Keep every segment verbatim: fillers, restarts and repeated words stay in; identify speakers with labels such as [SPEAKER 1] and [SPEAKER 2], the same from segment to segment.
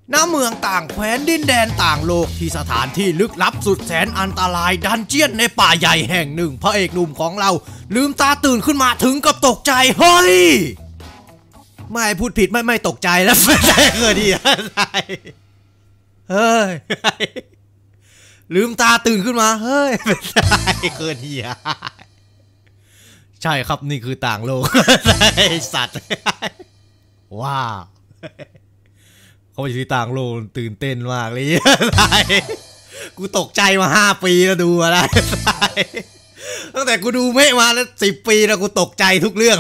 [SPEAKER 1] ณเมืองต่างแคว้นดินแดนต่างโลกที่สถานที่ลึกลับสุดแสนอันตรายดันเจียนในป่าใหญ่แห่งหนึ่งพระเอกหนุ่มของเราลืมตาตื่นขึ้นมาถึงกับตกใจเฮ้ยไม่พูดผิดไม่ไม่ตกใจแล้วไม่ได้เกิดดีอะไรเฮ้ยลืมตาตื่นขึ้นมาเฮ้ยไม่ได้เกิดดีใช่ครับนี่คือต่างโลกไอสัตว์ว้าวเขาไปที่ต่างโลกตื่นเต้นมากเลยกูตกใจมาห้าปีแล้วดูอะไรตั้งแต่กูดูเมฆมาแล้วสิบปีแล้วกูตกใจทุกเรื่อง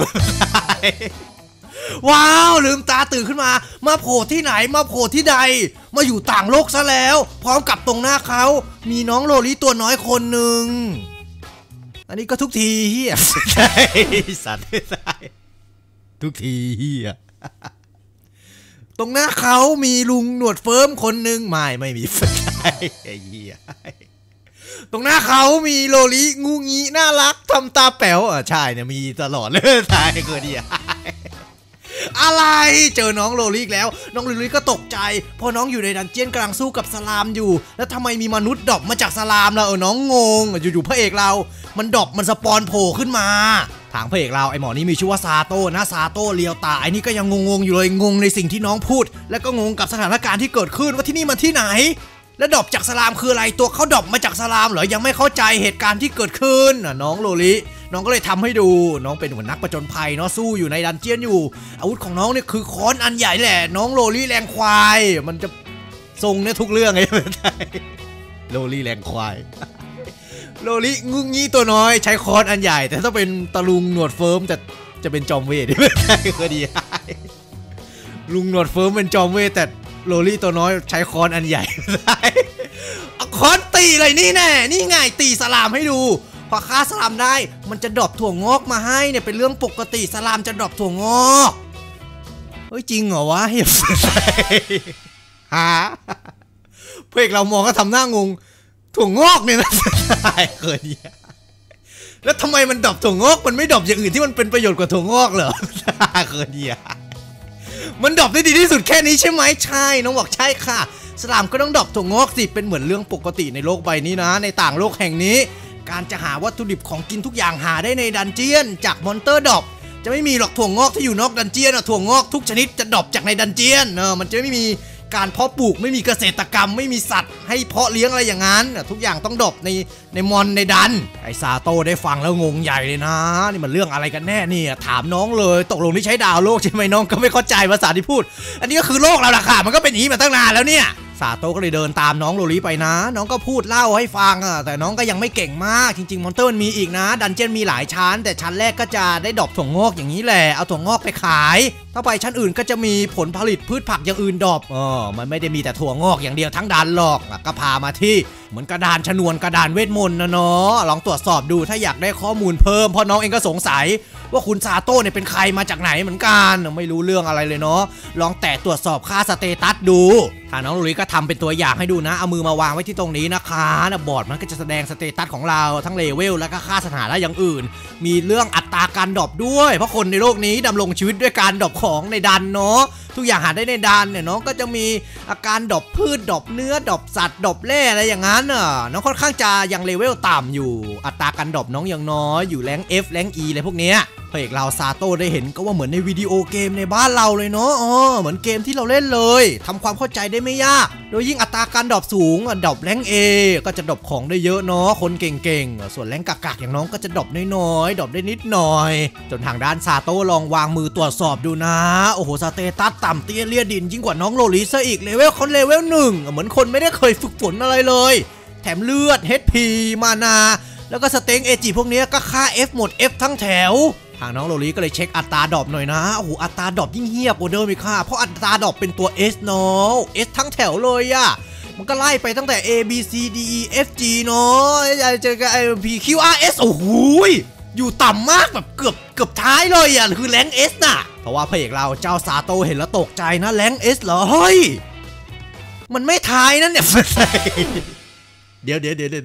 [SPEAKER 1] ว้าวลืมตาตื่นขึ้นมามาโผล่ที่ไหนมาโผล่ที่ใดมาอยู่ต่างโลกซะแล้วพร้อมกับตรงหน้าเขามีน้องโลลิตัวน้อยคนหนึ่งอันนี้ก็ทุกทีเฮียสัตว์ทุกทีเฮียตรงหน้าเขามีลุงหนวดเฟิร์มคนหนึ่งไม่ไม่มีไอ้เหี้ยตรงหน้าเขามีโลลิงูงี้น่ารักทำตาแป๋วอ่ะใช่เนี่ยมีตลอดเลยใช่เกิดดีอะไรเจอน้องโลลิแล้วน้องโลลิก็ตกใจพอน้องอยู่ในดันเจี้ยนกำลังสู้กับสลามอยู่แล้วทำไมมีมนุษย์ดรอปมาจากสลามล่ะเออน้องงงอยู่ๆพระเอกเรามันดรอปมันสปอนโผล่ขึ้นมาทางพระเอกเราไอหมอนี้มีชื่อว่าซาโต้นะซาโต้เลียวตาไอนี่ก็ยังงงๆอยู่เลยงงในสิ่งที่น้องพูดแล้วก็งงกับสถานการณ์ที่เกิดขึ้นว่าที่นี่มันที่ไหนแล้วดรอปจากสลามคืออะไรตัวเขาดรอปมาจากสลามเหรอยังไม่เข้าใจเหตุการณ์ที่เกิดขึ้นน้องโลลิน้องก็เลยทำให้ดูน้องเป็นเหมือนนักประจนภัยเนาะสู้อยู่ในดันเจี้ยนอยู่อาวุธของน้องเนี่ยคือค้อนอันใหญ่แหละน้องโลลิแรงควายมันจะทรงเนี่ยทุกเรื่องไงโลลิแรงควายโลลิงุ้งงี้ตัวน้อยใช้ค้อนอันใหญ่แต่ถ้าเป็นตะลุงหนวดเฟิร์มจะจะเป็นจอมเวทไม่ใช่ก็ดีลุงหนวดเฟิร์มเป็นจอมเวทแต่โลลิตัวน้อยใช้ค้อนอันใหญ่ได้ค้อนตีเลยนี่แน่นี่ไงตีสลามให้ดูพอฆ่าสลามได้มันจะดรอปถั่วงอกมาให้เนี่ยเป็นเรื่องปกติสลามจะดรอปถั่วงอกเฮ้ยจริงเหรอวะเฮ้ยฮะเพื่อนเรามองก็ทำหน้างงถั่วงอกเนี่ยนะเกิดเนี่ยแล้วทำไมมันดรอปถั่วงอกมันไม่ดรอปอย่างอื่นที่มันเป็นประโยชน์กว่าถั่วงอกเหรอเกิดเนี่ยมันดรอปได้ดีที่สุดแค่นี้ใช่ไหมใช่น้องบอกใช่ค่ะสลามก็ต้องดรอปถั่วงอกสิเป็นเหมือนเรื่องปกติในโลกใบนี้นะในต่างโลกแห่งนี้การจะหาวัตถุดิบของกินทุกอย่างหาได้ในดันเจียนจากมอนเตอร์ดรอปจะไม่มีหรอกถั่วงอกที่อยู่นอกดันเจียนอะถั่วงอกทุกชนิดจะดรอปจากในดันเจียนเนอะมันจะไม่มีการเพาะปลูกไม่มีเกษตรกรรมไม่มีสัตว์ให้เพาะเลี้ยงอะไรอย่างนั้นทุกอย่างต้องดรอปในในมอนในดันไอซาโต้ได้ฟังแล้วงงใหญ่เลยนะนี่มันเรื่องอะไรกันแน่เนี่ยถามน้องเลยตกลงที่ใช้ดาวโลกใช่ไหมน้องก็ไม่เข้าใจภาษาที่พูดอันนี้ก็คือโลกเราล่ะค่ะมันก็เป็นอย่างนี้มาตั้งนานแล้วเนี่ยซาโต้ก็เลยเดินตามน้องโลลิไปนะน้องก็พูดเล่าให้ฟังอ่ะแต่น้องก็ยังไม่เก่งมากจริงๆมอนเตอร์มันมีอีกนะดันเจี้ยนมีหลายชั้นแต่ชั้นแรกก็จะได้ดรอปถั่วงอกอย่างนี้แหละเอาถั่วงอกไปขายถ้าไปชั้นอื่นก็จะมีผลผลิตพืชผักอย่างอื่นดรอปอ๋อมันไม่ได้มีแต่ถั่วงอกอย่างเดียวทั้งดันหรอกก็พามาที่เหมือนกระดานชนวนกระดานเวทมนต์นะเนาะลองตรวจสอบดูถ้าอยากได้ข้อมูลเพิ่มเพราะน้องเองก็สงสัยว่าคุณซาโต้เนี่ยเป็นใครมาจากไหนเหมือนกันไม่รู้เรื่องอะไรเลยเนาะลองแตะตรวจสอบค่าสเตตัสดูถ้าน้องโลลิก็ทำเป็นตัวอย่างให้ดูนะเอามือมาวางไว้ที่ตรงนี้นะคะนะบอร์ดมันก็จะแสดงสเตตัสของเราทั้งเลเวลและก็ค่าสถานะอย่างอื่นมีเรื่องอัตราการดรอปด้วยเพราะคนในโลกนี้ดำรงชีวิตด้วยการดรอปของในดันเนาะทุกอย่างหาได้ในดันเนี่ยน้องก็จะมีอาการดรอปพืชดรอปเนื้อดรอปสัตว์ดรอปแร่อะไรอย่างนั้นน่ะน้องค่อนข้างจะยังเลเวลต่ำอยู่อัตราการดรอปน้องยังน้อยอยู่แรง F แรง E อะไรพวกเนี้ยพระเอกเราซาโต้ได้เห็นก็ว่าเหมือนในวิดีโอเกมในบ้านเราเลยเนาะอ๋อเหมือนเกมที่เราเล่นเลยทำความเข้าใจได้ไม่ยากโดยยิ่งอัตราการดรอปสูงดรอปแรง A ก็จะดรอปของได้เยอะเนาะคนเก่งๆส่วนแรงกากๆอย่างน้องก็จะดรอปน้อยๆดรอปได้นิดหน่อยจนทางด้านซาโต้ลองวางมือตรวจสอบดูนะโอ้โหสเตตัสต่ำเตี้ยเลี่ยดินยิ่งกว่าน้องโลลิซะอีกเลเวลเขาเลเวลหนึ่งเหมือนคนไม่ได้เคยฝึกฝนอะไรเลยแถมเลือด เอช พี มานาแล้วก็สเต็งเอจิพวกนี้ก็ค่า F หมด F ทั้งแถวทางน้องโลลิก็เลยเช็คอัตราดรอปหน่อยนะโอ้โหอัตราดรอปยิ่งเฮี้ยบกว่าเดิมอีกค่ะเพราะอัตราดรอปเป็นตัว S เนาะ S ทั้งแถวเลยอะมันก็ไล่ไปตั้งแต่ A B C D E F G เนาะเจอกับ I P Q R S โอ้โหอยู่ต่ำมากแบบเกือบเกือบท้ายเลยอ่ะคือแรง S น่ะเพราะว่าพระเอกเราเจ้าซาโต้เห็นแล้วตกใจนะแรง S เหรอเฮ้ยมันไม่ท้ายนั่นเนี่ยเดี๋ยวเดี๋ยวเดี๋ยวเดี๋ยว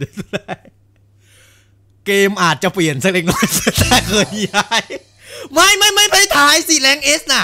[SPEAKER 1] เกมอาจจะเปลี่ยนสักเล็กน้อยแต่เคยย้ายไม่ไม่ไม่ไม่ท้ายสิแรง S น่ะ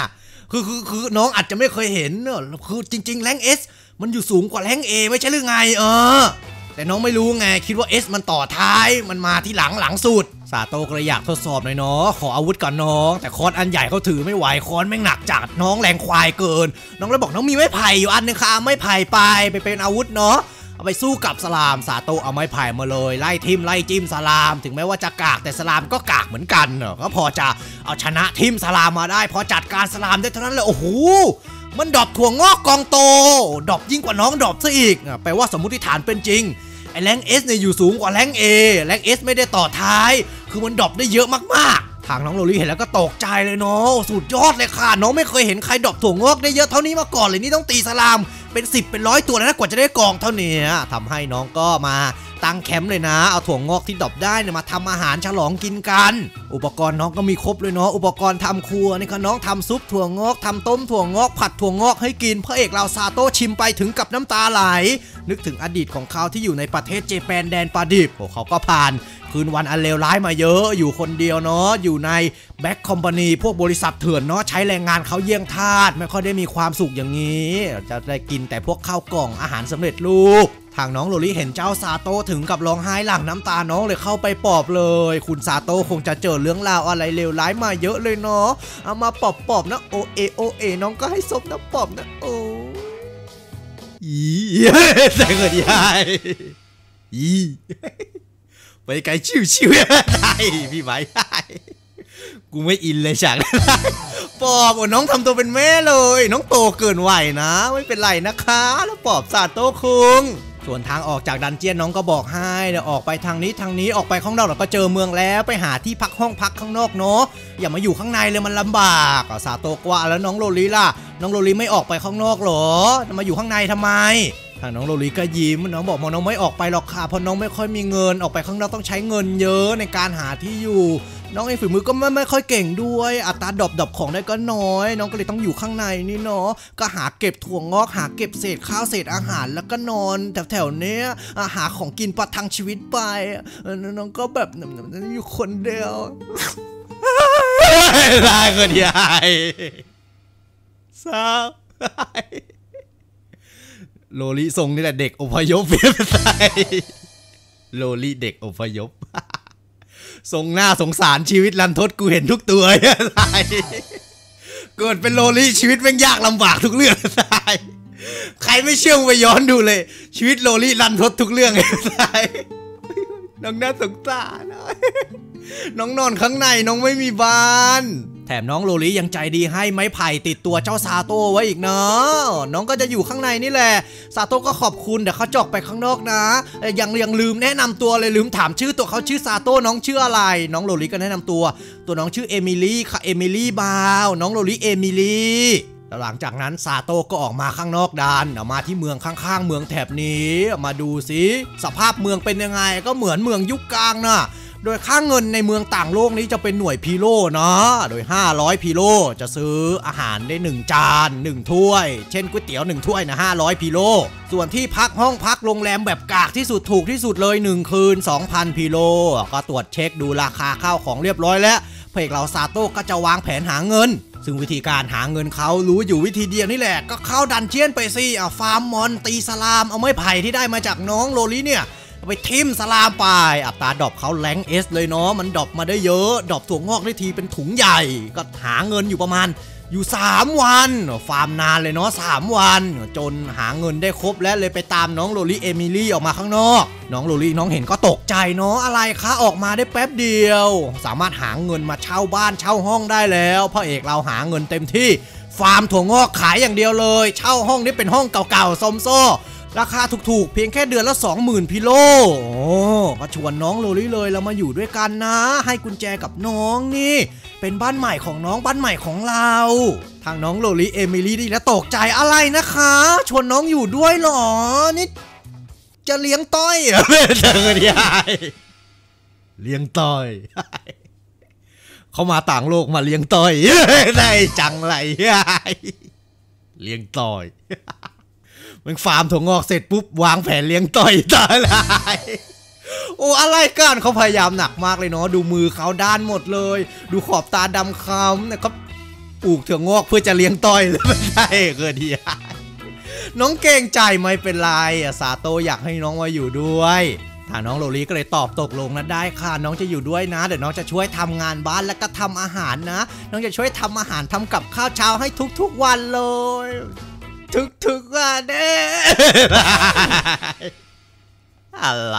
[SPEAKER 1] คือคือคือน้องอาจจะไม่เคยเห็นเนอะคือจริงๆแรงเอสมันอยู่สูงกว่าแรงเอไม่ใช่หรือไงเออแต่น้องไม่รู้ไงคิดว่า S มันต่อท้ายมันมาที่หลังหลังสุดซาโต้ก็เลยอยากทดสอบหน่อยเนาะขออาวุธก่อนน้องแต่ค้อนอันใหญ่เขาถือไม่ไหวค้อนแม่งหนักจัดน้องแรงควายเกินน้องเลยบอกน้องมีไม้ไผ่อยู่อันนึงค่ะไม้ไผ่ไปไปเป็นอาวุธเนาะเอาไปสู้กับสลามซาโต้เอาไม้ไผ่มาเลยไล่ทิมไล่จิ้มสลามถึงแม้ว่าจะกากแต่สลามก็กากเหมือนกันเนาะก็พอจะเอาชนะทิมสลามมาได้พอจัดการสลามได้เท่านั้นเลยโอ้โหมันดรอปถั่วงอกกองโตดรอปยิ่งกว่าน้องดรอปซะอีกแปลว่าสมมติฐานเป็นจริงไอ้แรง S เนี่ยอยู่สูงกว่าแรง A แรง S ไม่ได้ต่อท้ายคือมันดรอปได้เยอะมากๆทางน้องโรลี่เห็นแล้วก็ตกใจเลยเนาะสุดยอดเลยค่ะน้องไม่เคยเห็นใครดรอปถั่วงอกได้เยอะเท่านี้มาก่อนเลยนี่ต้องตีสลามเป็นสิบเป็นร้อยตัวแล้วนะกว่าจะได้กองเท่านี้ทำให้น้องก็มาตั้งแคมป์เลยนะเอาถั่วงอกที่ดรอปได้เนี่ยมาทำอาหารฉลองกินกันอุปกรณ์น้องก็มีครบเลยเนาะอุปกรณ์ทำครัวนี่ค่ะน้องทำซุปถั่วงอกทำต้มถั่วงอกผัดถั่วงอกให้กินพระเอกเราซาโต้ชิมไปถึงกับน้ำตาไหลนึกถึงอดีตของเขาที่อยู่ในประเทศเจแปนแดนปลาดิบพวกเขาก็ผ่านคืนวันอันเลวร้ายมาเยอะอยู่คนเดียวเนาะอยู่ในแบ็คคอมพานีพวกบริษัทเถื่อนเนาะใช้แรงงานเขาเยี่ยงทาสไม่ค่อยได้มีความสุขอย่างนี้จะได้กินแต่พวกข้าวกล่องอาหารสำเร็จรูปทางน้องโรลี่เห็นเจ้าซาโต้ถึงกับร้องไห้หลั่งน้ำตาน้องเลยเข้าไปปลอบเลยคุณซาโต้คงจะเจอเรื่องราวอะไรเลวร้ายมาเยอะเลยเนาะเอามาปลอบปอบนะโอเอโอเอน้องก็ให้ซบน้ำปอบนะโอ้อีแต่เกิดยายอีไปไกลชิวชิวได้พี่ไหมกูไม่อินเลยฉากปอบน้องทำตัวเป็นแม่เลยน้องโตเกินวัยนะไม่เป็นไรนะคะแล้วปอบซาโต้คุงส่วนทางออกจากดันเจียนน้องก็บอกให้เดี๋ยวออกไปทางนี้ทางนี้ออกไปข้างนอกเราก็เจอเมืองแล้วไปหาที่พักห้องพักข้างนอกเนาะอย่ามาอยู่ข้างในเลยมันลำบากซาโต้กว่าแล้วน้องโรลี่ล่ะน้องโรลี่ไม่ออกไปข้างนอกหรอจะมาอยู่ข้างในทำไมทางน้องโรลี่ก็ยิ้มน้องบอกน้องไม่ออกไปหรอกค่ะเพราะน้องไม่ค่อยมีเงินออกไปข้างนอกต้องใช้เงินเยอะในการหาที่อยู่น้องเองฝีมือก็ไม่ไม่ค่อยเก่งด้วยอัตราดรอปดรอปของได้ก็น้อยน้องก็เลยต้องอยู่ข้างในนี่เนาะก็หาเก็บถั่วงอกหาเก็บเศษข้าวเศษอาหารแล้วก็นอนแถวๆเนี้ยหาของกินประทังชีวิตไปน้องก็แบบอยู่คนเดียวตายคนใหญ่เศร้าโลลี่ทรงนี่แหละเด็กอพยพเปลี่ยนไปโลลี่เด็กอพยพทรงหน้าสงสารชีวิตรันทดกูเห็นทุกตัวอะไรเกิดเป็นโลลี่ชีวิตแม่งยากลำบากทุกเรื่องตายใครไม่เชื่อไปย้อนดูเลยชีวิตโลลี่รันทดทุกเรื่องตายน้องน่าสงสารน้องนอนข้างในน้องไม่มีบ้านแถมน้องโลลี่ยังใจดีให้ไม้ไผ่ติดตัวเจ้าซาโต้ไว้อีกเนาะน้องก็จะอยู่ข้างในนี่แหละซาโต้ก็ขอบคุณเดี๋ยวเขาจอกไปข้างนอกนะยังยังลืมแนะนำตัวเลยลืมถามชื่อตัวเขาชื่อซาโต้น้องชื่ออะไรน้องโลลี่ก็แนะนำตัวตัวน้องชื่อเอมิลี่ค่ะเอมิลี่บาวน้องโลลี่เอมิลี่แล้วหลังจากนั้นซาโต้ก็ออกมาข้างนอกดานออกมาที่เมืองข้างๆเมืองแถบนี้มาดูสิสภาพเมืองเป็นยังไงก็เหมือนเมืองยุคกลางนะโดยค่าเงินในเมืองต่างโลกนี้จะเป็นหน่วยพีโลนะโดยห้าร้อยพีโลจะซื้ออาหารได้หนึ่งจานหนึ่งถ้วยเช่นก๋วยเตี๋ยวหนึ่งถ้วยนะห้าร้อยพีโลส่วนที่พักห้องพักโรงแรมแบบกากที่สุดถูกที่สุดเลยหนึ่งคืน สองพัน พีโลก็ตรวจเช็คดูราคาข้าวของเรียบร้อยแล้วพระเอกเราซาโต้ก็จะวางแผนหาเงินซึ่งวิธีการหาเงินเขารู้อยู่วิธีเดียวนี่แหละก็เข้าดันเจียนไปสิเอาฟาร์มมอนตีสลามเอาไม้ไผ่ที่ได้มาจากน้องโรลี่เนี่ยไปทิมสลามไปอัตราดรอปเขาแรงเอสเลยเนาะมันดรอปมาได้เยอะดรอปถั่วงอกได้ทีเป็นถุงใหญ่ก็หาเงินอยู่ประมาณอยู่สามวันฟาร์มนานเลยเนาะสามวันจนหาเงินได้ครบแล้วเลยไปตามน้องโรลี่เอมิลี่ออกมาข้างนอกน้องโรลี่น้องเห็นก็ตกใจเนาะอะไรคะออกมาได้แป๊บเดียวสามารถหาเงินมาเช่าบ้านเช่าห้องได้แล้วพระเอกเราหาเงินเต็มที่ฟาร์มถั่วงอกขายอย่างเดียวเลยเช่าห้องนี้เป็นห้องเก่าๆซอมซ่อราคาถูกๆเพียงแค่เดือนละ สองหมื่น พิโลโอ้ก็ชวนน้องโรลี่เลยเรามาอยู่ด้วยกันนะให้กุญแจกับน้องนี่เป็นบ้านใหม่ของน้องบ้านใหม่ของเราทางน้องโรลี่เอมิลี่ดีแล้วตกใจอะไรนะคะชวนน้องอยู่ด้วยหรอนี่จะเลี้ยงต้อยเหรอไม่ใช่ยายเลี้ยงต้อยเขามาต่างโลกมาเลี้ยงต้อยได้จังไรยายเลี้ยงต้อยมันฟาร์มถั่วงอกเสร็จปุ๊บวางแผนเลี้ยงต่อยตายเลยโอ้อะไรกันเขาพยายามหนักมากเลยเนาะดูมือเขาด้านหมดเลยดูขอบตาดำคล้ำนะครับปลูกถั่วงอกเพื่อจะเลี้ยงต้อยหรือไม่ใช่เกิดที่น้องเก่งใจไม่เป็นไรซาโตะอยากให้น้องมาอยู่ด้วยทางน้องโรลี่ก็เลยตอบตกลงนะได้ค่ะน้องจะอยู่ด้วยนะเดี๋ยวน้องจะช่วยทำงานบ้านแล้วก็ทำอาหารนะน้องจะช่วยทำอาหารทำกับข้าวเช้าให้ทุกๆวันเลยทุกๆวันเด้อะไร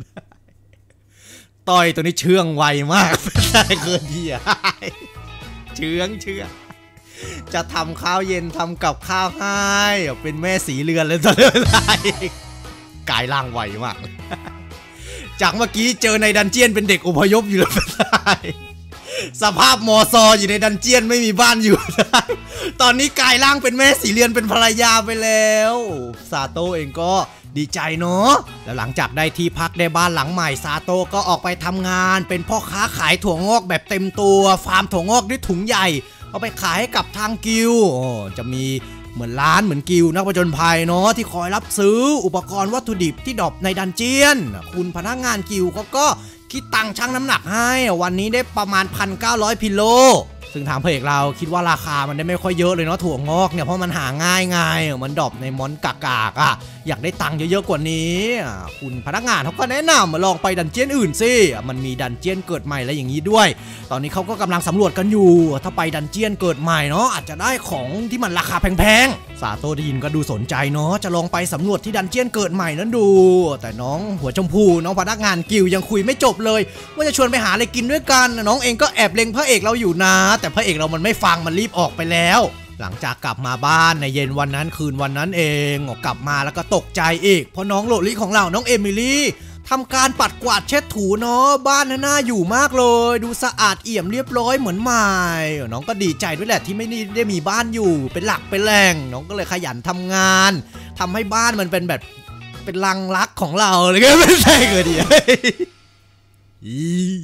[SPEAKER 1] ต้อยตัวนี้เชื่องไวมากไม่ได้เกินที่เชื่องเชื่องจะทำข้าวเย็นทำกับข้าวให้เป็นแม่สีเรือนเลยตอนนี้กายร่างไวมากจากเมื่อกี้เจอในดันเจียนเป็นเด็กอพยพอยู่เลยสภาพมอซออยู่ในดันเจียนไม่มีบ้านอยู่ตอนนี้กายร่างเป็นแม่สีเรือนเป็นภรรยาไปแล้วซาโตะเองก็ดีใจเนาะแล้วหลังจากได้ที่พักได้บ้านหลังใหม่ซาโตะก็ออกไปทำงานเป็นพ่อค้าขายถั่วงอกแบบเต็มตัวฟาร์มถั่วงอกด้วยถุงใหญ่เอาไปขายให้กับทางกิลด์จะมีเหมือนร้านเหมือนกิลด์นักผจญภัยเนาะที่คอยรับซื้ออุปกรณ์วัตถุดิบที่ดรอปในดันเจียนคุณพนักงานกิลด์เขาก็คิดตังค์ชั่งน้ำหนักให้วันนี้ได้ประมาณ หนึ่งพันเก้าร้อย พิโลซึ่งทางพระเอกเราคิดว่าราคามันได้ไม่ค่อยเยอะเลยเนาะถั่วงอกเนี่ยเพราะมันหาง่ายไงมันดรอปในมอนกากากอ่ะอยากได้ตังค์เยอะๆกว่านี้คุณพนักงานเขาก็แนะนำมาลองไปดันเจียนอื่นสิมันมีดันเจียนเกิดใหม่และอย่างนี้ด้วยตอนนี้เขาก็กำลังสำรวจกันอยู่ถ้าไปดันเจียนเกิดใหม่เนาะอาจจะได้ของที่มันราคาแพงๆซาโตะได้ยินก็ดูสนใจเนาะจะลองไปสำรวจที่ดันเจียนเกิดใหม่นั้นดูแต่น้องหัวชมพูน้องพนักงานกิลด์ยังคุยไม่จบเลยว่าจะชวนไปหาอะไรกินด้วยกันน้องเองก็แอบเล็งพระเอกเราอยู่นะแต่พระเอกเรามันไม่ฟังมันรีบออกไปแล้วหลังจากกลับมาบ้านในเย็นวันนั้นคืนวันนั้นเองกลับมาแล้วก็ตกใจอีกเพราะน้องโรลี่ของเราน้องเอมิลี่ทำการปัดกวาดเช็ดถูเนาะบ้านน่าอยู่มากเลยดูสะอาดเอี่ยมเรียบร้อยเหมือนใหม่น้องก็ดีใจด้วยแหละที่ไม่ได้มีบ้านอยู่เป็นหลักเป็นแหล่งน้องก็เลยขยันทำงานทำให้บ้านมันเป็นแบบเป็นรังรักของเราเลยก็ไม่ใช่เกิดดิอี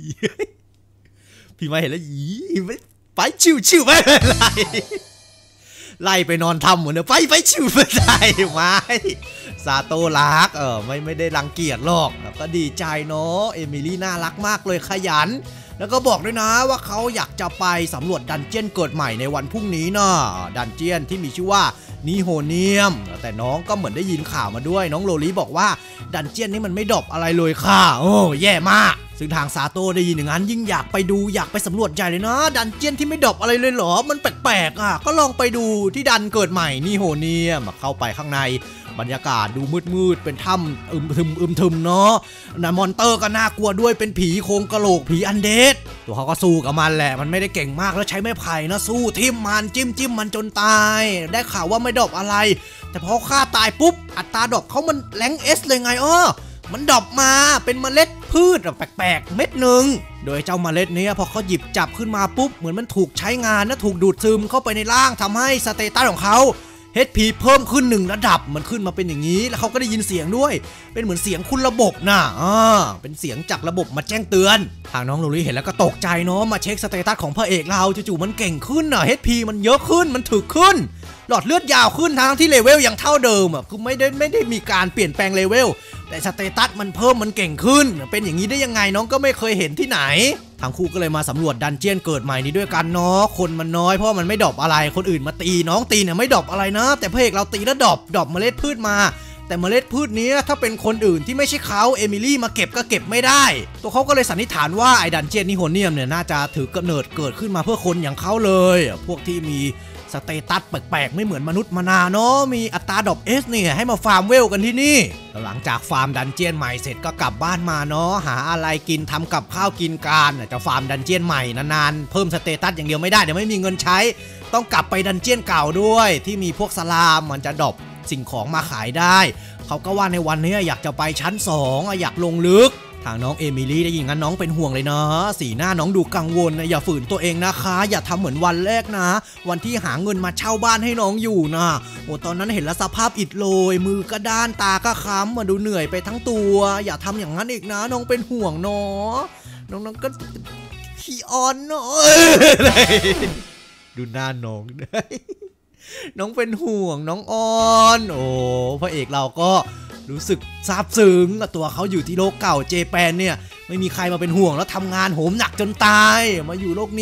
[SPEAKER 1] พี่มาเห็นแล้วอีไปชิวชิวไปไล่ไล่ไปนอนทำเหมือนเดิมไปไปชิวไปได้ไหมซาโตะรักเออไม่ไม่ได้รังเกียจหรอกแล้วก็ดีใจเนาะเอมิลี่น่ารักมากเลยขยันแล้วก็บอกด้วยนะว่าเขาอยากจะไปสำรวจดันเจียนเกิดใหม่ในวันพรุ่งนี้นะดันเจียนที่มีชื่อว่านิโฮเนียมแต่น้องก็เหมือนได้ยินข่าวมาด้วยน้องโรลี่บอกว่าดันเจียนนี้มันไม่ดรอปอะไรเลยค่ะโอ้แย่มากซึ่งทางซาโตะได้ยินอย่างนั้นยิ่งอยากไปดูอยากไปสำรวจใหญ่เลยนะดันเจียนที่ไม่ดรอปอะไรเลยเหรอมันแปลกๆอ่ะก็ลองไปดูที่ดันเกิดใหม่นิโฮเนียมเข้าไปข้างในบรรยากาศดูมืดๆเป็นถ้ำอึมทึมอึมทึมเนาะนามอนเตอร์ก็น่ากลัวด้วยเป็นผีโครงกะโหลกผีอันเดดตัวเขาก็สู้กับมันแหละมันไม่ได้เก่งมากแล้วใช้ไม้ไผ่นะสู้ทิ่มมันจิ้มจิ้มมันจนตายได้ข่าวว่าไม่ดรอปอะไรแต่พอฆ่าตายปุ๊บอัตราดรอปเขามันแรงเอสเลยไงเออมันดรอปมาเป็นเมล็ดพืชแปลกๆเม็ดหนึ่งโดยเจ้าเมล็ดนี้พอเขาหยิบจับขึ้นมาปุ๊บเหมือนมันถูกใช้งานและถูกดูดซึมเข้าไปในร่างทำให้สเตตัสของเขา เอช พี เพิ่มขึ้นหนึ่งระดับมันขึ้นมาเป็นอย่างนี้แล้วเขาก็ได้ยินเสียงด้วยเป็นเหมือนเสียงคุณระบบนะอ่าเป็นเสียงจากระบบมาแจ้งเตือนทางน้องโรลี่เห็นแล้วก็ตกใจเนาะมาเช็คสเตตัสของพระเอกเราจู่ๆมันเก่งขึ้นน่ะ เอช พี มันเยอะขึ้นมันถึกขึ้นหลอดเลือดยาวขึ้นทั้งที่เลเวลยังเท่าเดิมอ่ะคือไม่ได้ไม่ได้มีการเปลี่ยนแปลงเลเวลแต่สเตตัสมันเพิ่มมันเก่งขึ้นเป็นอย่างนี้ได้ยังไงน้องก็ไม่เคยเห็นที่ไหนทั้งคู่ก็เลยมาสำรวจดันเจียนเกิดใหม่นี้ด้วยกันเนาะคนมันน้อยเพราะมันไม่ดรอปอะไรคนอื่นมาตีน้องตีเนี่ยไม่ดรอปอะไรนะแต่พระเอกเราตีแล้วดรอปดรอปเมล็ดพืชมาแต่เมล็ดพืชนี้ถ้าเป็นคนอื่นที่ไม่ใช่เขาเอมิลี่มาเก็บก็เก็บไม่ได้ตัวเขาก็เลยสันนิษฐานว่าไอ้ดันเจียนนิโฮเนียมเนี่ยน่าจะถือกำเนิดเกิดขึ้นมาเพื่อคนอย่างเขาเลยพวกที่มีสเตตัสแปลกๆไม่เหมือนมนุษย์มานาเนาะมีอัตราดรอปเอสเนี่ยให้มาฟาร์มเวลกันที่นี่หลังจากฟาร์มดันเจียนใหม่เสร็จก็กลับบ้านมาเนาะหาอะไรกินทำกับข้าวกินกันจะฟาร์มดันเจียนใหม่นานๆเพิ่มสเตตัสอย่างเดียวไม่ได้เดี๋ยวไม่มีเงินใช้ต้องกลับไปดันเจียนเก่าด้วยที่มีพวกสลามมันจะดรอปสิ่งของมาขายได้เขาก็ว่าในวันนี้อยากจะไปชั้นสองอยากลงลึกทางน้องเอมิลี่ได้ยินงั้นน้องเป็นห่วงเลยนะสีหน้าน้องดูกังวลนะอย่าฝืนตัวเองนะคะอย่าทำเหมือนวันแรกนะวันที่หาเงินมาเช่าบ้านให้น้องอยู่นะโอ้ตอนนั้นเห็นแล้วสภาพอิดโรยมือก็ด้านตาก็ค้ำมาดูเหนื่อยไปทั้งตัวอย่าทำอย่างนั้นอีกนะน้องเป็นห่วงเนาะน้องๆก็ขี้อ่อนเนาะดูหน้าน้องด้วยน้องเป็นห่วงน้องอ่อนโอ้พระเอกเราก็รู้สึกซาบซึ้งตัวเขาอยู่ที่โลกเก่าเจแปนเนี่ยไม่มีใครมาเป็นห่วงแล้วทำงานโหมหนักจนตายมาอยู่โลกนี้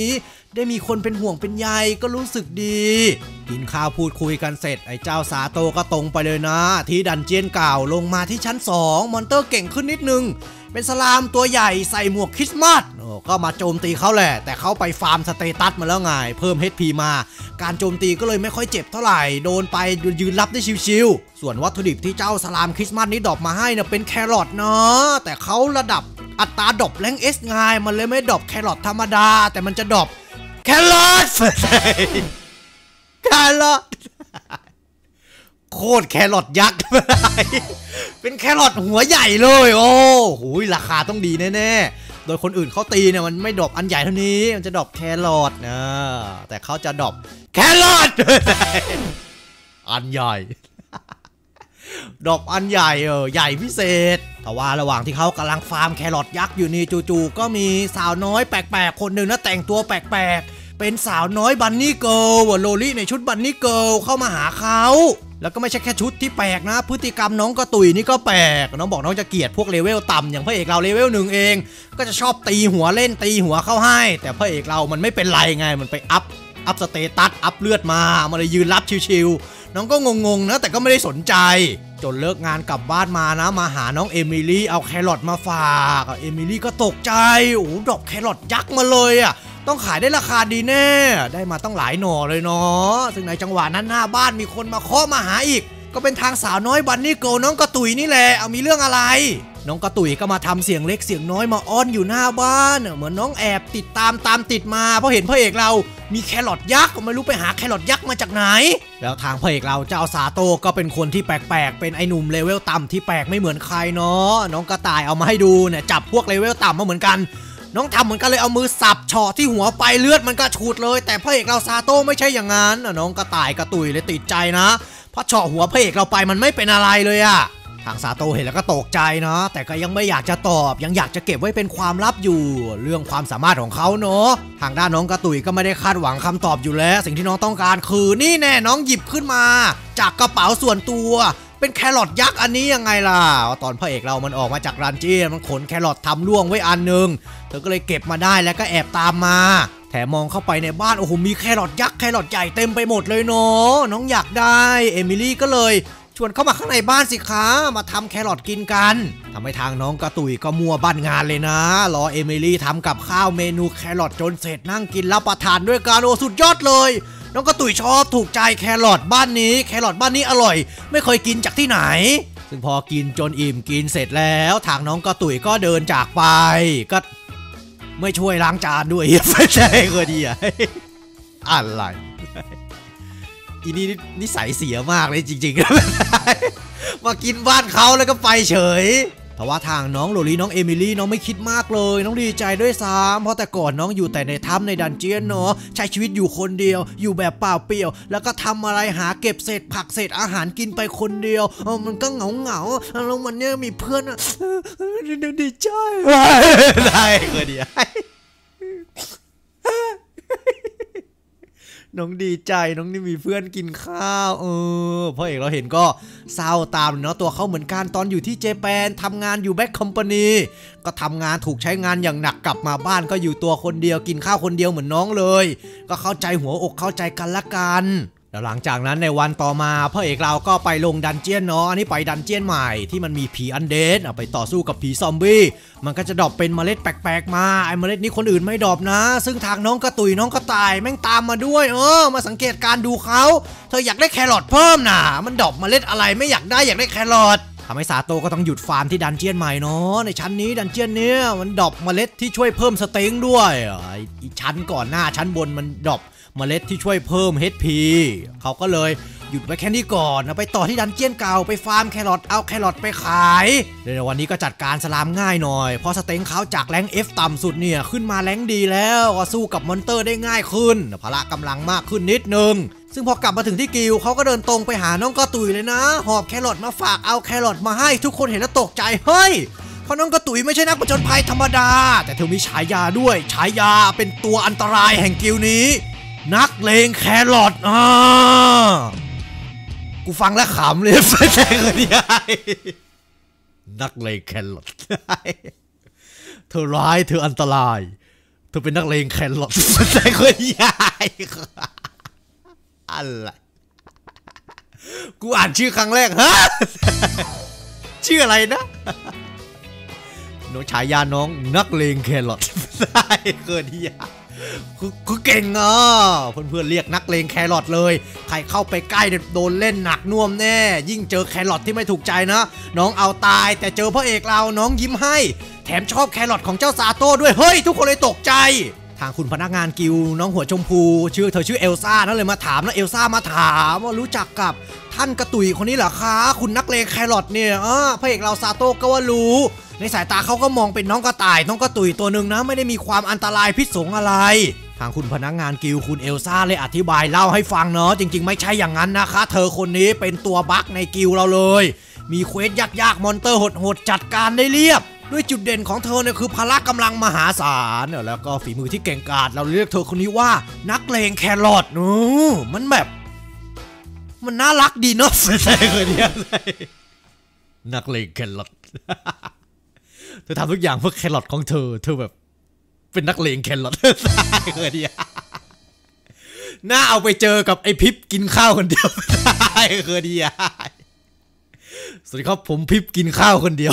[SPEAKER 1] ได้มีคนเป็นห่วงเป็นใยก็รู้สึกดีกินข้าวพูดคุยกันเสร็จไอ้เจ้าซาโตก็ตรงไปเลยนะที่ดันเจียนเก่าลงมาที่ชั้นสองมอนเตอร์เก่งขึ้นนิดนึงเป็นสลามตัวใหญ่ใส่หมวกคริสต์มาสก็มาโจมตีเขาแหละแต่เขาไปฟาร์มสเตตัสมาแล้วไงเพิ่ม เอช พี มาการโจมตีก็เลยไม่ค่อยเจ็บเท่าไหร่โดนไปยืนรับได้ชิวๆส่วนวัตถุดิบที่เจ้าสลามคริสต์มาสนี้ดรอปมาให้เนี่ยเป็นแครอทเนาะแต่เขาระดับอัตราดรอปแรงเอสไงมันเลยไม่ดรอปแครอทธรรมดาแต่มันจะดรอปแครอทแครอทโคตรแครอทยักษ์เป็นแครอทหัวใหญ่เลยโอ้โหราคาต้องดีแน่ๆโดยคนอื่นเขาตีเนี่ยมันไม่ดรอปอันใหญ่เท่านี้มันจะดรอปแครอทนะแต่เขาจะดรอปแครอทอันใหญ่ดรอปอันใหญ่เออใหญ่พิเศษแต่ว่าระหว่างที่เขากำลังฟาร์มแครอทยักษ์อยู่นี่จู่ๆก็มีสาวน้อยแปลกๆคนหนึ่งนะแต่งตัวแปลกๆเป็นสาวน้อยบันนี่เกิร์ลโลลี่ในชุดบันนี่เกิร์ลเข้ามาหาเขาแล้วก็ไม่ใช่แค่ชุดที่แปลกนะพฤติกรรมน้องกระตุยนี่ก็แปลกน้องบอกน้องจะเกลียดพวกเลเวลต่ำอย่างพระเอกเราเลเวลหนึ่งเองก็จะชอบตีหัวเล่นตีหัวเข้าให้แต่พระเอกเรามันไม่เป็นไรไงมันไปอัพอัพสเตตัสอัพเลือดมามาเลยยืนรับชิวๆน้องก็งงๆนะแต่ก็ไม่ได้สนใจจนเลิกงานกลับบ้านมานะมาหาน้องเอมิลี่เอาแครอทมาฝากเอมิลี่ก็ตกใจโอ้โหดอกแครอทยักษ์มาเลยอ่ะต้องขายได้ราคาดีแน่ได้มาต้องหลายหน่อเลยเนาะซึ่งในจังหวะนั้นหน้าบ้านมีคนมาเคาะมาหาอีกก็เป็นทางสาวน้อยบันนี่เกิร์ลน้องกระตุยนี่แหละเอามีเรื่องอะไรน้องกระตุยก็มาทำเสียงเล็กเสียงน้อยมาอ้อนอยู่หน้าบ้านเหมือนน้องแอบติดตามตามติดมาเพราะเห็นพระเอกเรามีแครอทยักษ์ไม่รู้ไปหาแครอทยักษ์มาจากไหนแล้วทางพระเอกเราเจ้าซาโตก็เป็นคนที่แปลกๆเป็นไอ้หนุ่มเลเวลต่ำที่แปลกไม่เหมือนใครเนาะน้องกระต่ายเอามาให้ดูเนี่ยจับพวกเลเวลต่ำมาเหมือนกันน้องทำเหมือนกันเลยเอามือสับเฉาะที่หัวไปเลือดมันก็ฉูดเลยแต่พระเอกเราซาโตไม่ใช่อย่างนั้นน้องกระต่ายกระตุยเลยติดใจนะเพราะเฉาะหัวพระเอกเราไปมันไม่เป็นอะไรเลยอะทางซาโตเห็นแล้วก็ตกใจนะแต่ก็ยังไม่อยากจะตอบยังอยากจะเก็บไว้เป็นความลับอยู่เรื่องความสามารถของเขาเนาะทางด้านน้องกระตุยก็ไม่ได้คาดหวังคำตอบอยู่แล้วสิ่งที่น้องต้องการคือนี่แน่น้องหยิบขึ้นมาจากกระเป๋าส่วนตัวเป็นแครอทยักษ์อันนี้ยังไงล่ะตอนพระเอกเรามันออกมาจากรันเจียนมันขนแครอททำล่วงไว้อันนึงเธอก็เลยเก็บมาได้แล้วก็แอบตามมาแถมมองเข้าไปในบ้านโอ้โหมีแครอทยักษ์แครอทใหญ่เต็มไปหมดเลยเนาะน้องอยากได้เอมิลี่ก็เลยชวนเข้ามาข้างในบ้านสิคะมาทำแครอทกินกันทำให้ทางน้องกระตุยก็มัวบ้านงานเลยนะรอเอมิลี่ทำกับข้าวเมนูแครอทจนเสร็จนั่งกินรับประทานด้วยกันโอ้สุดยอดเลยน้องกระตุยชอบถูกใจแครอทบ้านนี้แครอทบ้านนี้อร่อยไม่เคยกินจากที่ไหนซึ่งพอกินจนอิ่มกินเสร็จแล้วทางน้องกระตุยก็เดินจากไปก็ไม่ช่วยล้างจานด้วยไม่ใช่ก็ดีอะอะไรอีนี่นิสัยเสียมากเลยจริงๆมากินบ้านเขาแล้วก็ไปเฉยแต่ว่าทางน้องโรลี่น้องเอมิลี่น้องไม่คิดมากเลยน้องดีใจด้วยซ้ำเพราะแต่ก่อนน้องอยู่แต่ในถ้ำในดันเจียนเนาะใช้ชีวิตอยู่คนเดียวอยู่แบบเปล่าเปลี่ยวแล้วก็ทำอะไรหาเก็บเศษผักเศษอาหารกินไปคนเดียวมันก็เหงาเหงาแล้ววันนี้มีเพื่อนดีใจได้ก็ดีน้องดีใจน้องนี่มีเพื่อนกินข้าวเออพ่อเอกเราเห็นก็เศร้าตามเนาะตัวเขาเหมือนกันตอนอยู่ที่เจแปนทำงานอยู่แบ็คคอมพานีก็ทำงานถูกใช้งานอย่างหนักกลับมาบ้านก็อยู่ตัวคนเดียวกินข้าวคนเดียวเหมือนน้องเลยก็เข้าใจหัวอกเข้าใจกันละกันแล้วหลังจากนั้นในวันต่อมาพ่อเอกเราก็ไปลงดันเจียนเนาะอันนี้ไปดันเจียนใหม่ที่มันมีผีอันเดดเอาไปต่อสู้กับผีซอมบี้มันก็จะดรอปเป็นเมล็ดแปลกๆมาไอ้เมล็ดนี้คนอื่นไม่ดรอปนะซึ่งทางน้องกระตุยน้องกระต่ายแม่งตามมาด้วยเออมาสังเกตการดูเขาเธออยากได้แครอทเพิ่มน่ะมันดรอปเมล็ดอะไรไม่อยากได้อยากได้แครอททำให้ซาโตก็ต้องหยุดฟาร์มที่ดันเจียนใหม่เนาะในชั้นนี้ดันเจียนเนี้ยมันดรอปเมล็ดที่ช่วยเพิ่มสเต็งด้วยอีชั้นก่อนหน้าชั้นบนมันดรอปเมล็ดที่ช่วยเพิ่ม เอช พี เขาก็เลยหยุดไว้แค่นี้ก่อนไปต่อที่ดันเจียนเก่าไปฟาร์มแครอทเอาแครอทไปขายในวันนี้ก็จัดการสลามง่ายหน่อยเพราะสเต็งเขาจากแรง F ต่ำสุดเนี่ยขึ้นมาแรงดีแล้วก็สู้กับมอนเตอร์ได้ง่ายขึ้นพละกำลังมากขึ้นนิดนึงซึ่งพอกลับมาถึงที่กิลเขาก็เดินตรงไปหาน้องกระตุยเลยนะหอบแครอทมาฝากเอาแครอทมาให้ทุกคนเห็นแล้วตกใจเฮ้ยเพราะน้องกระตุยไม่ใช่นักผจญภัยธรรมดาแต่เธอมีฉายาด้วยฉายาเป็นตัวอันตรายแห่งกิลนี้นักเลงแครอทอ่ากูฟังแล้วขำเลยไม่ใช่เลยนักเลงแครอทเธอร้ายเธออันตรายเธอเป็นนักเลงแครอทใช่คนใหญ่อะไรกูอ่านชื่อครั้งแรกฮะชื่ออะไรนะน้องฉายาน้องนักเลงแครอทใช่เกินที่ยาคือเก่งอ่ะเพื่อนๆเรียกนักเลงแครอทเลยใครเข้าไปใกล้โดนเล่นหนักน่วมแน่ยิ่งเจอแครอทที่ไม่ถูกใจนะน้องเอาตายแต่เจอพระเอกเราน้องยิ้มให้แถมชอบแครอทของเจ้าซาโต้ด้วยเฮ้ยทุกคนเลยตกใจทางคุณพนักงานกิลน้องหัวชมพูชื่อเธอชื่อเอลซ่านั่นเลยมาถามแล้วเอลซ่ามาถามว่ารู้จักกับท่านกระตุยคนนี้เหรอคะคุณนักเลงแครอทเนี่ยเออพระเอกเราซาโต้ก็ว่ารู้ในสายตาเขาก็มองเป็นน้องกระต่ายน้องกระตุยตัวหนึ่งนะไม่ได้มีความอันตรายพิษสงอะไรทางคุณพนักงานกิลคุณเอลซ่าเลยอธิบายเล่าให้ฟังเนาะจริงๆไม่ใช่อย่างนั้นนะคะเธอคนนี้เป็นตัวบั๊กในกิลเราเลยมีเควสยากๆมอนเตอร์โหดๆจัดการได้เรียบด้วยจุดเด่นของเธอเนี่ยคือพละกำลังมหาศาลแล้วก็ฝีมือที่เก่งกาจเราเรียกเธอคนนี้ว่านักเลงแครอทนูมันแบบมันน่ารักดีเนาะใช่คนนี้นักเลงแครอทเธอทำทุกอย่างเพื่อแครอทของเธอเธอแบบเป็นนักเลงแครอทใช่คนนี้น่าเอาไปเจอกับไอพิบกินข้าวคนเดียวใช่คนนี้สวัสดีครับผมพิบกินข้าวคนเดียว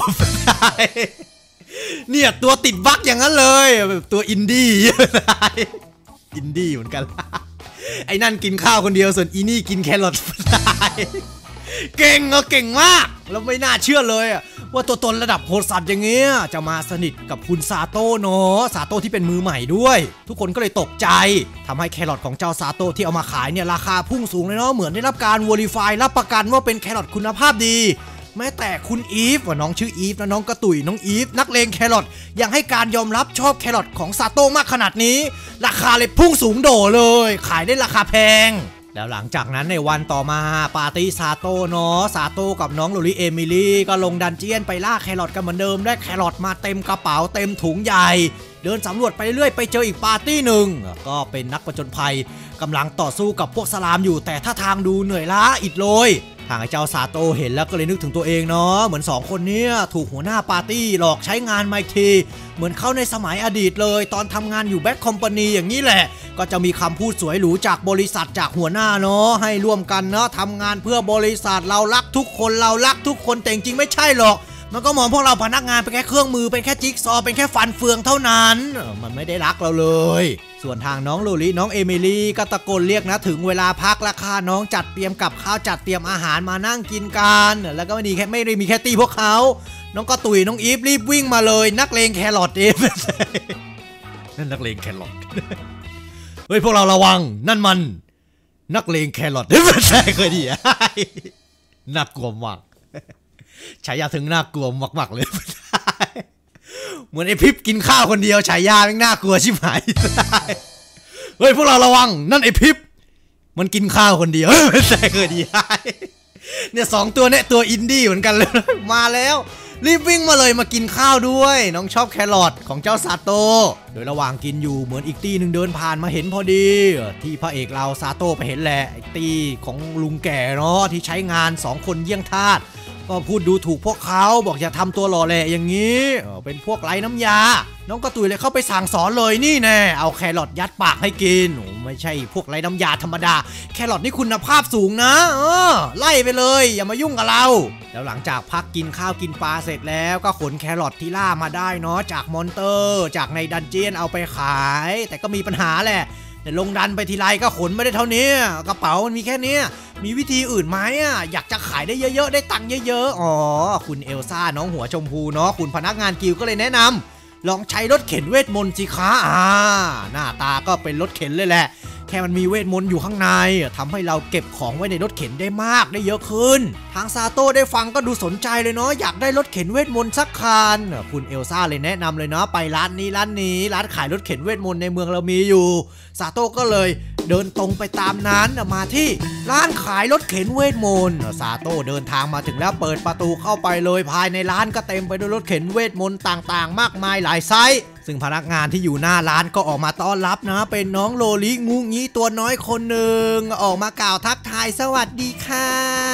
[SPEAKER 1] เนี่ยตัวติดบั๊กอย่างนั้นเลยแบบตัวอินดี้อินดี้เหมือนกันไอ้นั่นกินข้าวคนเดียวส่วนอีนี่กินแครอทเก่งอะเก่งมากแล้วไม่น่าเชื่อเลยว่าตัวตนระดับโหดสัตว์อย่างเงี้ยจะมาสนิทกับคุณซาโต้เนาะซาโต้ที่เป็นมือใหม่ด้วยทุกคนก็เลยตกใจทำให้แครอทของเจ้าซาโต้ที่เอามาขายเนี่ยราคาพุ่งสูงเลยเนาะเหมือนได้รับการวอลิฟายรับประกันว่าเป็นแครอทคุณภาพดีแม้แต่คุณอีฟว่าน้องชื่ออีฟนะน้องกระตุยน้องอีฟนักเลงแครอทยังให้การยอมรับชอบแครอทของซาโต้มากขนาดนี้ราคาเลยพุ่งสูงโดเลยขายได้ราคาแพงแล้วหลังจากนั้นในวันต่อมาปาร์ตี้ซาโต้เนาะซาโต้กับน้องโลลิเอมิลี่ก็ลงดันเจียนไปล่าแครอทกันเหมือนเดิมได้แครอทมาเต็มกระเป๋าเต็มถุงใหญ่เดินสำรวจไปเรื่อยไปเจออีกปาร์ตี้หนึ่งก็เป็นนักผจญภัยกำลังต่อสู้กับพวกสลามอยู่แต่ท่าทางดูเหนื่อยล้าอิดโรยทางไอ้เจ้าซาโต้เห็นแล้วก็เลยนึกถึงตัวเองเนาะเหมือนสองคนนี้ถูกหัวหน้าปาร์ตี้หลอกใช้งานมาอีกทีเหมือนเข้าในสมัยอดีตเลยตอนทำงานอยู่แบ็คคอมพานีอย่างนี้แหละก็จะมีคำพูดสวยหรูจากบริษัทจากหัวหน้าเนาะให้ร่วมกันเนาะทำงานเพื่อบริษัทเรารักทุกคนเรารักทุกคนแต่จริงๆไม่ใช่หรอกมันก็มองพวกเราพนักงานเป็นแค่เครื่องมือเป็นแค่จิ๊กซอเป็นแค่ฟันเฟืองเท่านั้นมันไม่ได้รักเราเลยส่วนทางน้องโลลิน้องเอมิลี่ก็ตะโกนเรียกนะถึงเวลาพักและค่าน้องจัดเตรียมกับข้าวจัดเตรียมอาหารมานั่งกินกันแล้วก็ไม่ดีแค่ไม่ได้มีแค่ตีพวกเขาน้องก็ตุยน้องอีฟรีบวิ่งมาเลยนักเลงแครอทเองนั่นนักเลงแครอทเฮ้ยพวกเราระวังนั่นมันนักเลงแครอทไม่ใช่เคยดีน่ากลัวมากฉายาถึงน่ากลัวมากๆเลยเหมือนไอพิบกินข้าวคนเดียวฉายาแม่งน่ากลัวชิบหายเฮ้ยพวกเราระวังนั่นไอพิบมันกินข้าวคนเดียวไม่ใช่เคยดีเนี่ยสองตัวเนี่ยตัวอินดี้เหมือนกันเลยมาแล้วรีบวิ่งมาเลยมากินข้าวด้วยน้องชอบแครอทของเจ้าซาโต้โดยระหว่างกินอยู่เหมือนอีกตีหนึ่งเดินผ่านมาเห็นพอดีที่พระเอกเราซาโต้ไปเห็นแหละไอตีของลุงแก่เนาะที่ใช้งานสองคนเยี่ยงทาสก็พูดดูถูกพวกเขาบอกอย่าทำตัวหล่อแหละอย่างนี้เป็นพวกไร้น้ำยาน้องกระตุยเลยเข้าไปสั่งสอนเลยนี่แน่เอาแครอทยัดปากให้กินไม่ใช่พวกไร้น้ำยาธรรมดาแครอทนี่คุณภาพสูงนะเออไล่ไปเลยอย่ามายุ่งกับเราแล้วหลังจากพักกินข้าวกินปลาเสร็จแล้วก็ขนแครอทที่ล่ามาได้เนาะจากมอนเตอร์จากในดันเจียนเอาไปขายแต่ก็มีปัญหาแหละแต่ลงดันไปทีไรก็ขนไม่ได้เท่านี้กระเป๋ามันมีแค่นี้มีวิธีอื่นไหมอ่ะอยากจะขายได้เยอะๆได้ตังค์เยอะๆอ๋อคุณเอลซ่าน้องหัวชมพูเนาะคุณพนักงานกิลก็เลยแนะนำลองใช้รถเข็นเวทมนต์สิคะอ่าหน้าตาก็เป็นรถเข็นเลยแหละแค่มันมีเวทมนต์อยู่ข้างในทำให้เราเก็บของไว้ในรถเข็นได้มากได้เยอะขึ้นทางซาโต้ได้ฟังก็ดูสนใจเลยเนาะอยากได้รถเข็นเวทมนต์สักคันคุณเอลซ่าเลยแนะนำเลยเนาะไปร้านนี้ร้านนี้ร้านขายรถเข็นเวทมนต์ในเมืองเรามีอยู่ซาโต้ก็เลยเดินตรงไปตามนั้นมาที่ร้านขายรถเข็นเวทมนต์ซาโต้เดินทางมาถึงแล้วเปิดประตูเข้าไปเลยภายในร้านก็เต็มไปด้วยรถเข็นเวทมนต์ต่างๆมากมายหลายไซส์ซึ่งพนักงานที่อยู่หน้าร้านก็ออกมาต้อนรับนะเป็นน้องโลลิงูงี้ตัวน้อยคนหนึ่งออกมากล่าวทักทายสวัสดีค่ะ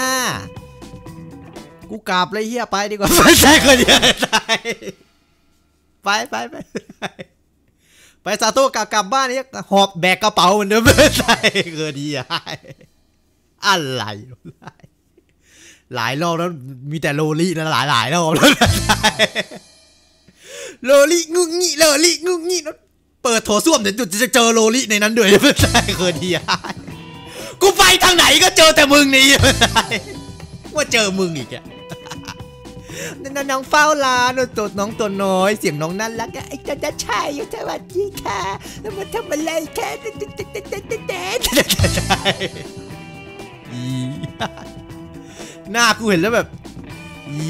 [SPEAKER 1] กูกราบเลยเฮียไปดีกว่าไม่ใช่คนเดียวไปไปไปไปซาโต้กลับกลับบ้านนี้หอบแบกกระเป๋าเหมือนเดิมใช่เกิดดีอะอะไรหลายรอบแล้วมีแต่โลลี่นะหลายหลายรอบแล้วโลลี่งุ้งงี้โลลี่งุ้งงี้เปิดโถส้วมเดี๋ยวจะเจอโลลี่ในนั้นด้วยใช่เกิดดีอะกูไปทางไหนก็เจอแต่มึงนี่ว่าเจอมึงอีกอะน้องเฝ้าร้านตัวน้องตัวน้อยเสียงน้องนั่นแล้วก็ไอ้จ้าจ้าชายสวัสดีค่ะแล้วมาทำอะไรแค่เด็ดเด็ดเด็ดเด็ดเด็ดเด็ดหน้ากูเห็นแล้วแบบอี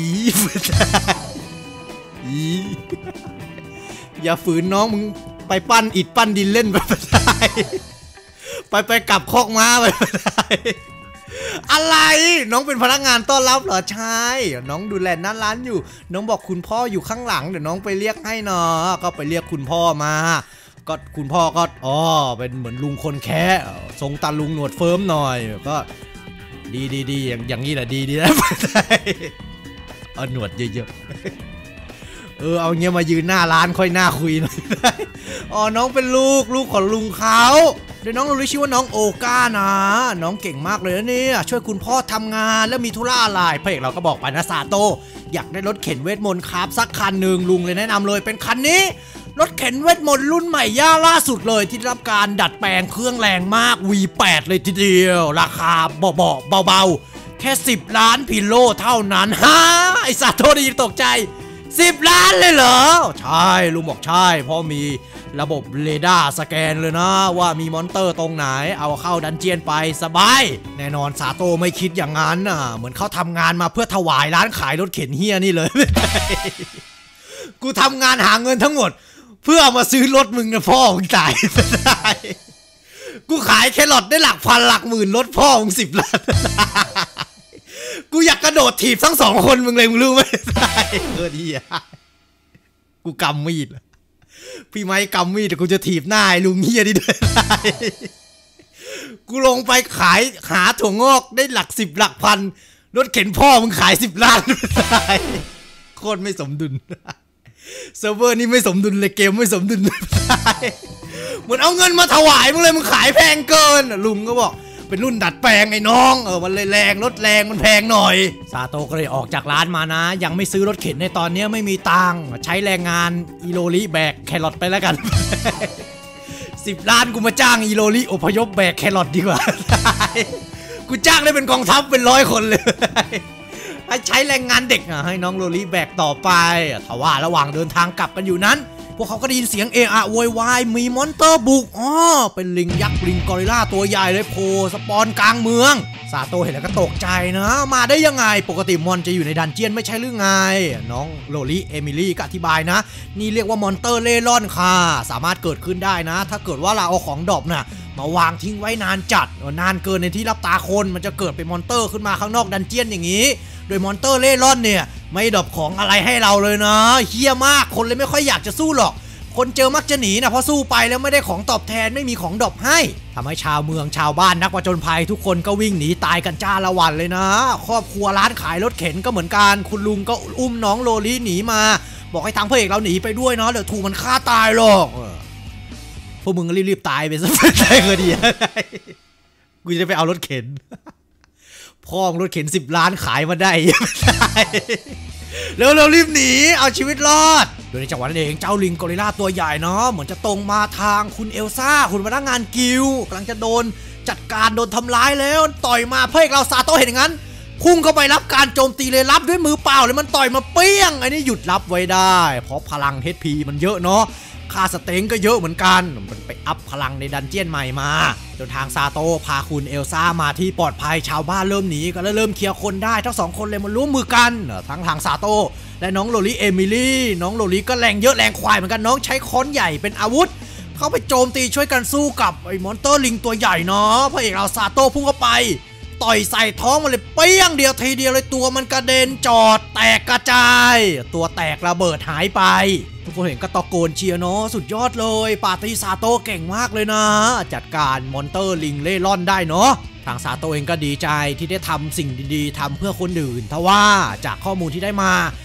[SPEAKER 1] อีอย่าฝืนน้องมึงไปปั้นอิฐปั้นดินเล่นไปไปไปกลับคอกม้าไปอะไรน้องเป็นพนักงานต้อนรับเหรอใช่น้องดูแลหน้าร้านอยู่น้องบอกคุณพ่ออยู่ข้างหลังเดี๋ยวน้องไปเรียกให้เนาะก็ไปเรียกคุณพ่อมาก็คุณพ่อก็อ๋อเป็นเหมือนลุงคนแค่ทรงตาลุงหนวดเฟิร์มหน่อยก็ดีดีดีอย่างอย่างนี้แหละดีดีนะเอาหนวดเยอะๆเออเอาเงี้ยมายืนหน้าร้านค่อยหน้าคุยหน่อยอ๋อน้องเป็นลูกลูกของลุงเขาเดี๋ยวน้องรู้ชื่อว่าน้องโอก้านะน้องเก่งมากเลยนะเนี่ยช่วยคุณพ่อทำงานแล้วมีธุระอะไรพระเอกเราก็บอกไปนะซาโต้อยากได้รถเข็นเวทมนต์ครับสักคันหนึ่งลุงเลยแนะนำเลยเป็นคันนี้รถเข็นเวทมนต์รุ่นใหม่ย่าล่าสุดเลยที่ได้รับการดัดแปลงเครื่องแรงมาก วี แปด เลยทีเดียวราคาเบาๆเบาๆแค่สิบล้านพิโลเท่านั้นฮะไอซาโต้ได้ยินตกใจสิบล้านเลยเหรอใช่ลุงบอกใช่เพราะมีระบบเรดาร์สแกนเลยนะว่ามีมอนเตอร์ตรงไหนเอาเข้าดันเจียนไปสบายแน่นอนซาโต้ไม่คิดอย่างนั้นอ่ะเหมือนเขาทำงานมาเพื่อถวายร้านขายรถเข็นเฮียนี่เลย กูทำงานหาเงินทั้งหมดเพื่อมาซื้อรถมึงนะพ่อมึงตายไม่ได้กูขายแครอทได้หลักพันหลักหมื่นรถพ่อมึงสิบล้านกูอยากกระโดดถีบทั้งสองคนมึงเลยมึงรู้ไหมเออดีอ่ะกูกำมีดพี่ไม้กำมีดแต่กูจะถีบหน้าลุงเฮียนี่ด้วยกูลงไปขายหาถั่วงอกได้หลักสิบหลักพันรถเข็นพ่อมึงขายสิบล้านโคตรไม่สมดุลเซิร์ฟเวอร์นี่ไม่สมดุลเลยเกมไม่สมดุลเหมือนเอาเงินมาถวายมึงเลยมึงขายแพงเกินลุงก็บอกเป็นรุ่นดัดแปลงไอ้น้องเออมันเลยแรงรถแรงมันแพงหน่อยซาโต้ก็เลยออกจากร้านมานะยังไม่ซื้อรถเข็นในตอนนี้ไม่มีตังค์ใช้แรงงานอีโรลิแบกแครอทไปแล้วกันสิบล้านกูมาจ้างอีโรลิอพยพแบกแครอทดีกว่ากูจ้างได้เป็นกองทัพเป็นร้อยคนเลยให้ใช้แรงงานเด็กให้น้องโรลิแบกต่อไปถ้าว่าระหว่างเดินทางกลับกันอยู่นั้นพวกเขาก็ได้ยินเสียงเอะอะโวยวายมีมอนเตอร์บุกอ๋อเป็นลิงยักษ์ลิงกอริลลาตัวใหญ่เลยโผล่สปอนกลางเมืองซาโต้เห็นแล้วก็ตกใจนะมาได้ยังไงปกติมอนจะอยู่ในดันเจียนไม่ใช่หรือไงน้องโรลิเอมิลี่ก็อธิบายนะนี่เรียกว่ามอนเตอร์เล่ร่อนค่ะสามารถเกิดขึ้นได้นะถ้าเกิดว่าเราเอาของดรอปน่ะมาวางทิ้งไว้นานจัดนานเกินในที่รับตาคนมันจะเกิดเป็นมอนเตอร์ขึ้นมาข้างนอกดันเจียนอย่างนี้โดยมอนเตอร์เล่ร่อนเนี่ยไม่ดรอปของอะไรให้เราเลยนะเฮี้ยมากคนเลยไม่ค่อยอยากจะสู้หรอกคนเจอมักจะหนีนะเพราะสู้ไปแล้วไม่ได้ของตอบแทนไม่มีของดรอปให้ทำให้ชาวเมืองชาวบ้านนักผจญภัยทุกคนก็วิ่งหนีตายกันจ้าละวันเลยนะครอบครัวร้านขายรถเข็นก็เหมือนกันคุณลุงก็อุ้มน้องโรลิหนีมาบอกให้ทางพระเอกเราหนีไปด้วยเนาะเดี๋ยวถูกมันฆ่าตายหรอกพวกมึงก็รีบๆตายไปซะได้ก็ดีกูจะไปเอารถเข็นพ่อรถเข็นสิบล้านขายมาได้เร็วเร็วรีบหนีเอาชีวิตรอดโดยในจังหวะนั้นเองเจ้าลิงกอริลลาตัวใหญ่เนาะเหมือนจะตรงมาทางคุณเอลซ่าคุณพนักงานกิลกำลังจะโดนจัดการโดนทำร้ายแล้วต่อยมาเพื่อเราซาโต้เห็นอย่างนั้นพุ่งเข้าไปรับการโจมตีเลยรับด้วยมือเปล่าเลยมันต่อยมาเปี้ยงไอ้นี่หยุดรับไว้ได้เพราะพลัง เอช พี มันเยอะเนาะค่าสเต็งก็เยอะเหมือนกันมันไปอัพพลังในดันเจียนใหม่มาจนทางซาโต้พาคุณเอลซ่ามาที่ปลอดภัยชาวบ้านเริ่มหนีกันแล้วเริ่มเคลียร์คนได้ทั้งสองคนเลยมาร่วมมือกันทั้งทางซาโต้และน้องโรลิเอมิลี่น้องโรลิก็แรงเยอะแรงควายเหมือนกันน้องใช้ค้อนใหญ่เป็นอาวุธเข้าไปโจมตีช่วยกันสู้กับไอ้มอนเตอร์ลิงตัวใหญ่เนาะพระเอกเราซาโต้พุ่งเข้าไปต่อยใส่ท้องมันเลยเปี้ยงเดียวทีเดียวเลยตัวมันกระเด็นจอดแตกกระจายตัวแตกระเบิดหายไปทุกคนเห็นก็ตะโกนเชียร์เนาะสุดยอดเลยปาร์ตี้ซาโต้เก่งมากเลยนะจัดการมอนเตอร์ลิงเล่ร่อนได้เนาะทางซาโต้เองก็ดีใจที่ได้ทำสิ่งดีๆทำเพื่อคนอื่นทว่าจากข้อมูลที่ได้มา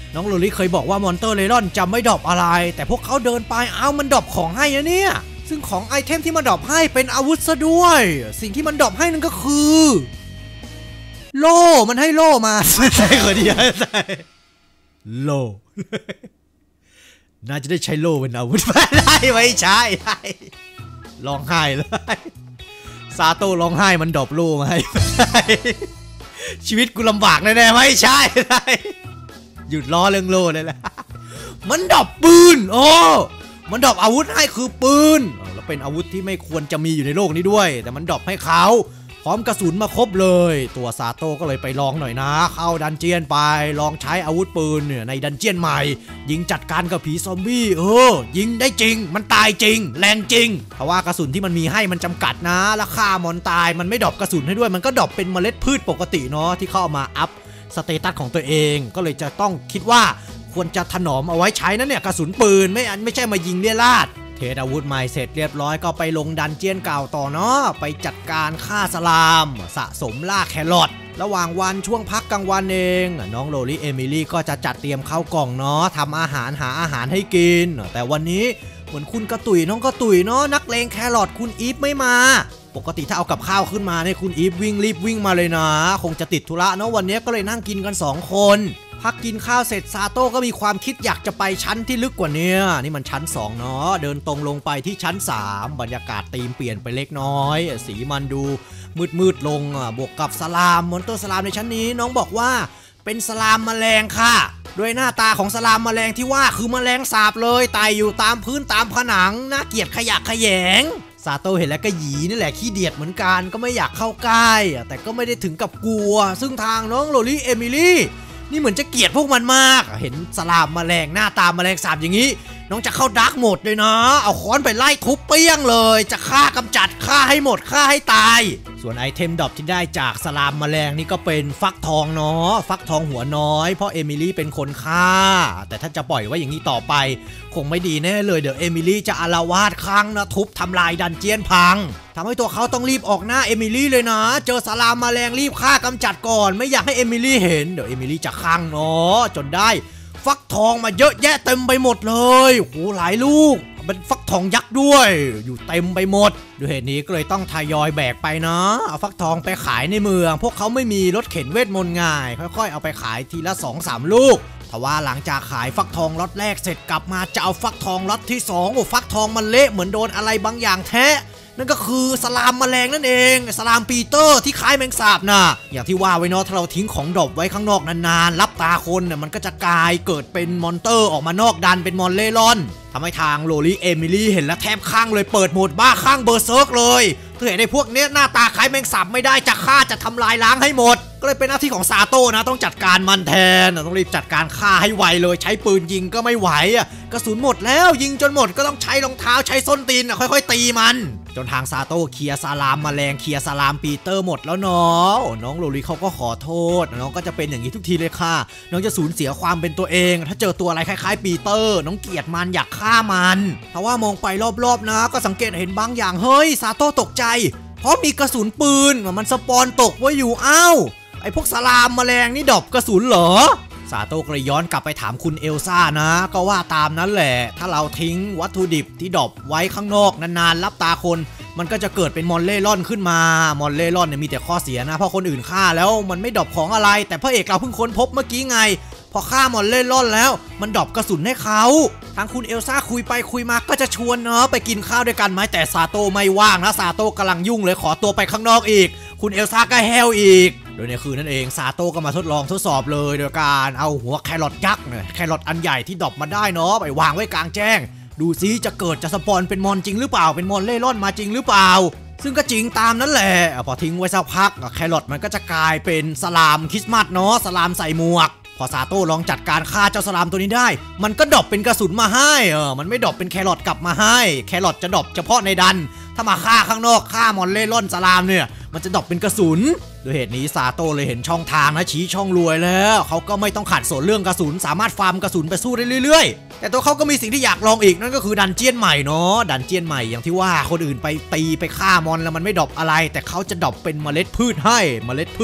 [SPEAKER 1] น้องโรลี่เคยบอกว่ามอนเตอร์เลรอนจะไม่ดรอปอะไรแต่พวกเขาเดินไปเอ้ามันดรอปของให้นะเนี่ยซึ่งของไอเทมที่มันดรอปให้เป็นอาวุธซะด้วยสิ่งที่มันดรอปให้นั่นก็คือโล่มันให้โล่มาใช่คนเดียวใช่โล่น่าจะได้ใช้โล่เป็นอาวุธไม่ได้ไม่ใช่ร้องไห้เลยซาโต้ร้องไห้มันดรอปโล่มาให้ชีวิตกูลำบากแน่ๆไม่ใช่หยุดล้อเรื่องโล่เลยแหละมันดรอปปืนโอ้มันดรอปอาวุธให้คือปืนแล้วเป็นอาวุธที่ไม่ควรจะมีอยู่ในโลกนี้ด้วยแต่มันดรอปให้เขาพร้อมกระสุนมาครบเลยตัวซาโต้ก็เลยไปลองหน่อยนะเข้าดันเจียนไปลองใช้อาวุธปืนเนี่ยในดันเจียนใหม่ยิงจัดการกับผีซอมบี้เออยิงได้จริงมันตายจริงแรงจริงเพราะว่ากระสุนที่มันมีให้มันจำกัดนะแล้วฆ่ามอนตายมันไม่ดรอปกระสุนให้ด้วยมันก็ดรอปเป็นเมล็ดพืชปกติเนาะที่เข้ามาอัพสเตตัสของตัวเองก็เลยจะต้องคิดว่าควรจะถนอมเอาไว้ใช้นะเนี่ยกระสุนปืนไม่อันไม่ใช่มายิงเลี่ยราดเทอาวุธใหม่เสร็จเรียบร้อยก็ไปลงดันเจียนเก่าต่อเนาะไปจัดการฆ่าสลามสะสมล่าแครอทระหว่างวันช่วงพักกลางวันเองน้องโรลี่เอมิลี่ก็จะจัดเตรียมข้าวกล่องเนาะทำอาหารหาอาหารให้กินแต่วันนี้เหมือนคุณกระตุยน้องกระตุยเนาะนักเลงแครอทคุณอีฟไม่มาปกติถ้าเอากับข้าวขึ้นมาเนี่ยคุณอีฟวิ่งรีบวิ่งมาเลยนะคงจะติดธุระเนาะวันนี้ก็เลยนั่งกินกันสองคนพักกินข้าวเสร็จซาโต้ก็มีความคิดอยากจะไปชั้นที่ลึกกว่านี้นี่มันชั้นสองเนาะเดินตรงลงไปที่ชั้นสามบรรยากาศธีมเปลี่ยนไปเล็กน้อยสีมันดูมืดๆลงบวกกับสลามมอนเตอร์สลามในชั้นนี้น้องบอกว่าเป็นสลามแมลงค่ะด้วยหน้าตาของสลามแมลงที่ว่าคือแมลงสาบเลยไต่อยู่ตามพื้นตามผนังน่าเกลียดขยะแขยงซาโต้เห็นแล้วก็หยีนี่แหละขี้เดียดเหมือนกันก็ไม่อยากเข้าใกล้แต่ก็ไม่ได้ถึงกับกลัวซึ่งทางน้องโรลี่เอมิลี่นี่เหมือนจะเกลียดพวกมันมากเห็นสลามแมลงหน้าตาแมลงสาบอย่างนี้น้องจะเข้าดาร์กโหมดเลยนะเอาค้อนไปไล่ทุบเปี้ยงเลยจะฆ่ากำจัดฆ่าให้หมดฆ่าให้ตายส่วนไอเทมดรอปที่ได้จากสลามแมลงนี่ก็เป็นฟักทองเนาะฟักทองหัวน้อยเพราะเอมิลี่เป็นคนฆ่าแต่ถ้าจะปล่อยไว้อย่างนี้ต่อไปคงไม่ดีแน่เลยเดี๋ยวเอมิลี่จะอาละวาดครั้งนะทุบทำลายดันเจียนพังทำให้ตัวเขาต้องรีบออกหน้าเอมิลี่เลยนะเจอสลามแมลงรีบฆ่ากำจัดก่อนไม่อยากให้เอมิลี่เห็นเดี๋ยวเอมิลี่จะฆ่าเนาะจนได้ฟักทองมาเยอะแยะเต็มไปหมดเลยโหหลายลูกเป็นฟักทองยักษ์ด้วยอยู่เต็มไปหมดด้วยเหตุนี้ก็เลยต้องทยอยแบกไปนะเอาฟักทองไปขายในเมืองพวกเขาไม่มีรถเข็นเวทมนต์ง่ายค่อยๆเอาไปขายทีละ สองสาม ลูกแต่ว่าหลังจากขายฟักทองล็อตแรกเสร็จกลับมาจะเอาฟักทองล็อตที่สองโอ้ฟักทองมันเละเหมือนโดนอะไรบางอย่างแทะนั่นก็คือสลามแมลงนั่นเองสลามปีเตอร์ที่คล้ายแมงสาบน่ะอย่างที่ว่าไว้เนาะถ้าเราทิ้งของดรอปไว้ข้างนอกนานๆรับตาคนเนี่ยมันก็จะกลายเกิดเป็นมอนเตอร์ออกมานอกดันเป็นมอนเล่ร่อนทำให้ทางโรลี่เอมิลี่เห็นแล้วแทบข้างเลยเปิดโหมดบ้าข้างเบอร์เซิร์กเลยเธอเห็นในพวกเนี้ยหน้าตาคล้ายแมงสาบไม่ได้จะฆ่าจะทำลายล้างให้หมดก็เลยเป็นหน้าที่ของซาโต้นะต้องจัดการมันแทนต้องรีบจัดการฆ่าให้ไวเลยใช้ปืนยิงก็ไม่ไหวอ่ะกระสุนหมดแล้วยิงจนหมดก็ต้องใช้รองเท้าใช้ส้นตีนค่อยๆตีมันจนทางซาโต้เคลียร์สลามแมลงเคลียร์สลามปีเตอร์หมดแล้วเนาะน้องโรลี่เขาก็ขอโทษน้องก็จะเป็นอย่างนี้ทุกทีเลยค่ะน้องจะสูญเสียความเป็นตัวเองถ้าเจอตัวอะไรคล้ายๆปีเตอร์น้องเกลียดมันอยากฆ่ามันแต่ว่ามองไปรอบๆนะก็สังเกตเห็นบางอย่างเฮ้ยซาโต้ตกใจเพราะมีกระสุนปืนมันสปอนตกไว้อยู่อ้าวไอพวกสลามแมลงนี่ดรอปกระสุนเหรอซาโต้ก็เลยย้อนกลับไปถามคุณเอลซ่านะก็ว่าตามนั้นแหละถ้าเราทิ้งวัตถุดิบที่ดรอปไว้ข้างนอกนานๆรับตาคนมันก็จะเกิดเป็นมอนเล่ร่อนขึ้นมามอนเล่ร่อนเนี่ยมีแต่ข้อเสียนะเพราะคนอื่นฆ่าแล้วมันไม่ดรอปของอะไรแต่พระเอกเราเพิ่งค้นพบเมื่อกี้ไงพอฆ่ามอนเล่ร่อนแล้วมันดรอปกระสุนให้เขาทางคุณเอลซ่าคุยไปคุยมาก็จะชวนเนาะไปกินข้าวด้วยกันไหมแต่ซาโต้ไม่ว่างนะซาโต้กำลังยุ่งเลยขอตัวไปข้างนอกอีกคุณเอลซ่าก็แฮวอีกโดยในคืนนั่นเองซาโต้ก็มาทดลองทดสอบเลยโดยการเอาหัวแครอทยักษ์เนี่ยแครอทอันใหญ่ที่ดรอปมาได้เนาะไปวางไว้กลางแจ้งดูซิจะเกิดจะสปอนเป็นมอนจริงหรือเปล่าเป็นมอนเล่ร่อนมาจริงหรือเปล่าซึ่งก็จริงตามนั้นแหละพอทิ้งไว้สักพักแครอทมันก็จะกลายเป็นสลามคริสต์มาสเนาะสลามใส่หมวกพอซาโต้ลองจัดการฆ่าเจ้าสลามตัวนี้ได้มันก็ดรอปเป็นกระสุนมาให้เออมันไม่ดรอปเป็นแครอทกลับมาให้แครอทจะดรอปเฉพาะในดันถ้ามาฆ่าข้างนอกฆ่ามอนเล่ร่อนสลามเนี่ยมันจะดรอปเป็นกระสุนโดยเหตุนี้ซาโต้เลยเห็นช่องทางนะชี้ช่องรวยแล้วเขาก็ไม่ต้องขัดสนเรื่องกระสุนสามารถฟาร์มกระสุนไปสู้ได้เรื่อยๆแต่ตัวเขาก็มีสิ่งที่อยากลองอีกนั่นก็คือดันเจียนใหม่เนาะดันเจียนใหม่อย่างที่ว่าคนอื่นไปตีไปฆ่ามอนแล้วมันไม่ดรอปอะไรแต่เขาจะดรอปเป็นเมล็ดพืชให้เมล็ดพืช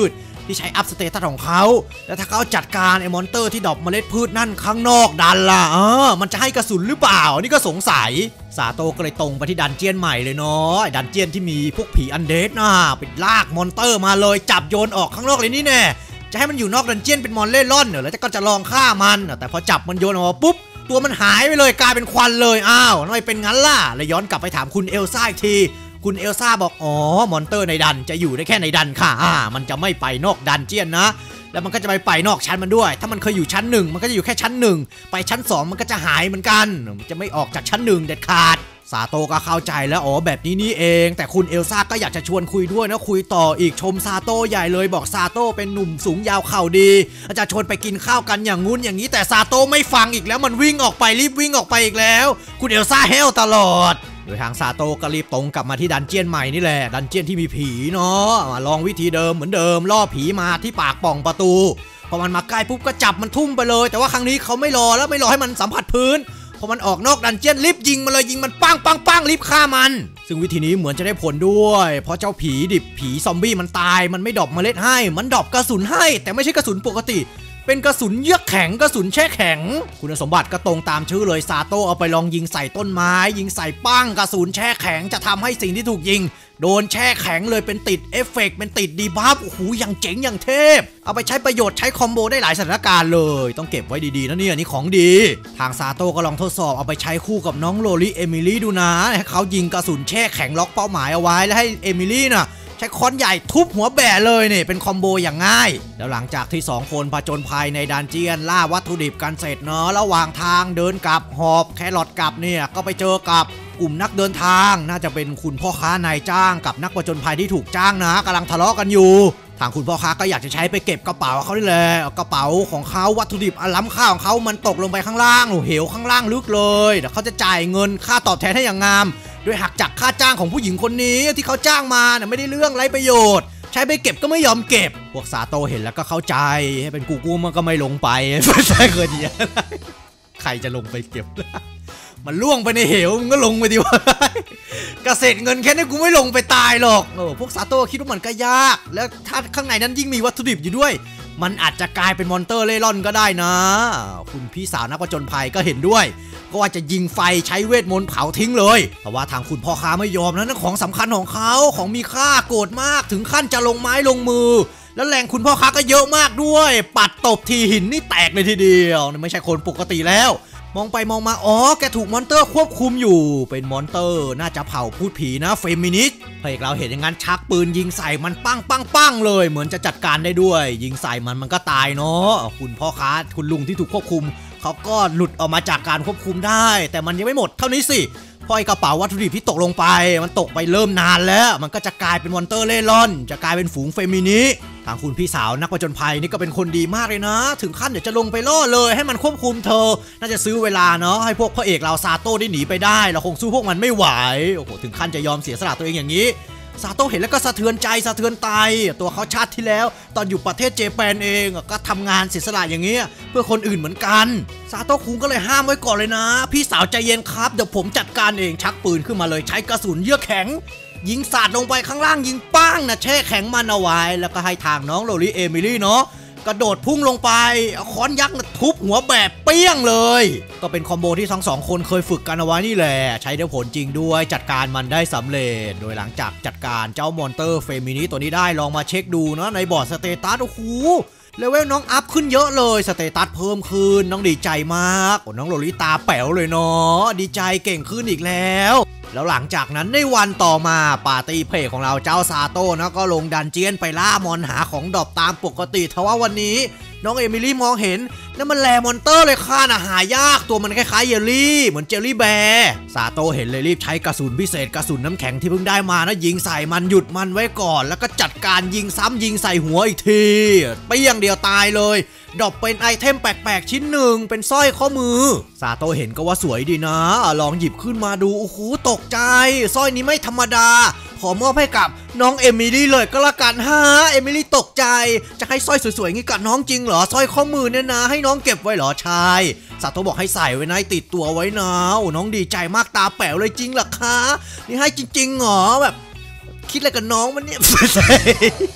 [SPEAKER 1] ที่ใช้อัพสเตตัสของเขาแล้วถ้าเขาจัดการไอ้มอนเตอร์ที่ดรอปเมล็ดพืชนั่นข้างนอกดันล่ะเออมันจะให้กระสุนหรือเปล่านี่ก็สงสัยซาโต้ก็เลยตรงไปที่ดันเจียนใหม่เลยเนาะดันเจียนที่มีพวกผีอันเดดน่ะไปลากมอนเตอร์มาเลยจับโยนออกข้างนอกเลยนี่แน่จะให้มันอยู่นอกดันเจียนเป็นมอนเล่ร่อนเหรอแล้วก็จะลองฆ่ามันแต่พอจับมันโยนออกมาปุ๊บตัวมันหายไปเลยกลายเป็นควันเลยอ้าวทำไมเป็นงั้นล่ะเลยย้อนกลับไปถามคุณเอลซ่าอีกทีคุณเอลซ่าบอกอ๋อมอนเตอร์ในดันจะอยู่ได้แค่ในดันค่ะอ่ามันจะไม่ไปนอกดันเจียนนะแล้วมันก็จะไปไปนอกชั้นมันด้วยถ้ามันเคยอยู่ชั้นหนึ่งมันก็จะอยู่แค่ชั้นหนึ่งไปชั้นสองมันก็จะหายเหมือนกันมันจะไม่ออกจากชั้นหนึ่งเด็ดขาดซาโตก็เข้าใจแล้วอ๋อแบบนี้นี่เองแต่คุณเอลซ่าก็อยากจะชวนคุยด้วยนะคุยต่ออีกชมซาโตใหญ่เลยบอกซาโตเป็นหนุ่มสูงยาวเข่าดีจะชวนไปกินข้าวกันอย่างงุ้นอย่างนี้แต่ซาโตไม่ฟังอีกแล้วมันวิ่งออกไปรีบวิ่งออกไปอีกแล้วคุณเอลซ่าเฮลตลอดโดยทางซาโตก็รีบตรงกลับมาที่ดันเจียนใหม่นี่แหละดันเจียนที่มีผีเนาะมาลองวิธีเดิมเหมือนเดิมล่อผีมาที่ปากป่องประตูพอมันมาใกล้ปุ๊บก็จับมันทุ่มไปเลยแต่ว่าครั้งนี้เขาไม่รอแล้วไม่รอให้มันสัมผัสพื้นพอมันออกนอกดันเจียนรีบยิงมาเลยยิงมันปังปังปังรีบฆ่ามันซึ่งวิธีนี้เหมือนจะได้ผลด้วยเพราะเจ้าผีดิบผีซอมบี้มันตายมันไม่ดรอปเมล็ดให้มันดรอปกระสุนให้แต่ไม่ใช่กระสุนปกติเป็นกระสุนเยือกแข็งกระสุนแช่แข็งคุณสมบัติก็ตรงตามชื่อเลยซาโตเอาไปลองยิงใส่ต้นไม้ยิงใส่ปั้งกระสุนแช่แข็งจะทำให้สิ่งที่ถูกยิงโดนแช่แข็งเลยเป็นติดเอฟเฟกต์เป็นติดดีบัฟโอ้โหอย่างเจ๋งอย่างเทพเอาไปใช้ประโยชน์ใช้คอมโบได้หลายสถานการณ์เลยต้องเก็บไว้ดีๆนะเนี่ยนี่ของดีทางซาโตก็ลองทดสอบเอาไปใช้คู่กับน้องโรลิเอมิลี่ดูนะให้เขายิงกระสุนแช่แข็งล็อกเป้าหมายเอาไว้แล้วให้เอมิลี่น่ะใช้ค้อนใหญ่ทุบหัวแบะเลยเนี่ยเป็นคอมโบอย่างง่ายแล้วหลังจากที่สองคนผจญภัยในดันเจียนล่าวัตถุดิบกันเสร็จเนาะระหว่างทางเดินกลับหอบแครอทกลับเนี่ยก็ไปเจอกับกลุ่มนักเดินทางน่าจะเป็นคุณพ่อค้านายจ้างกับนักผจญภัยที่ถูกจ้างนะกำลังทะเลาะกันอยู่ทางคุณพ่อค้าก็อยากจะใช้ไปเก็บกระเป๋าเขานี่แหละกระเป๋าของเขาวัตถุดิบอันล้ำค่าของเขามันตกลงไปข้างล่างเหวข้างล่างลึกเลยเดี๋ยวเขาจะจ่ายเงินค่าตอบแทนให้อย่างงามโดยหักจากค่าจ้างของผู้หญิงคนนี้ที่เขาจ้างมาเนี่ยไม่ได้เรื่องไร้ประโยชน์ใช้ไปเก็บก็ไม่ยอมเก็บพวกซาโตเห็นแล้วก็เข้าใจให้เป็นกูกูมันก็ไม่ลงไปไม่ใช่เคยดีใครจะลงไปเก็บมันล่วงไปในเหวมันก็ลงไปดิวะเกษตรเงินแค่นี้กูไม่ลงไปตายหรอกโอ้พวกซาโต้คิดว่ามันก็ยากแล้วถ้าข้างในนั้นยิ่งมีวัตถุดิบอยู่ด้วยมันอาจจะกลายเป็นมอนเตอร์เล่ร่อนก็ได้นะคุณพี่สาวนักผจญภัยก็เห็นด้วยก็ว่าจะยิงไฟใช้เวทมนต์เผาทิ้งเลยแต่ว่าทางคุณพ่อค้าไม่ยอมนะนั่นของสำคัญของเขาของมีค่าโกรธมากถึงขั้นจะลงไม้ลงมือแล้วแรงคุณพ่อค้าก็เยอะมากด้วยปัดตบทีหินนี่แตกเลยทีเดียวไม่ใช่คนปกติแล้วมองไปมองมาอ๋อแกถูกมอนเตอร์ควบคุมอยู่เป็นมอนเตอร์น่าจะเผาพูดผีนะเฟมินิสต์พระเอกเราเห็นอย่างนั้นชักปืนยิงใส่มันปังปังปังเลยเหมือนจะจัดการได้ด้วยยิงใส่มันมันก็ตายเนาะคุณพ่อค้าคุณลุงที่ถูกควบคุมเขาก็หลุดออกมาจากการควบคุมได้แต่มันยังไม่หมดเท่านี้สิพอไอกระเป๋าวัตถุดิบที่ตกลงไปมันตกไปเริ่มนานแล้วมันก็จะกลายเป็นมอนเตอร์เล่ร่อนจะกลายเป็นฝูงเฟมินิสต์ทางคุณพี่สาวนักผจญภัยนี่ก็เป็นคนดีมากเลยนะถึงขั้นเดี๋ยวจะลงไปล่อเลยให้มันควบคุมเธอน่าจะซื้อเวลาเนาะให้พวกพระเอกเราซาโต้ได้หนีไปได้เราคงสู้พวกมันไม่ไหวโอ้โหถึงขั้นจะยอมเสียสละตัวเองอย่างนี้ซาโต้เห็นแล้วก็สะเทือนใจสะเทือนใจตัวเขาชาติที่แล้วตอนอยู่ประเทศเจแปนเองก็ทำงานเสียสละอย่างเงี้ยเพื่อคนอื่นเหมือนกันซาโต้คุงก็เลยห้ามไว้ก่อนเลยนะพี่สาวใจเย็นครับเดี๋ยวผมจัดการเองชักปืนขึ้นมาเลยใช้กระสุนเยือกแข็งยิงสาดลงไปข้างล่างยิงป้างนะแช่แข็งมันเอาไว้แล้วก็ให้ทางน้องโรลิเอมิลี่เนาะกระโดดพุ่งลงไปเอาค้อนยักษ์ทุบหัวแบบเปี้ยงเลยก็เป็นคอมโบที่ทั้งสองคนเคยฝึกกันเอาไว้นี่แหละใช้ได้ผลจริงด้วยจัดการมันได้สำเร็จโดยหลังจากจัดการเจ้ามอนเตอร์เฟมินิสต์ตัวนี้ได้ลองมาเช็คดูนะในบอร์ดสเตตัสโอ้โหเลเวลน้องอัพขึ้นเยอะเลยสเตตัสเพิ่มขึ้นน้องดีใจมากน้องโรลิตาแป๋วเลยเนาะดีใจเก่งขึ้นอีกแล้วแล้วหลังจากนั้นในวันต่อมาปาร์ตี้เพลย์ของเราเจ้าซาโต้นะก็ลงดันเจียนไปล่ามอนหาของดรอปตามปกติทว่าวันนี้น้องเอมิลี่มองเห็นนั่นมันแลมอนเตอร์เลยค่าน่ะหายากตัวมันคล้ายๆเยลลี่เหมือนเจลลี่แบร์ซาโต้เห็นเลยรีบใช้กระสุนพิเศษกระสุนน้ำแข็งที่เพิ่งได้มานะยิงใส่มันหยุดมันไว้ก่อนแล้วก็จัดการยิงซ้ำยิงใส่หัวอีกทีเปี้ยงเดียวตายเลยดรอปเป็นไอเทมแปลกๆชิ้นหนึ่งเป็นสร้อยข้อมือซาโต้เห็นก็ว่าสวยดีนะลองหยิบขึ้นมาดูโอ้โหตกใจสร้อยนี้ไม่ธรรมดาขอมอบให้กับน้องเอมิลี่เลยก็แล้วกันฮะเอมิลี่ตกใจจะให้สร้อยสวยๆงี้กับน้องจริงเหรอสร้อยข้อมือเนี่ยนะให้น้องเก็บไว้เหรอชายซาโต้บอกให้ใส่ไว้นะติดตัวไว้นะโอ้น้องดีใจมากตาแป๋วเลยจริงเหรอคะนี่ให้จริงๆเหรอแบบคิดอะไรกับน้องมันเนี่ย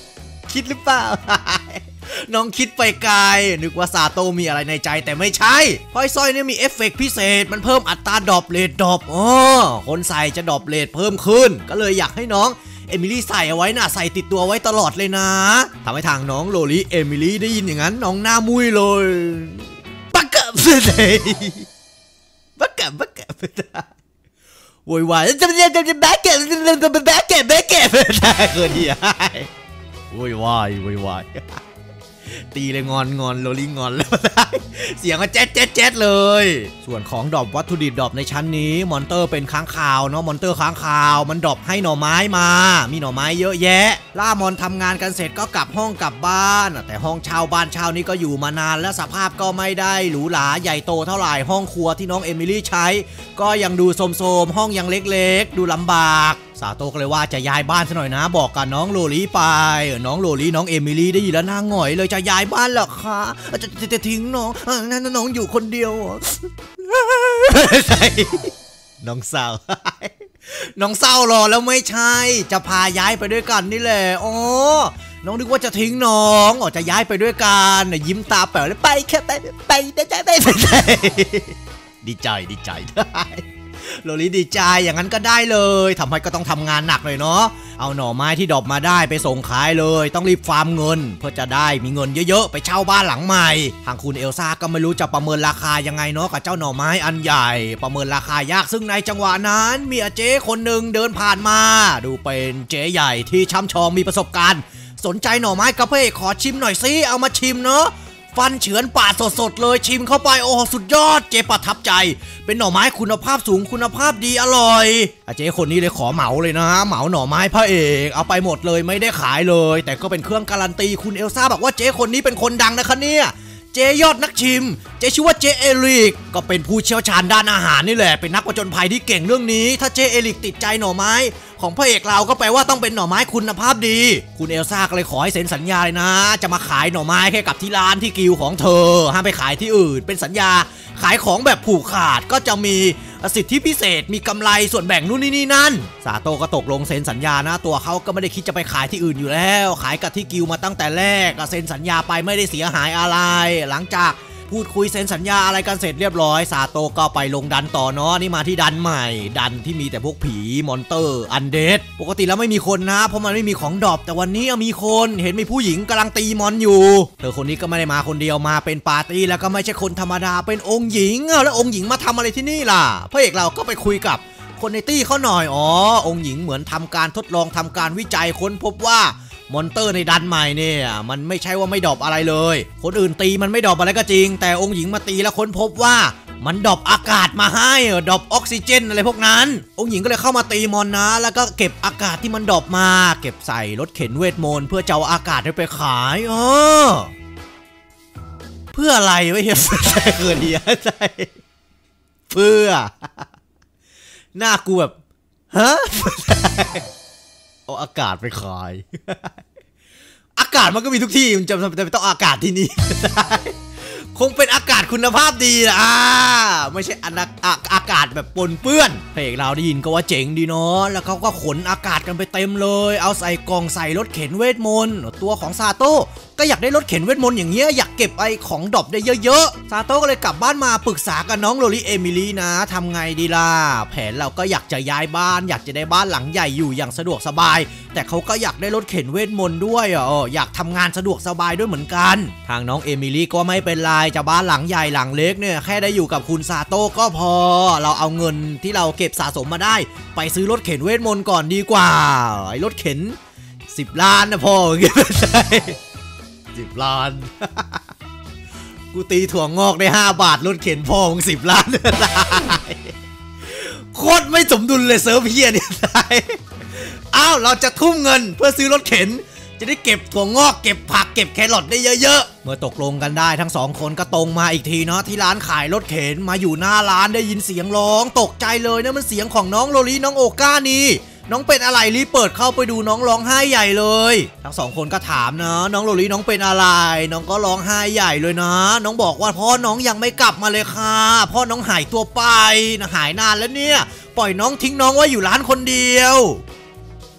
[SPEAKER 1] คิดหรือเปล่า น้องคิดไปไกลนึกว่าซาโตมีอะไรในใจแต่ไม่ใช่เพราะไอ้สร้อยนี่มีเอฟเฟกต์พิเศษมันเพิ่มอัตราดรอปเรทดรอปอ๋อคนใส่จะดรอปเรทเพิ่มขึ้นก็เลยอยากให้น้องเอมิลี่ใส่เอาไว้นะใส่ติดตัวไว้ตลอดเลยนะทำให้ทางน้องโลลิเอมิลี่ได้ยินอย่างนั้นน้องหน้ามุ้ยเลยปักกะเลยปักกะปักกะโวยวายจะจะจะจะแบกเก็บแบกเก็บแบกเก็บได้เกินดีโวยวายโวยวายตีเลยงอนงอนโรลลิ่งงอนแล้วได้เสียงมันแจ๊ดแจ๊ดแจ๊ดเลยส่วนของดรอปวัตถุดิบดรอปในชั้นนี้มอนเตอร์เป็นค้างคาวเนาะมอนเตอร์ค้างคาวมันดรอปให้หน่อไม้มามีหน่อไม้เยอะแยะล่ามอนทำงานกันเสร็จก็กลับห้องกลับบ้านแต่ห้องเช่าบ้านเช่านี้ก็อยู่มานานและสภาพก็ไม่ได้หรูหราใหญ่โตเท่าไหร่ห้องครัวที่น้องเอมิลี่ใช้ก็ยังดูโสมๆห้องยังเล็กๆดูลำบากซาโตก็เลยว่าจะย้ายบ้านซะหน่อยนะบอกกับน้องโรลี่ไปน้องโรลี่น้องเอมิลี่ได้ยินแล้วนางหงอยเลยจะย้ายบ้านเหรอคะจะจะจะทิ้งน้องนั่นน้องอยู่คนเดียวใช่น้องสาวน้องเศร้ารอแล้วไม่ใช่จะพาย้ายไปด้วยกันนี่แหละอ๋อน้องนึกว่าจะทิ้งน้องอ๋อจะย้ายไปด้วยกันยิ้มตาแป๋วเลยไปแค่ไปไปได้ใจไปไปดีใจดีใจได้โรลี่ดีใจอย่างนั้นก็ได้เลยทำให้ก็ต้องทำงานหนักเลยเนาะเอาหน่อไม้ที่ดรอปมาได้ไปส่งขายเลยต้องรีบฟาร์มเงินเพื่อจะได้มีเงินเยอะๆไปเช่าบ้านหลังใหม่ทางคุณเอลซ่าก็ไม่รู้จะประเมินราคายังไงเนาะกับเจ้าหน่อไม้อันใหญ่ประเมินราคายากซึ่งในจังหวะนั้นมีอาเจ๊คนหนึ่งเดินผ่านมาดูเป็นเจ๊ใหญ่ที่ช่ำชองมีประสบการณ์สนใจหน่อไม้กระเพาะขอชิมหน่อยสิเอามาชิมเนาะฟันเฉือนปาดสดๆเลยชิมเข้าไปโอ้สุดยอดเจ๊ประทับใจเป็นหน่อไม้คุณภาพสูงคุณภาพดีอร่อยเจ๊คนนี้เลยขอเหมาเลยนะเหมาหน่อไม้พระเอกเอาไปหมดเลยไม่ได้ขายเลยแต่ก็เป็นเครื่องการันตีคุณเอลซ่าบอกว่าเจ๊คนนี้เป็นคนดังนะคะเนี่ยเจ๊ยอดนักชิมเจ๊ชื่อว่าเจ๊เอริกก็เป็นผู้เชี่ยวชาญด้านอาหารนี่แหละเป็นนักผจญภัยที่เก่งเรื่องนี้ถ้าเจ๊เอริกติดใจหน่อไม้ของพระเอกเราก็แปลว่าต้องเป็นหน่อไม้คุณภาพดีคุณเอลซ่าก็เลยขอให้เซ็นสัญญาเลยนะจะมาขายหน่อไม้แค่กับที่ร้านที่กิวของเธอห้ามไปขายที่อื่นเป็นสัญญาขายของแบบผูกขาดก็จะมีสิทธิพิเศษมีกำไรส่วนแบ่งนู่นนี่นี่นั่นซาโตก็ตกลงเซ็นสัญญานะตัวเขาก็ไม่ได้คิดจะไปขายที่อื่นอยู่แล้วขายกับที่กิวมาตั้งแต่แรกก็เซ็นสัญญาไปไม่ได้เสียหายอะไรหลังจากพูดคุยเซ็นสัญญาอะไรกันเสร็จเรียบร้อยซาโตก็ไปลงดันต่อเนาะนี่มาที่ดันใหม่ดันที่มีแต่พวกผีมอนเตอร์อันเดดปกติแล้วไม่มีคนนะเพราะมันไม่มีของดรอปแต่วันนี้มีคนเห็นมีผู้หญิงกำลังตีมอนอยู่เธอคนนี้ก็ไม่ได้มาคนเดียวมาเป็นปาร์ตี้แล้วก็ไม่ใช่คนธรรมดาเป็นองค์หญิงแล้วองค์หญิงมาทำอะไรที่นี่ล่ะพระเอกเราก็ไปคุยกับคนในตี้เขาหน่อยอ๋อองค์หญิงเหมือนทำการทดลองทำการวิจัยค้นพบว่ามอนเตอร์ในดันใหม่เนี่ยมันไม่ใช่ว่าไม่ดรอปอะไรเลยคนอื่นตีมันไม่ดรอปอะไรก็จริงแต่องค์หญิงมาตีแล้วค้นพบว่ามันดรอปอากาศมาให้ดรอปออกซิเจนอะไรพวกนั้นองค์หญิงก็เลยเข้ามาตีมอนนะแล้วก็เก็บอากาศที่มันดรอปมาเก็บใส่รถเข็นเวทมนต์เพื่อจะเอาอากาศไปขายเออเพื่ออะไรไม่เห็นใจเกินดีใจเพื่อหน้ากูแบบฮะเอาอากาศไปขายอากาศมันก็มีทุกที่มันจะจะต้องอากาศที่นี่คงเป็นอากาศคุณภาพดีนะอ่าไม่ใช่อนอากาศแบบปนเปื้อนเพลงเราได้ยินก็ว่าเจ๋งดีเนาะแล้วเขาก็ขนอากาศกันไปเต็มเลยเอาใส่กล่องใส่รถเข็นเวทมนต์ตัวของซาโต้ก็อยากได้รถเข็นเวทมนต์อย่างเงี้ยอยากเก็บไอของดรอปได้เยอะๆซาโต้ก็เลยกลับบ้านมาปรึกษากับน้องโรลี่เอมิลี่นะทำไงดีล่ะแผนเราก็อยากจะย้ายบ้านอยากจะได้บ้านหลังใหญ่อยู่อย่างสะดวกสบายแต่เขาก็อยากได้รถเข็นเวทมนต์ด้วยอ่ะอยากทำงานสะดวกสบายด้วยเหมือนกันทางน้องเอมิลี่ก็ไม่เป็นไรจะบ้านหลังใหญ่หลังเล็กเนี่ยแค่ได้อยู่กับคุณซาโต้ก็พอเราเอาเงินที่เราเก็บสะสมมาได้ไปซื้อรถเข็นเวทมนต์ก่อนดีกว่าไอ้รถเข็นสิบล้านนะพ่อเก็บได้สิบล้านกูตีถั่วงอกได้ห้าบาทรถเข็นพ่อมึงสิบล้านโคตรไม่สมดุลเลยเซิร์ฟเฮียเนี่ยอ้าวเราจะทุ่มเงินเพื่อซื้อรถเข็นจะได้เก็บถั่วงอกเก็บผักเก็บแครอทได้เยอะๆเมื่อตกลงกันได้ทั้งสองคนก็ตรงมาอีกทีเนาะที่ร้านขายรถเข็นมาอยู่หน้าร้านได้ยินเสียงร้องตกใจเลยนะมันเสียงของน้องโรลี่น้องโอก้านี่น้องเป็นอะไรรีบเปิดเข้าไปดูน้องร้องไห้ใหญ่เลยทั้งสองคนก็ถามนะน้องโรลี่น้องเป็นอะไรน้องก็ร้องไห้ใหญ่เลยนะน้องบอกว่าพ่อน้องยังไม่กลับมาเลยค่ะพ่อน้องหายตัวไปนะหายนานแล้วเนี่ยปล่อยน้องทิ้งน้องไว้อยู่ร้านคนเดียว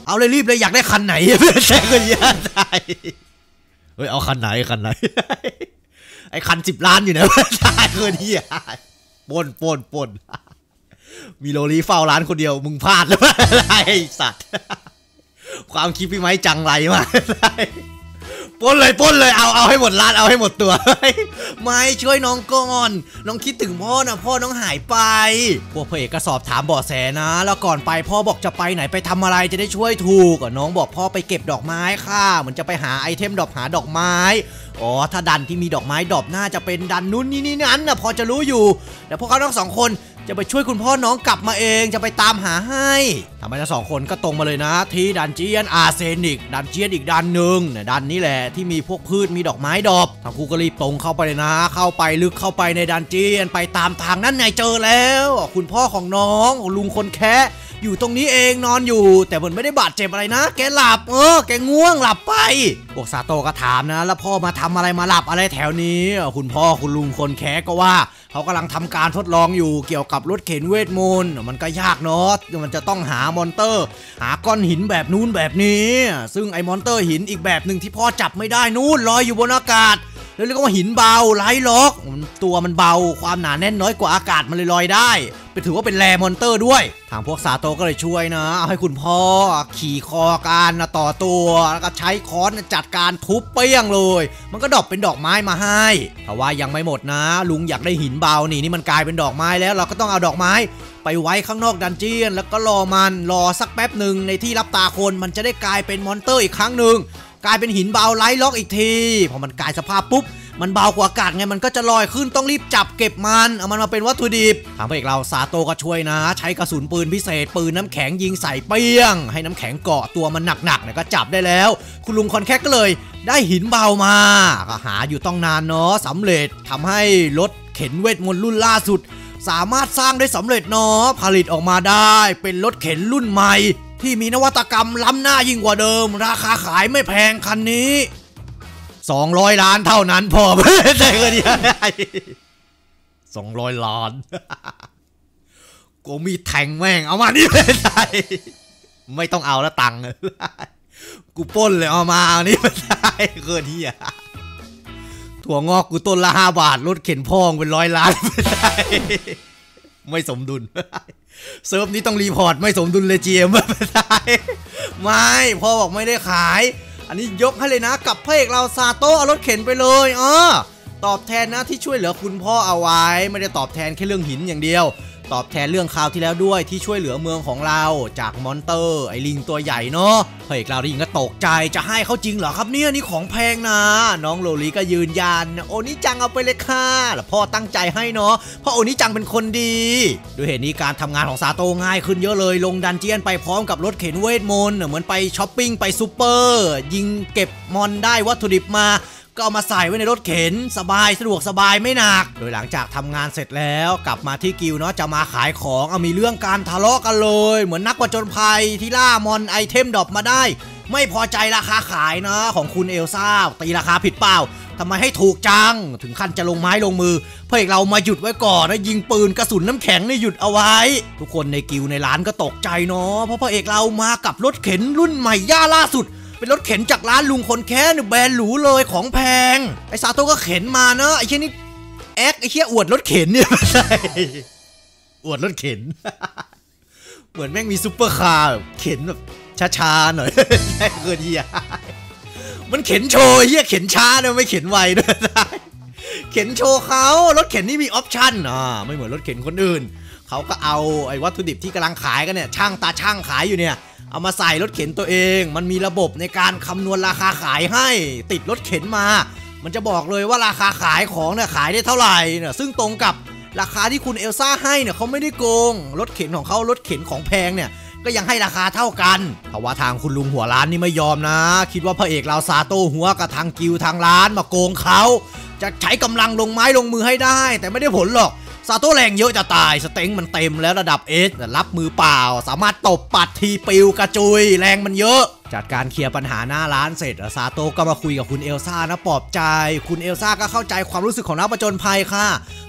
[SPEAKER 1] เอาเลยรีบเลยอยากได้คันไหนแต่ก็ยากได้เฮ้ยเอาคันไหนคันไหนไอ้คันสิบล้านอยู่นะใช่เกินที่ปนปนปนมีโรลี่เฝ้าร้านคนเดียวมึงพลาดแล้วไอ้สัตว์ความคิดพี่ไม้จังไรมากปนเลยปนเลยเอาเอาให้หมดร้านเอาให้หมดตัวไม่ช่วยน้องก่อนน้องคิดถึงพ่อนะพ่อน้องหายไปพวกพระเอกก็สอบถามเบาะแสนะแล้วก่อนไปพ่อบอกจะไปไหนไปทำอะไรจะได้ช่วยถูกน้องบอกพ่อไปเก็บดอกไม้ค่ะเหมือนจะไปหาไอเทมดอกหาดอกไม้อ๋อถ้าดันที่มีดอกไม้ดอกน่าจะเป็นดันนู้นนี่นี่นั้นนะพอจะรู้อยู่แต่พวกเขาทั้งสองคนจะไปช่วยคุณพ่อน้องกลับมาเองจะไปตามหาให้ทำไมทั้งสองคนก็ตรงมาเลยนะที่ดันเจียนอาร์เซนิกดันเจียนอีกดันหนึ่งเนี่ยดันนี้แหละที่มีพวกพืชมีดอกไม้ดอกทั้งคู่ก็รีบตรงเข้าไปเลยนะเข้าไปลึกเข้าไปในดันเจียนไปตามทางนั้นไงเจอแล้วคุณพ่อของน้องลุงคนแคะอยู่ตรงนี้เองนอนอยู่แต่มันไม่ได้บาดเจ็บอะไรนะแกหลับเออแกง่วงหลับไปพวกซาโตะก็ถามนะแล้วพ่อมาทำอะไรมาหลับอะไรแถวนี้คุณพ่อคุณลุงคนแคะก็ว่าเขากำลังทำการทดลองอยู่เกี่ยวกับรถเข็นเวทมนต์มันก็ยากเนาะมันจะต้องหามอนเตอร์หาก้อนหินแบบนู้นแบบนี้ซึ่งไอ้มอนเตอร์หินอีกแบบหนึ่งที่พ่อจับไม่ได้นู้นลอยอยู่บนอากาศแล้วเรียกว่าหินเบาไร้ล็อกตัวมันเบาความหนาแน่นน้อยกว่าอากาศมันเลยลอยได้เป็นถือว่าเป็นแรมอนเตอร์ด้วยทางพวกซาโตะก็เลยช่วยนะเอาให้คุณพ่อขี่คอการนะต่อตัวแล้วก็ใช้ค้อนจัดการทุบเปี้ยงเลยมันก็ดรอปเป็นดอกไม้มาให้แต่ว่ายังไม่หมดนะลุงอยากได้หินเบานี่นี่มันกลายเป็นดอกไม้แล้วเราก็ต้องเอาดอกไม้ไปไว้ข้างนอกดันเจียนแล้วก็รอมันรอสักแป๊บหนึ่งในที่รับตาคนมันจะได้กลายเป็นมอนเตอร์อีกครั้งหนึ่งกลายเป็นหินเบาไร้ล็อกอีกทีพอมันกลายสภาพปุ๊บมันเบากว่าอากาศไงมันก็จะลอยขึ้นต้องรีบจับเก็บมันเอามันมาเป็นวัตถุดิบทางพระเอกเราซาโตะก็ช่วยนะใช้กระสุนปืนพิเศษปืนน้ำแข็งยิงใส่เปี้ยงให้น้ำแข็งเกาะตัวมันหนักๆเนี่ยก็จับได้แล้วคุณลุงคอนแคคก็เลยได้หินเบามาก็หาอยู่ต้องนานเนาะสำเร็จทำให้รถเข็นเวทมนต์รุ่นล่าสุดสามารถสร้างได้สำเร็จเนาะผลิตออกมาได้เป็นรถเข็นรุ่นใหม่ที่มีนวัตกรรมล้ำหน้ายิ่งกว่าเดิมราคาขายไม่แพงคันนี้สองร้อยล้านเท่านั้นพอไม่ได้ก็ได้สองร้อยล้านกูมีแทงแม่งเอามานี่ไม่ได้ไม่ต้องเอาแล้วตังค์กูป้นเลยเอามาเอานี่ไม่ได้เกินที่อ่ะถั่วงอกกูต้นละห้าบาทรถเข็นพองเป็นร้อยล้านไม่ได้ไม่สมดุลเซิร์ฟนี้ต้องรีพอร์ตไม่สมดุลเลยจีเอ็มไม่ได้ไม่พ่อบอกไม่ได้ขายอันนี้ยกให้เลยนะกับพระเอกเราซาโตะเอารถเข็นไปเลยอ๋อตอบแทนนะที่ช่วยเหลือคุณพ่อเอาไว้ไม่ได้ตอบแทนแค่เรื่องหินอย่างเดียวตอบแทนเรื่องคราวที่แล้วด้วยที่ช่วยเหลือเมืองของเราจากมอนเตอร์ไอ้ลิงตัวใหญ่เนาะพระเอกเราลิงก็ตกใจจะให้เขาจริงเหรอครับเนี่ยนี่ของแพงนะน้องโรลี่ก็ยืนยันโอนิจังเอาไปเลยค่ะแล้วพ่อตั้งใจให้เนาะเพราะโอนิจังเป็นคนดีด้วยเหตุนี้การทำงานของซาโตะง่ายขึ้นเยอะเลยลงดันเจียนไปพร้อมกับรถเข็นเวทมนต์เหมือนไปช้อปปิ้งไปซูเปอร์ยิงเก็บมอนได้วัตถุดิบมาก็เอามาใส่ไว้ในรถเข็นสบายสะดวกสบายไม่หนักโดยหลังจากทำงานเสร็จแล้วกลับมาที่กิลเนาะจะมาขายของเอามีเรื่องการทะเลาะกันเลยเหมือนนักผจญภัยที่ล่ามอนไอเทมดรอปมาได้ไม่พอใจราคาขายนะของคุณเอลซ่าตีราคาผิดเปล่าทำไมให้ถูกจังถึงขั้นจะลงไม้ลงมือพระเอกเรามาหยุดไว้ก่อนนะยิงปืนกระสุนน้ำแข็งนี่หยุดเอาไว้ทุกคนในกิลในร้านก็ตกใจเนาะเพราะพระเอกเรามากับรถเข็นรุ่นใหม่ย่าล่าสุดเป็นรถเข็นจากร้านลุงคนแค้นแบรนด์หรูเลยของแพงไอซาโตะก็เข็นมาเนอะไอเชี่ยนี่แอ๊กไอเชี่ยอวดรถเข็นเนี่ยไม่ใช่อวดรถเข็นเหมือนแม่งมีซุปเปอร์คาร์เข็นแบบช้าๆหน่อยได้เกินเฮียมันเข็นโชว์เฮียเข็นช้าเนี่ยไม่เข็นไวด้วยเข็นโชว์เขารถเข็นนี่มีออปชั่นอ่าไม่เหมือนรถเข็นคนอื่นเขาก็เอาไอ้วัตถุดิบที่กำลังขายกันเนี่ยช่างตาช่างขายอยู่เนี่ยเอามาใส่รถเข็นตัวเองมันมีระบบในการคำนวณราคาขายให้ติดรถเข็นมามันจะบอกเลยว่าราคาขายของเนี่ยขายได้เท่าไหร่เนี่ยซึ่งตรงกับราคาที่คุณเอลซ่าให้เนี่ยเขาไม่ได้โกงรถเข็นของเขารถเข็นของแพงเนี่ยก็ยังให้ราคาเท่ากันเพราะว่าทางคุณลุงหัวร้านนี่ไม่ยอมนะคิดว่าพระเอกเราซาโตะหัวกับทางกิลทางร้านมาโกงเขาจะใช้กำลังลงไม้ลงมือให้ได้แต่ไม่ได้ผลหรอกซาโตะแรงเยอะจะตายสเต็งมันเต็มแล้วระดับเอสรับมือเปล่าสามารถตบปัดทีปิวกระจุยแรงมันเยอะจัดการเคลียร์ปัญหาหน้าร้านเสร็จซาโตะก็มาคุยกับคุณเอลซ่านะปลอบใจคุณเอลซ่าก็เข้าใจความรู้สึกของนักผจญภัยค่ะ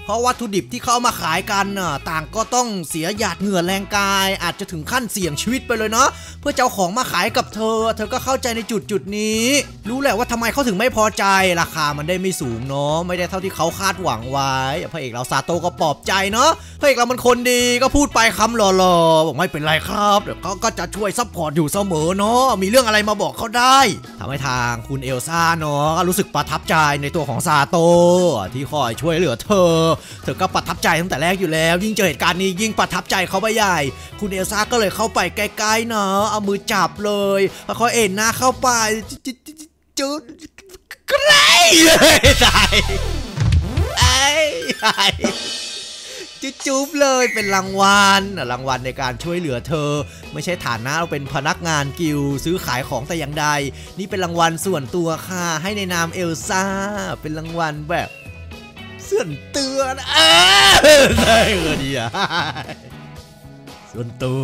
[SPEAKER 1] เพราะวัตถุดิบที่เขาเอามาขายกันน่ะต่างก็ต้องเสียหยาดเหงื่อแรงกายอาจจะถึงขั้นเสี่ยงชีวิตไปเลยเนาะเพื่อเจ้าของมาขายกับเธอเธอก็เข้าใจในจุดจุดนี้รู้แหละว่าทำไมเขาถึงไม่พอใจราคามันได้ไม่สูงเนาะไม่ได้เท่าที่เขาคาดหวังไว้พระเอกเราซาโตะก็ปลอบใจเนาะพระเอกเรามันคนดีก็พูดไปคำหล่อๆบอกไม่เป็นไรครับเดี๋ยวเขาก็จะช่วยซัพพอร์ตอยู่เสมอเนาะมีเรื่องอะไรมาบอกเขาได้ทำให้ทางคุณเอลซ่าเนาะก็รู้สึกประทับใจในตัวของซาโตะที่คอยช่วยเหลือเธอเธอก็ประทับใจตั้งแต่แรกอยู่แล้วยิ่งเจอเหตุการณ์นี้ยิ่งประทับใจเขาไปใหญ่คุณเอลซ่าก็เลยเข้าไปใกล้ๆเนาะเอามือจับเลยค่อยๆเอ็นหน้าเข้าไปจุดใกล้เลยตายไอ้จุ๊บเลยเป็นรางวัลรางวัลในการช่วยเหลือเธอไม่ใช่ฐานะเราเป็นพนักงานกิลซื้อขายของแต่อย่างใดนี่เป็นรางวัลส่วนตัวค่ะให้ในนามเอลซ่าเป็นรางวัลแบบส่วนตัวนะเออใช่เลยดีอ่ะส่วนตัว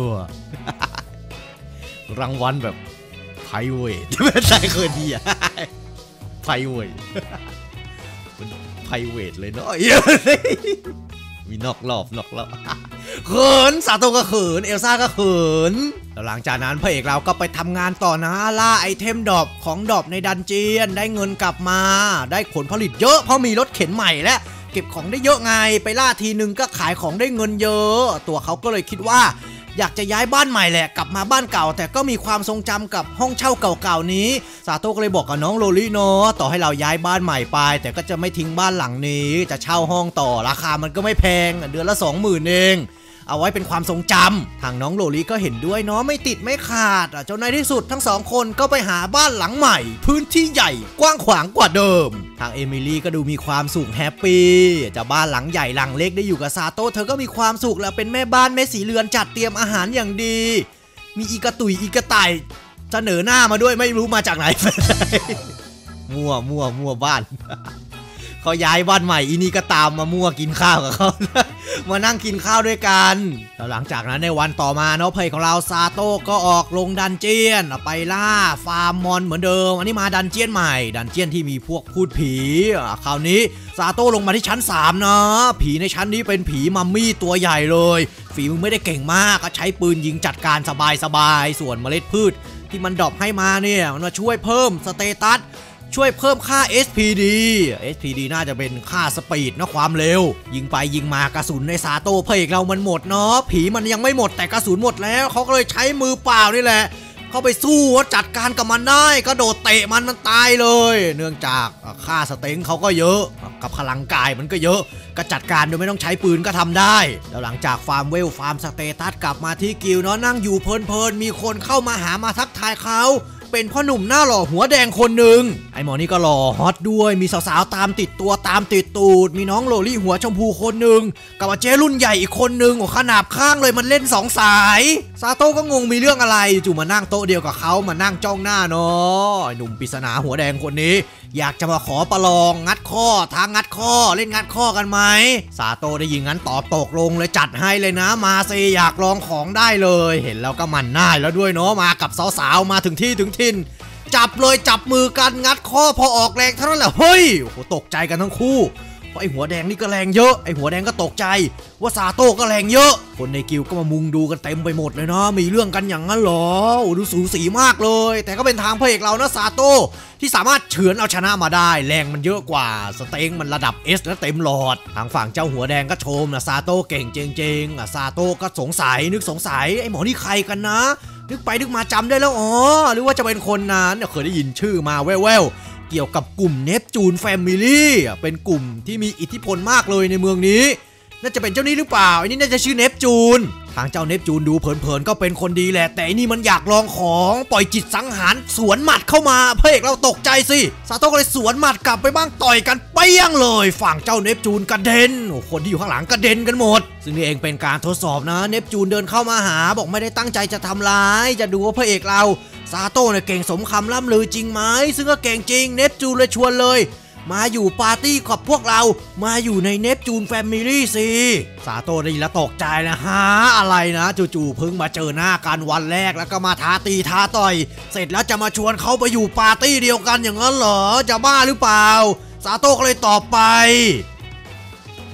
[SPEAKER 1] รางวัลแบบไพรเวทไม่ใช่เคยดีอ่ะไพรเวทมันไพรเวทเลยเนาะมีนอกรอบนอกรอบเขินซาโตะก็เขินเอลซ่าก็เขินแล้วหลังจากนั้นพระเอกเราก็ไปทำงานต่อนะล่าไอเทมดรอปของดรอปในดันเจียนได้เงินกลับมาได้ผลผลิตเยอะเพราะมีรถเข็นใหม่และเก็บของได้เยอะไงไปล่าทีนึงก็ขายของได้เงินเยอะตัวเขาก็เลยคิดว่าอยากจะย้ายบ้านใหม่แหละกลับมาบ้านเก่าแต่ก็มีความทรงจำกับห้องเช่าเก่าๆนี้ซาโตะก็เลยบอกกับน้องโรลิเนาะต่อให้เราย้ายบ้านใหม่ไปแต่ก็จะไม่ทิ้งบ้านหลังนี้จะเช่าห้องต่อราคามันก็ไม่แพงเดือนละ สองหมื่น เองเอาไว้เป็นความทรงจำทางน้องโรลิก็เห็นด้วยเนาะไม่ติดไม่ขาดจนในที่สุดทั้งสองคนก็ไปหาบ้านหลังใหม่พื้นที่ใหญ่กว้างขวางกว่าเดิมทางเอมิลี่ก็ดูมีความสุขแฮปปี้จะบ้านหลังใหญ่หลังเล็กได้อยู่กับซาโตะเธอก็มีความสุขแล้วเป็นแม่บ้านแม่สีเรือนจัดเตรียมอาหารอย่างดีมีอีกระตุยอีกระต่ายเสนอหน้ามาด้วยไม่รู้มาจากไหน มั่วมั่วมั่วบ้านเขาย้ายบ้านใหม่อีนี่ก็ตามมามั่วกินข้าวกับเขา มานั่งกินข้าวด้วยกันแล้วหลังจากนั้นในวันต่อมาเนาะเพลของเราซาโตะก็ออกลงดันเจียนไปล่าฟาร์มมอนเหมือนเดิมอันนี้มาดันเจียนใหม่ดันเจียนที่มีพวกพูดผีคราวนี้ซาโตะลงมาที่ชั้นสามนะผีในชั้นนี้เป็นผีมัมมี่ตัวใหญ่เลยฝีมือไม่ได้เก่งมากก็ใช้ปืนยิงจัดการสบายๆส่วนเมล็ดพืชที่มันดรอปให้มาเนี่ยมันมาช่วยเพิ่มสเตตัสช่วยเพิ่มค่า เอส พี ดี เอส พี ดี น่าจะเป็นค่าสปีดนะความเร็วยิงไปยิงมากระสุนในซาโตะพระเอกเรามันหมดเนาะผีมันยังไม่หมดแต่กระสุนหมดแล้วเขาก็เลยใช้มือเปล่านี่แหละเข้าไปสู้จัดการกับมันได้ก็โดดเตะมันมันตายเลยเนื่องจากค่าสเต็งเขาก็เยอะกับพลังกายมันก็เยอะก็จัดการโดยไม่ต้องใช้ปืนก็ทำได้แล้วหลังจากฟาร์มเวลฟาร์มสเตตัสกลับมาที่กิลเนาะนั่งอยู่เพลินๆมีคนเข้ามาหามาทักทายเขาเป็นพ่อหนุ่มหน้าหล่อหัวแดงคนหนึ่งไอหมอนี่ก็หล่อฮอตด้วยมีสาวๆตามติดตัวตามติดตูดมีน้องโรลี่หัวชมพูคนหนึ่งกับเจ๊รุ่นใหญ่อีกคนหนึ่งโอ้ขนาบข้างเลยมันเล่นสองสายซาโตะก็งงมีเรื่องอะไรจู่มานั่งโต๊ะเดียวกับเขามานั่งจ้องหน้าเนาะไอหนุ่มปริศนาหัวแดงคนนี้อยากจะมาขอประลองงัดข้อทางงัดข้อเล่นงัดข้อกันไหมซาโตะได้ยินงั้นตอบตกลงเลยจัดให้เลยนะมาซิอยากลองของได้เลยเห็นแล้วก็มันน่าแล้วด้วยเนาะมากับสาวๆมาถึงที่ถึงถิ่นจับเลยจับมือกันงัดข้อพอออกแรงเท่านั้นแหละเฮ้ยโอ้โหตกใจกันทั้งคู่เพราะไอหัวแดงนี่ก็แรงเยอะไอหัวแดงก็ตกใจว่าซาโตะก็แรงเยอะคนในกิลก็มามุงดูกันเต็มไปหมดเลยนะมีเรื่องกันอย่างนั้นหรอโอ้ดูสูสีมากเลยแต่ก็เป็นทางพระเอกเรานะซาโตะที่สามารถเฉือนเอาชนะมาได้แรงมันเยอะกว่าสเต็งมันระดับ S และเต็มหลอดทางฝั่งเจ้าหัวแดงก็ชมนะซาโตะเก่งจริงๆซาโตะก็สงสัยนึกสงสัยไอหมอนี่ใครกันนะนึกไปนึกมาจำได้แล้วอ๋อหรือว่าจะเป็นคนนั้นเคยได้ยินชื่อมาแว่วๆเกี่ยวกับกลุ่มเนปจูนแฟมิลี่เป็นกลุ่มที่มีอิทธิพลมากเลยในเมืองนี้น่าจะเป็นเจ้านี้หรือเปล่าอันนี้น่าจะชื่อเนปจูนทางเจ้าเนปจูนดูเผินๆก็เป็นคนดีแหละแต่อันนี้มันอยากลองของปล่อยจิตสังหารสวนหมัดเข้ามาพระเอกเราตกใจสิซาโตะก็เลยสวนหมัดกลับไปบ้างต่อยกันเปี้ยงเลยฝั่งเจ้าเนปจูนกระเด็นโอ้คนที่อยู่ข้างหลังกระเด็นกันหมดซึ่งนี่เองเป็นการทดสอบนะเนปจูนเดินเข้ามาหาบอกไม่ได้ตั้งใจจะทำร้ายจะดูว่าพระเอกเราซาโตะเนี่ยเก่งสมคำล่ำลือจริงไหมซึ่งก็เก่งจริงเนปจูนเลยชวนเลยมาอยู่ปาร์ตี้กับพวกเรามาอยู่ในเนปจูนแฟมิลี่สิซาโตะได้ยินแล้วตกใจนะฮะอะไรนะจู่ๆเพิ่งมาเจอหน้ากันวันแรกแล้วก็มาท้าตีท้าต่อยเสร็จแล้วจะมาชวนเขาไปอยู่ปาร์ตี้เดียวกันอย่างนั้นเหรอจะบ้าหรือเปล่าซาโตะก็เลยตอบไป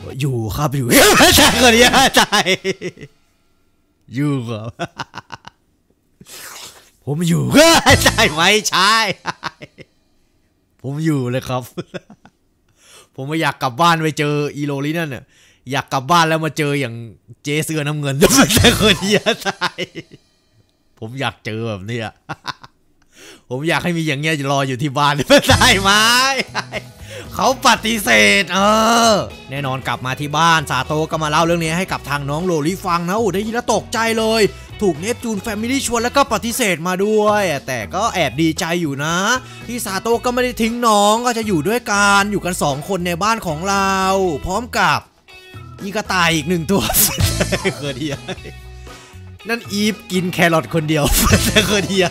[SPEAKER 1] อยู่ครับอยู่ใช่คนนี้ใช่อยู่ครับผมอยู่ก็ใช่ไหมใช่ผมอยู่เลยครับผมไม่อยากกลับบ้านไปเจออีโรลินั่นเนี่ยอยากกลับบ้านแล้วมาเจออย่างเจเสื้อน้ำเงินไม่ใช่คนนี้ใช่ผมอยากเจอแบบนี้ผมอยากให้มีอย่างเงี้ยรออยู่ที่บ้านไม่ได้ไหมเขาปฏิเสธเออแน่นอนกลับมาที่บ้านซาโตะก็มาเล่าเรื่องนี้ให้กับทางน้องโรลี่ฟังนะโอ้ได้ยินแล้วตกใจเลยถูกเนปจูนแฟมิลี่ชวนแล้วก็ปฏิเสธมาด้วยแต่ก็แอบดีใจอยู่นะที่ซาโตะก็ไม่ได้ทิ้งน้องก็จะอยู่ด้วยกันอยู่กันสองคนในบ้านของเราพร้อมกับอีกระต่ายอีกหนึ่งตัวเคยดีนั่นอีฟกินแครอทคนเดียวเคยดี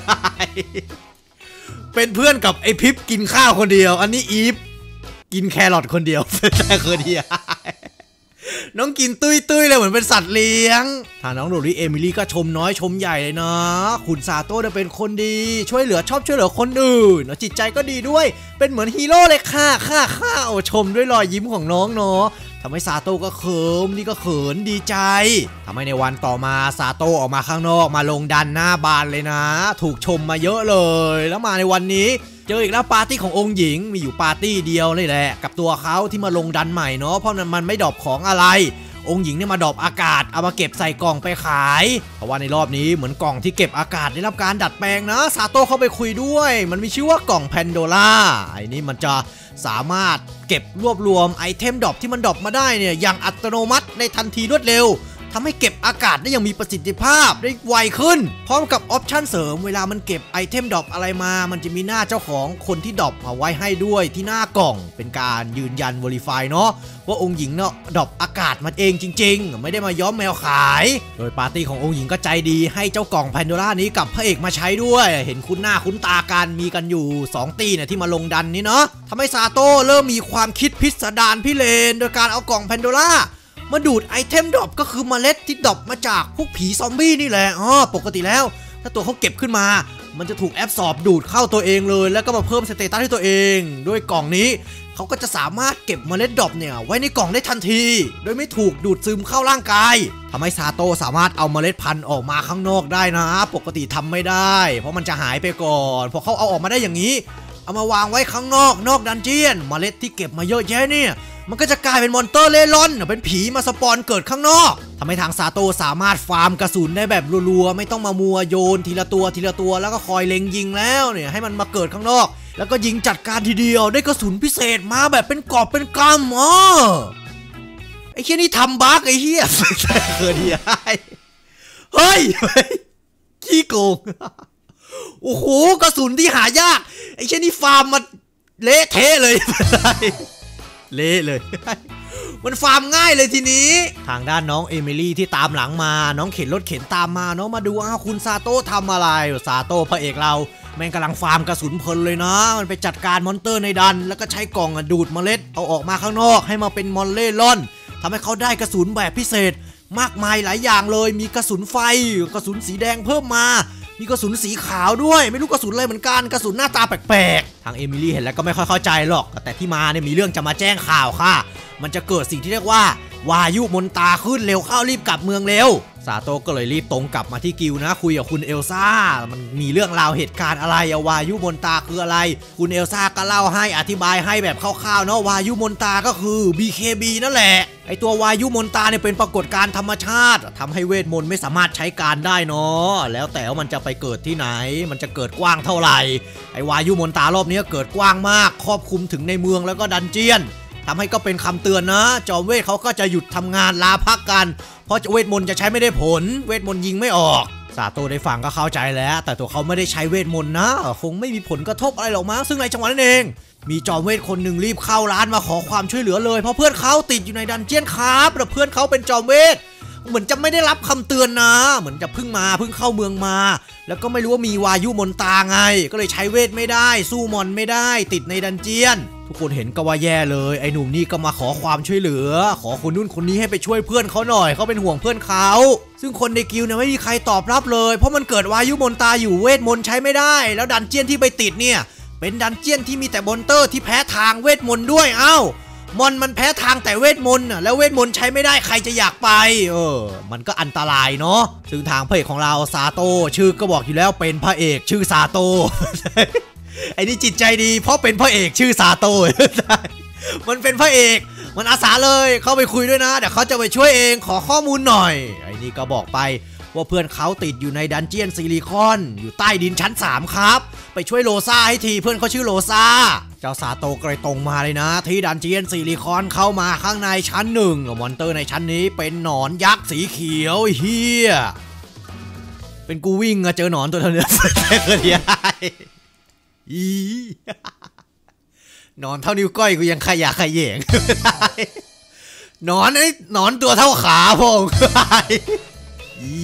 [SPEAKER 1] เป็นเพื่อนกับไอพิบกินข้าวคนเดียวอันนี้อีฟกินแครอทคนเดียวแต่เคยดีน้องกินตุ้ยตุ้ยเลยเหมือนเป็นสัตว์เลี้ยงถ้าน้องโรลี่เอมิลี่ก็ชมน้อยชมใหญ่เลยนะคุณซาโต้เป็นคนดีช่วยเหลือชอบช่วยเหลือคนอื่นจิตใจก็ดีด้วยเป็นเหมือนฮีโร่เลยค่ะค่ะค่ะโอ้ชมด้วยรอยยิ้มของน้องเนาะทำให้ซาโต้ก็เขิมนี่ก็เขินดีใจทำให้ในวันต่อมาซาโต้ออกมาข้างนอกมาลงดันหน้าบานเลยนะถูกชมมาเยอะเลยแล้วมาในวันนี้เจออีกแล้วปาร์ตี้ขององค์หญิงมีอยู่ปาร์ตี้เดียวเลยแหละกับตัวเขาที่มาลงดันใหม่เนาะเพราะมันไม่ดรอปของอะไรองค์หญิงเนี่ยมาดรอปอากาศเอามาเก็บใส่กล่องไปขายเพราะว่าในรอบนี้เหมือนกล่องที่เก็บอากาศได้รับการดัดแปลงนะซาโต้เข้าไปคุยด้วยมันมีชื่อว่ากล่องแพนโดล่าไอ้นี่มันจะสามารถเก็บรวบรวมไอเทมดรอปที่มันดรอปมาได้เนี่ยอย่างอัตโนมัติในทันทีรวดเร็วทำให้เก็บอากาศได้อย่างมีประสิทธิภาพได้ไวขึ้นพร้อมกับออปชั่นเสริมเวลามันเก็บไอเทมดรอปอะไรมามันจะมีหน้าเจ้าของคนที่ดรอปเอาไว้ให้ด้วยที่หน้ากล่องเป็นการยืนยัน Verify เนาะว่าองค์หญิงเนาะดรอปอากาศมันเองจริงๆไม่ได้มาย้อมแมวขายโดยปาร์ตี้ขององค์หญิงก็ใจดีให้เจ้ากล่องแพนโดล่านี้กับพระเอกมาใช้ด้วยเห็นคุ้นหน้าคุ้นตากันมีกันอยู่สองตีเนี่ยที่มาลงดันนี้เนาะทำให้ซาโต้เริ่มมีความคิดพิสดารพิเรนโดยการเอากล่องแพนโดล่ามาดูดไอเทมดรอปก็คือเมล็ดที่ดรอปมาจากพวกผีซอมบี้นี่แหละอ๋อปกติแล้วถ้าตัวเขาเก็บขึ้นมามันจะถูกแอบสอบดูดเข้าตัวเองเลยแล้วก็มาเพิ่มสเตตัสให้ตัวเองด้วยกล่องนี้เขาก็จะสามารถเก็บเมล็ดดรอปเนี่ยไว้ในกล่องได้ทันทีโดยไม่ถูกดูดซึมเข้าร่างกายทำให้ซาโต้สามารถเอาเมล็ดพันธุ์ออกมาข้างนอกได้นะปกติทำไม่ได้เพราะมันจะหายไปก่อนพอเขาเอาออกมาได้อย่างนี้เอามาวางไว้ข้างนอกนอกดันเจียนเมล็ดที่เก็บมาเยอะแยะเนี่ยมันก็จะกลายเป็นมอนเตอร์เล่ร่อนเป็นผีมาสปอนเกิดข้างนอกทำให้ทางซาโต้สามารถฟาร์มกระสุนได้แบบรัวๆไม่ต้องมามัวโยนทีละตัวทีละตัวแล้วก็คอยเล็งยิงแล้วเนี่ยให้มันมาเกิดข้างนอกแล้วก็ยิงจัดการทีเดียวได้กระสุนพิเศษมาแบบเป็นกอบเป็นกำอ๋อไอ้เหี้ยนี่ทำบั๊กไอ้เหี้ยเกิดที่ไอ้เฮ้ยขี้โกงโอ้โหกระสุนที่หายากไอ้เหี้ยนี่ฟาร์มมาเละเทะเลยเละเลยมันฟาร์มง่ายเลยทีนี้ทางด้านน้องเอมิลี่ที่ตามหลังมาน้องเข็นรถเข็นตามมาน้องมาดูอ้าวคุณซาโต้ทำอะไรซาโต้พระเอกเราแม่งกำลังฟาร์มกระสุนเพลินเลยนะมันไปจัดการมอนเตอร์ในดันแล้วก็ใช้กล่องดูดเมล็ดเอาออกมาข้างนอกให้มาเป็นมอนเล่ร่อนทำให้เขาได้กระสุนแบบพิเศษมากมายหลายอย่างเลยมีกระสุนไฟกระสุนสีแดงเพิ่มมามีกระสุนสีขาวด้วยไม่รู้กระสุนอะไรเหมือนกันกระสุนหน้าตาแปลกๆทางเอมิลี่เห็นแล้วก็ไม่ค่อยเข้าใจหรอกแต่ที่มาเนี่ยมีเรื่องจะมาแจ้งข่าวค่ะมันจะเกิดสิ่งที่เรียกว่าวายุมนตาขึ้นเร็วเข้ารีบกลับเมืองเร็วซาโต้ก็เลยรีบตรงกลับมาที่กิลนะคุยกับคุณเอลซ่ามันมีเรื่องราวเหตุการณ์อะไรวายุมนตาคืออะไรคุณเอลซ่าก็เล่าให้อธิบายให้แบบคร่าวๆเนาะวายุมนตาก็คือ บี เค บี นั่นแหละไอตัววายุมนตาเนี่ยเป็นปรากฏการณ์ธรรมชาติทำให้เวทมนต์ไม่สามารถใช้การได้เนาะแล้วแต่ว่ามันจะไปเกิดที่ไหนมันจะเกิดกว้างเท่าไหร่ไอวายุมนตารอบนี้เกิดกว้างมากครอบคลุมถึงในเมืองแล้วก็ดันเจียนทำให้ก็เป็นคำเตือนนะจอมเวทเขาก็จะหยุดทำงานลาพักกันเพราะเวทมนต์จะใช้ไม่ได้ผลเวทมนต์ยิงไม่ออกซาโต้ได้ฟังก็เข้าใจแล้วแต่ตัวเขาไม่ได้ใช้เวทมนต์นะคงไม่มีผลกระทบอะไรหรอกมั้งซึ่งในจังหวะนั้นเองมีจอมเวทคนหนึ่งรีบเข้าร้านมาขอความช่วยเหลือเลยเพราะเพื่อนเขาติดอยู่ในดันเจียนครับแล้วเพื่อนเขาเป็นจอมเวทเหมือนจะไม่ได้รับคำเตือนนะเหมือนจะเพิ่งมาเพิ่งเข้าเมืองมาแล้วก็ไม่รู้ว่ามีวายุมนตาไงก็เลยใช้เวทไม่ได้สู้มอนไม่ได้ติดในดันเจียนทุกคนเห็นก็ว่าแย่เลยไอ้หนุ่มนี่ก็มาขอความช่วยเหลือขอคนนู้นคนนี้ให้ไปช่วยเพื่อนเขาหน่อยเขาเป็นห่วงเพื่อนเขาซึ่งคนในกิลด์เนี่ยไม่มีใครตอบรับเลยเพราะมันเกิดวายุมนตาอยู่เวทมนต์ใช้ไม่ได้แล้วดันเจียนที่ไปติดเนี่ยเป็นดันเจียนที่มีแต่มอนเตอร์ที่แพ้ทางเวทมนต์ด้วยเอ้ามอนมันแพ้ทางแต่เวทมนต์แล้วเวทมนต์ใช้ไม่ได้ใครจะอยากไปเออมันก็อันตรายเนาะซึ่งทางพระเอกของเราซาโตชื่อก็บอกอยู่แล้วเป็นพระเอกชื่อซาโต ไอ้นี่จิตใจดีเพราะเป็นพระเอกชื่อซาโต มันเป็นพระเอกมันอาสาเลยเข้าไปคุยด้วยนะเดี๋ยวเขาจะไปช่วยเองขอข้อมูลหน่อยไอ้นี่ก็บอกไปว่าเพื่อนเขาติดอยู่ในดันเจียนซิลิคอนอยู่ใต้ดินชั้นสามครับไปช่วยโลซ่าให้ทีเพื่อนเขาชื่อโลซ่าเจ้าซาโตก็เลยตรงมาเลยนะที่ดันเจียนซิลิคอนเข้ามาข้างในชั้นหนึ่งมอนเตอร์ในชั้นนี้เป็นหนอนยักษ์สีเขียวเฮียเป็นกูวิ่งอะเจอหนอนตัวเท่านี้เคยได้อีหนอนเท่านิ้วก้อยกูยังขยะขยแยงหนอนไอ้หนอนตัวเท่าขาพงอี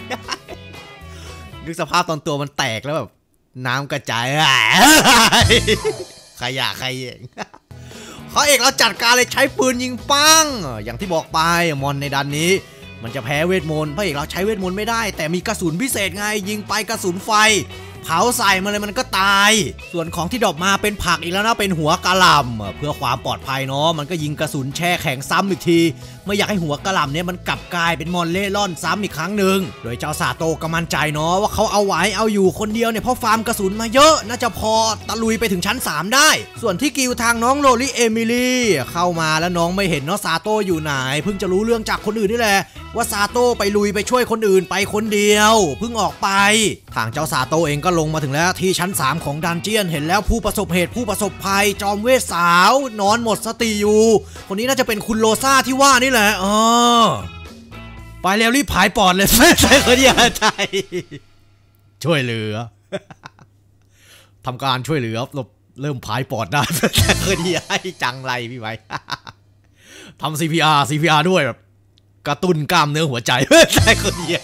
[SPEAKER 1] นึกสภาพตอนตัวมันแตกแล้วแบบน้ำกระจายขยะขยแยงเขาเอกเราจัดการเลยใช้ปืนยิงปังอย่างที่บอกไปมอนในดันนี้มันจะแพ้เวทมนต์พระเอกเราใช้เวทมนต์ไม่ได้แต่มีกระสุนพิเศษไงยิงไปกระสุนไฟเผาใส่มาเลยมันก็ตายส่วนของที่ดรอปมาเป็นผักอีกแล้วนะเป็นหัวกะหล่ำเพื่อความปลอดภัยเนาะมันก็ยิงกระสุนแช่แข็งซ้ำอีกทีไม่อยากให้หัวกะหล่ำเนี่ยมันกลับกลายเป็นมอนเล่ร่อนซ้ำอีกครั้งหนึ่งโดยเจ้าซาโตก็มั่นใจเนาะว่าเขาเอาไว้เอาอยู่คนเดียวเนี่ยเพราะฟาร์มกระสุนมาเยอะน่าจะพอตะลุยไปถึงชั้นสามได้ส่วนที่กิวทางน้องโรลิเอมิลี่เข้ามาแล้วน้องไม่เห็นเนาะซาโตอยู่ไหนเพิ่งจะรู้เรื่องจากคนอื่นนี่แหละว่าซาโตไปลุยไปช่วยคนอื่นไปคนเดียวเพิ่งออกไปทางเจ้าซาโตเองก็ลงมาถึงแล้วที่ชั้นสามของดันเจียนเห็นแล้วผู้ประสบเหตุผู้ประสบภัยจอมเวทสาวนอนหมดสติอยู่คนนี้น่าจะเป็นคุณโลซ่าที่ว่านี่แหละอ๋อไปแล้วรีบผายปอดเลยไม่ใช่คนที่ใจช่วยเหลือทำการช่วยเหลือเริ่มผายปอดได้เคยที่ให้จังไรพี่ไว้ทำ ซี พี อาร์ ซี พี อาร์ ด้วยแบบกระตุ้นกล้ามเนื้อหัวใจใช่คนที่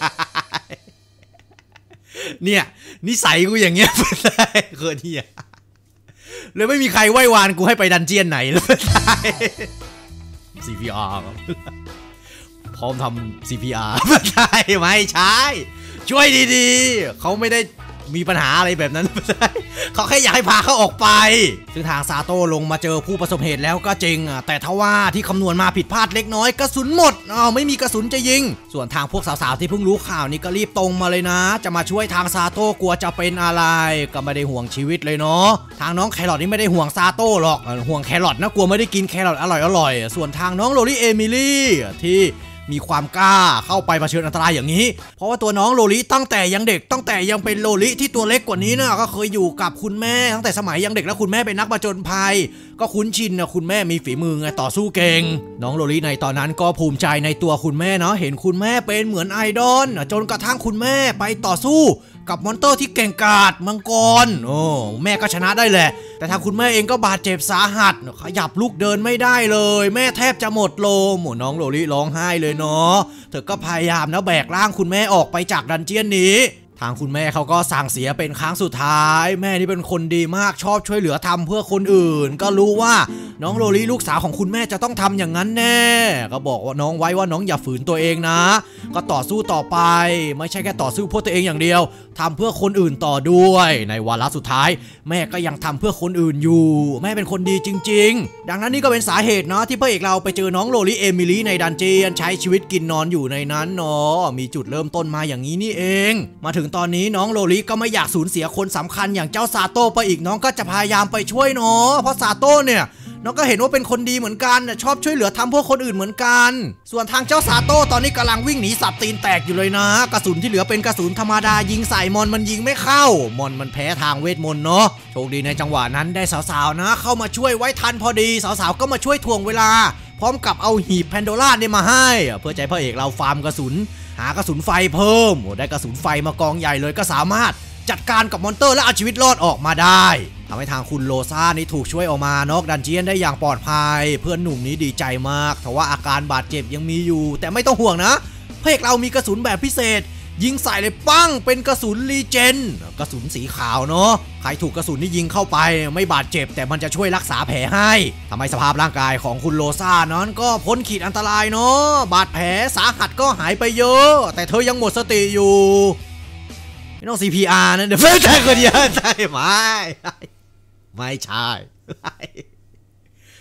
[SPEAKER 1] เนี่ยนิสัยกูอย่างเงี้ยได้เคยที่เลยไม่มีใครไหว้วานกูให้ไปดันเจียนไหนเลยได้ ซี พี อาร์ ครับพร้อมทำ ซี พี อาร์ ไม่ใช่ไม่ใช่ช่วยดีๆเขาไม่ได้มีปัญหาอะไรแบบนั้นเขาแค่อยากให้พาเขาออกไปซึ่งทางซาโต้ลงมาเจอผู้ประสบเหตุแล้วก็จริงอ่ะแต่ทว่าที่คำนวณมาผิดพลาดเล็กน้อยกระสุนหมดอ้าวไม่มีกระสุนจะยิงส่วนทางพวกสาวๆที่เพิ่งรู้ข่าวนี้ก็รีบตรงมาเลยนะจะมาช่วยทางซาโต้กลัวจะเป็นอะไรก็ไม่ได้ห่วงชีวิตเลยเนาะทางน้องแครอทนี่ไม่ได้ห่วงซาโต้หรอกห่วงแครอทนะกลัวไม่ได้กินแครอทอร่อยๆส่วนทางน้องโรลี่เอมิลี่ที่มีความกล้าเข้าไปเผชิญอันตรายอย่างนี้เพราะว่าตัวน้องโลลิตั้งแต่ยังเด็กตั้งแต่ยังเป็นโลลิที่ตัวเล็กกว่านี้นะก็เคยอยู่กับคุณแม่ตั้งแต่สมัยยังเด็กแล้วคุณแม่เป็นนักผจญภัยก็คุ้นชินนะคุณแม่มีฝีมือไงต่อสู้เก่งน้องโลลิในตอนนั้นก็ภูมิใจในตัวคุณแม่เนาะเห็นคุณแม่เป็นเหมือนไอดอลจนกระทั่งคุณแม่ไปต่อสู้กับมอนเตอร์ที่เก่งกาจมังกรโอ้แม่ก็ชนะได้แหละแต่ทางคุณแม่เองก็บาดเจ็บสาหัสขยับลุกเดินไม่ได้เลยแม่แทบจะหมดลมหมูน้องโลลิร้องไห้เลยเนาะเธอก็พยายามนะแบกร่างคุณแม่ออกไปจากดันเจียนนี้ทางคุณแม่เขาก็สั่งเสียเป็นครั้งสุดท้ายแม่นี่เป็นคนดีมากชอบช่วยเหลือทำเพื่อคนอื่นก็รู้ว่าน้องโลลิลูกสาวของคุณแม่จะต้องทำอย่างนั้นแน่ก็บอกว่าน้องไว้ว่าน้องอย่าฝืนตัวเองนะก็ต่อสู้ต่อไปไม่ใช่แค่ต่อสู้เพื่อตัวเองอย่างเดียวทำเพื่อคนอื่นต่อด้วยในวาระสุดท้ายแม่ก็ยังทำเพื่อคนอื่นอยู่แม่เป็นคนดีจริงๆดังนั้นนี่ก็เป็นสาเหตุเนาะที่พระเอกเราไปเจอน้องโลลิเอมิลี่ในดันเจียนใช้ชีวิตกินนอนอยู่ในนั้นเนาะมีจุดเริ่มต้นมาอย่างนี้นี่เองมาถึงตอนนี้น้องโลลิก็ไม่อยากสูญเสียคนสำคัญอย่างเจ้าซาโต้ไปอีกน้องก็จะพยายามไปช่วยเนาะเพราะซาโต้เนี่ยน้องก็เห็นว่าเป็นคนดีเหมือนกันชอบช่วยเหลือทำเพื่อคนอื่นเหมือนกันส่วนทางเจ้าซาโต้ตอนนี้กำลังวิ่งหนีสับตีนแตกอยู่เลยนะกระสุนที่เหลือเป็นกระสุนธรรมดายิงใส่มอนมันยิงไม่เข้ามอนมันแพ้ทางเวทมนต์เนาะโชคดีในจังหวะนั้นได้สาวๆนะเข้ามาช่วยไว้ทันพอดีสาวๆก็มาช่วยถ่วงเวลาพร้อมกับเอาหีบแพนโดร่าเนี่ยมาให้เพื่อใจพระเอกเราฟาร์มกระสุนหากระสุนไฟเพิ่มโอ้ได้กระสุนไฟมากองใหญ่เลยก็สามารถจัดการกับมอนเตอร์และเอาชีวิตรอดออกมาได้ทำให้ทางคุณโลซ่านี่ถูกช่วยออกมานอกดันเจียนได้อย่างปลอดภัยเพื่อนหนุ่มนี้ดีใจมากแต่ว่าอาการบาดเจ็บยังมีอยู่แต่ไม่ต้องห่วงนะพระเอกเรามีกระสุนแบบพิเศษยิงใส่เลยปั้งเป็นกระสุนรีเจนกระสุนสีขาวเนาะใครถูกกระสุนที่ยิงเข้าไปไม่บาดเจ็บแต่มันจะช่วยรักษาแผลให้ทำให้สภาพร่างกายของคุณโลซ่านั้นก็พ้นขีดอันตรายเนาะบาดแผลสาหัสก็หายไปเยอะแต่เธอยังหมดสติอยู่ไม่ต้อง ซี พี อาร์ นะเดี๋ยวไม่ใช่คนเดียวใช่ไหมไม่ใช่จ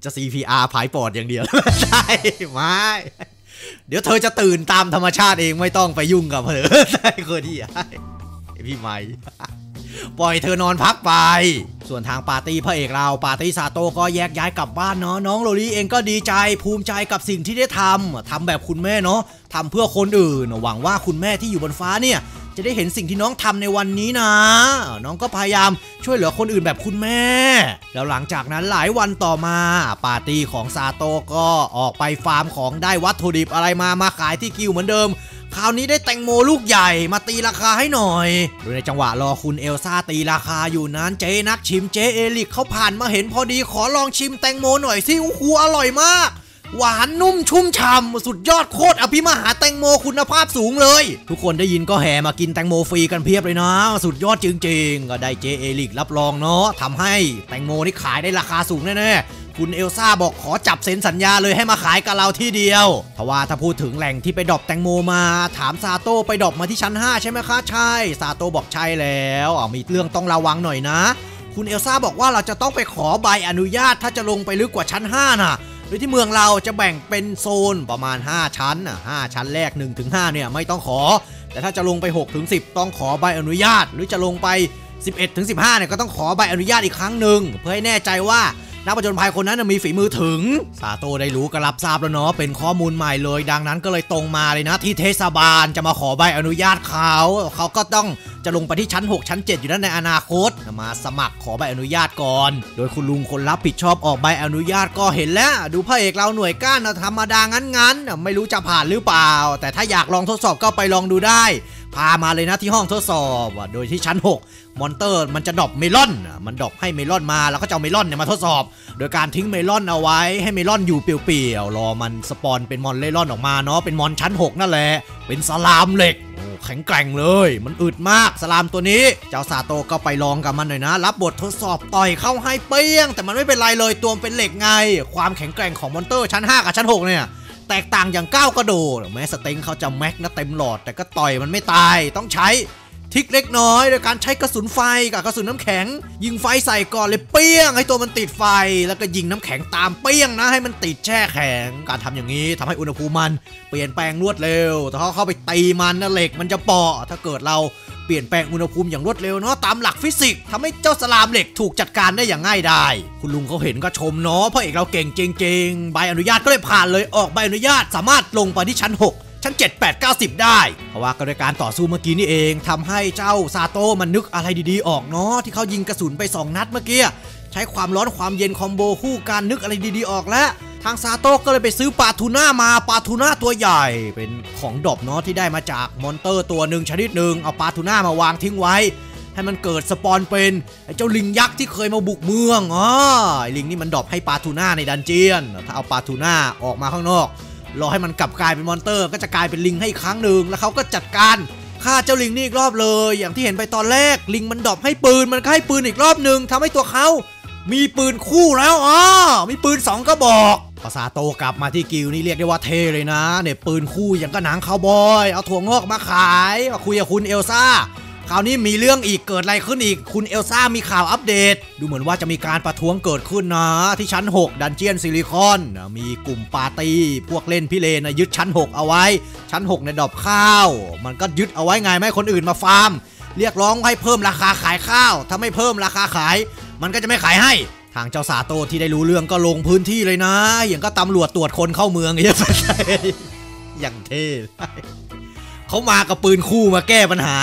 [SPEAKER 1] จะ ซี พี อาร์ ผายปอดอย่างเดียวใช่ไม่เดี๋ยวเธอจะตื่นตามธรรมชาติเองไม่ต้องไปยุ่งกับเธอใช่คนที่พี่ไม่ปล่อยเธอนอนพักไปส่วนทางปาร์ตี้พระเอกเราปาร์ตี้ซาโต้ก็แยกย้ายกลับบ้านเนาะน้องโรลี่เองก็ดีใจภูมิใจกับสิ่งที่ได้ทำทำแบบคุณแม่เนาะทำเพื่อคนอื่นหวังว่าคุณแม่ที่อยู่บนฟ้าเนี่ยจะได้เห็นสิ่งที่น้องทำในวันนี้นะน้องก็พยายามช่วยเหลือคนอื่นแบบคุณแม่แล้วหลังจากนั้นหลายวันต่อมาปาร์ตี้ของซาโต้ก็ออกไปฟาร์มของได้วัตถุดิบอะไรมามาขายที่กิวเหมือนเดิมคราวนี้ได้แตงโมลูกใหญ่มาตีราคาให้หน่อยโดยในจังหวะรอคุณเอลซ่าตีราคาอยู่นั้นเจ๊นักชิมเจ๊เอลิกเขาผ่านมาเห็นพอดีขอลองชิมแตงโมหน่อยสิโอ้โหอร่อยมากหวานนุ่มชุ่มฉ่ำสุดยอดโคตรอภิมหาแตงโมคุณภาพสูงเลยทุกคนได้ยินก็แห่มากินแตงโมฟรีกันเพียบเลยนะสุดยอดจริงๆก็ได้เจเอลิกรับรองเนาะทำให้แตงโมนี่ขายได้ราคาสูงแน่ๆคุณเอลซ่าบอกขอจับเซ็นสัญญาเลยให้มาขายกับเราที่เดียวเพราะว่าถ้าพูดถึงแหล่งที่ไปดรอปแตงโมมาถามซาโต้ไปดรอปมาที่ชั้นห้าใช่ไหมคะใช่ซาโต้บอกใช่แล้วมีเรื่องต้องระวังหน่อยนะคุณเอลซ่าบอกว่าเราจะต้องไปขอใบอนุญาตถ้าจะลงไปลึกกว่าชั้นห้าน่ะโดยที่เมืองเราจะแบ่งเป็นโซนประมาณห้าชั้นอ่ะห้าชั้นแรก หนึ่งถึงห้า เนี่ยไม่ต้องขอแต่ถ้าจะลงไป หกถึงสิบ ต้องขอใบอนุญาตหรือจะลงไป สิบเอ็ดถึงสิบห้า เนี่ยก็ต้องขอใบอนุญาตอีกครั้งหนึ่งเพื่อให้แน่ใจว่านักผจญภัยคนนั้นมีฝีมือถึงซาโต้ได้รู้ก็รับทราบแล้วเนาะเป็นข้อมูลใหม่เลยดังนั้นก็เลยตรงมาเลยนะที่เทศบาลจะมาขอใบอนุญาตเขาเขาก็ต้องจะลงไปที่ชั้นหกชั้นเจ็ดอยู่นั้นในอนาคตมาสมัครขอใบอนุญาตก่อนโดยคุณลุงคนรับผิดชอบออกใบอนุญาตก็เห็นแล้วดูพระเอกเราหน่วยก้านธรรมดางั้นๆไม่รู้จะผ่านหรือเปล่าแต่ถ้าอยากลองทดสอบก็ไปลองดูได้พามาเลยนะที่ห้องทดสอบโดยที่ชั้นหกมอนเตอร์มันจะดรอปเมลอนมันดรอปให้เมลอนมาแล้วก็จะเอาเมลอนเนี่ยมาทดสอบโดยการทิ้งเมลอนเอาไว้ให้เมลอนอยู่เปลี่ยวๆรอมันสปอนเป็นมอนเล่ร่อนออกมาเนาะเป็นมอนชั้นหกนั่นแหละเป็นสลามเหล็กโอ้แข็งแกร่งเลยมันอึดมากสลามตัวนี้เจ้าซาโต้ก็ไปลองกับมันหน่อยนะรับบททดสอบต่อยเข้าให้เปี้ยงแต่มันไม่เป็นไรเลยตัวเป็นเหล็กไงความแข็งแกร่งของมอนเตอร์ชั้นห้ากับชั้นหกเนี่ยแตกต่างอย่างก้าวกระโดดแม้สเต็งเขาจะแม็กนะเต็มหลอดแต่ก็ต่อยมันไม่ตายต้องใช้ทิกเล็กน้อยโดยการใช้กระสุนไฟกับกระสุนน้ำแข็งยิงไฟใส่ก่อนเลยเปี้ยงให้ตัวมันติดไฟแล้วก็ยิงน้ำแข็งตามเปี้ยงนะให้มันติดแช่แข็งการทำอย่างนี้ทำให้อุณหภูมิมันเปลี่ยนแปลงรวดเร็วแต่ถ้าเข้าไปตีมันนะเหล็กมันจะเปาะถ้าเกิดเราเปลี่ยนแปลงอุณหภูมิอย่างรวดเร็วเนาะตามหลักฟิสิกส์ทำให้เจ้าสลามเหล็กถูกจัดการได้อย่างง่ายดายคุณลุงเขาเห็นก็ชมเนาะเพราะเอกเราเก่งจริงๆใบอนุญาตก็เลยผ่านเลยออกใบอนุญาตสามารถลงไปที่ชั้นหกชั้นเจ็ด แปด เก้า สิบได้เพราะว่าก็โดยการต่อสู้เมื่อกี้นี่เองทำให้เจ้าซาโต้มันนึกอะไรดีๆออกเนาะที่เขายิงกระสุนไปสองนัดเมื่อกี้ใช้ความร้อนความเย็นคอมโบคู่กันนึกอะไรดีๆออกแล้วทางซาโต้ก็เลยไปซื้อปลาทูน่ามาปลาทูน่าตัวใหญ่เป็นของดรอปเนาะที่ได้มาจากมอนเตอร์ตัวหนึ่งชนิดหนึ่งเอาปลาทูน่ามาวางทิ้งไว้ให้มันเกิดสปอนเป็นไอ้เจ้าลิงยักษ์ที่เคยมาบุกเมืองอ๋อไอ้ลิงนี่มันดรอปให้ปลาทูน่าในดันเจียนถ้าเอาปลาทูน่าออกมาข้างนอกรอให้มันกลับกลายเป็นมอนเตอร์ก็จะกลายเป็นลิงให้ครั้งหนึ่งแล้วเขาก็จัดการฆ่าเจ้าลิงนี่อีกรอบเลยอย่างที่เห็นไปตอนแรกลิงมันดรอปให้ปืนมันก็ให้ปืนอีกรอบหนึ่งทำให้ตัวเขามีปืนคู่แล้วอ๋อมีปืนสองกระบอกพอซาโตกลับมาที่กิลนี่เรียกได้ว่าเท่เลยนะเนี่ยปืนคู่อย่างก็หนังคาวบอยเอาถั่วงอกมาขายมาคุยกับคุณเอลซ่าคราวนี้มีเรื่องอีกเกิดอะไรขึ้นอีกคุณเอลซ่ามีข่าวอัปเดตดูเหมือนว่าจะมีการประท้วงเกิดขึ้นนะที่ชั้นหกดันเจียนซิลิคอนมีกลุ่มปาร์ตี้พวกเล่นพิเรนยึดชั้นหกเอาไว้ชั้นหกในดอบข้าวมันก็ยึดเอาไว้ไงไม่ให้คนอื่นมาฟาร์มเรียกร้องให้เพิ่มราคาขายข้าวถ้าไม่เพิ่มราคาขายมันก็จะไม่ขายให้ทางเจ้าซาโตที่ได้รู้เรื่องก็ลงพื้นที่เลยนะอย่างก็ตำรวจตรวจคนเข้าเมืองอย่างอย่างเท่เขามากับปืนคู่มาแก้ปัญหา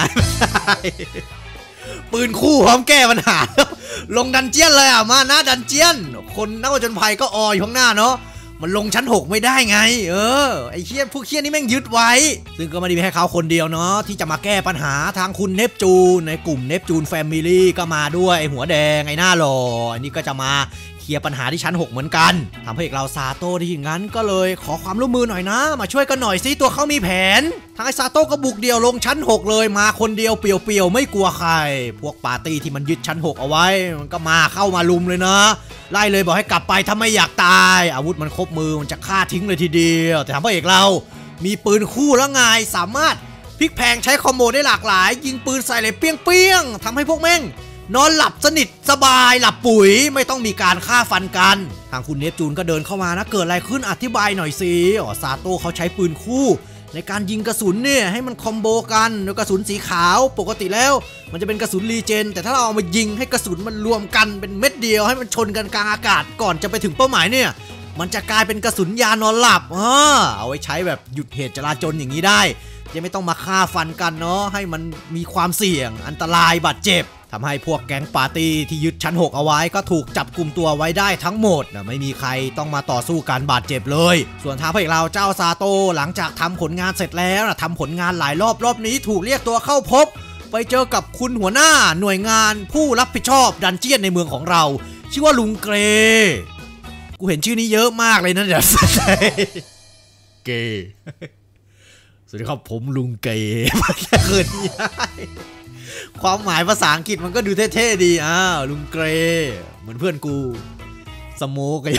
[SPEAKER 1] ปืนคู่พร้อมแก้ปัญหาลงดันเจียนเลยอ่ะมาหน้าดันเจียนคนนักผจญภัยก็ออยู่ข้างหน้าเนาะมันลงชั้นหกไม่ได้ไงเออไอ้เคี้ยพวกเคี้ยนี่แม่งยึดไว้ซึ่งก็ไม่ได้มีแค่เขาคนเดียวเนาะที่จะมาแก้ปัญหาทางคุณเนปจูนในกลุ่มเนปจูนแฟมิลี่ก็มาด้วยไอ้หัวแดงไอ้หน้าหล่ออันนี้ก็จะมาเคลียร์ปัญหาที่ชั้นหกเหมือนกันทำให้เราซาโต้ได้ยินงั้นก็เลยขอความร่วมมือหน่อยนะมาช่วยกันหน่อยสิตัวเขามีแผนทางไอ้ซาโต้ก็บุกเดี่ยวลงชั้นหกเลยมาคนเดียวเปี่ยวๆไม่กลัวใครพวกปาร์ตี้ที่มันยึดชั้นหกเอาไว้มันก็มาเข้ามาลุมเลยนะไล่เลยบอกให้กลับไปถ้าไม่อยากตายอาวุธมันครบมือมันจะฆ่าทิ้งเลยทีเดียวแต่ทางพระเอกเรามีปืนคู่แล้วไงสามารถพลิกแพงใช้คอมโบได้หลากหลายยิงปืนใส่เลยเปี้ยงๆทำให้พวกแม่งนอนหลับสนิทสบายหลับปุ๋ยไม่ต้องมีการฆ่าฟันกันทางคุณเนปจูนก็เดินเข้ามานะเกิดอะไรขึ้นอธิบายหน่อยสิอ๋อซาโต้เขาใช้ปืนคู่ในการยิงกระสุนเนี่ยให้มันคอมโบกันแล้วกระสุนสีขาวปกติแล้วมันจะเป็นกระสุนรีเจนแต่ถ้าเราเอามายิงให้กระสุนมันรวมกันเป็นเม็ดเดียวให้มันชนกันกลางอากาศก่อนจะไปถึงเป้าหมายเนี่ยมันจะกลายเป็นกระสุนยานอนหลับเออเอาไว้ใช้แบบหยุดเหตุจราจรอย่างนี้ได้จะไม่ต้องมาฆ่าฟันกันเนาะให้มันมีความเสี่ยงอันตรายบาดเจ็บทำให้พวกแก๊งปาร์ตี้ที่ยึดชั้นหกเอาไว้ก็ถูกจับกลุ่มตัวไว้ได้ทั้งหมดนะไม่มีใครต้องมาต่อสู้กันบาดเจ็บเลยส่วนทางพระเอกเราเจ้าซาโตหลังจากทำผลงานเสร็จแล้วนะทำผลงานหลายรอบรอบนี้ถูกเรียกตัวเข้าพบไปเจอกับคุณหัวหน้าหน่วยงานผู้รับผิดชอบดันเจียนในเมืองของเราชื่อว่าลุงเกรกูเห็นชื่อนี้เยอะมากเลยนะเดี๋ยวเกสวัสดีครับผมลุงเกเกิดความหมายภาษาอังกฤษมันก็ดูเท่ๆดีอ้าวลุงเกรเหมือนเพื่อนกูสโมกไอ้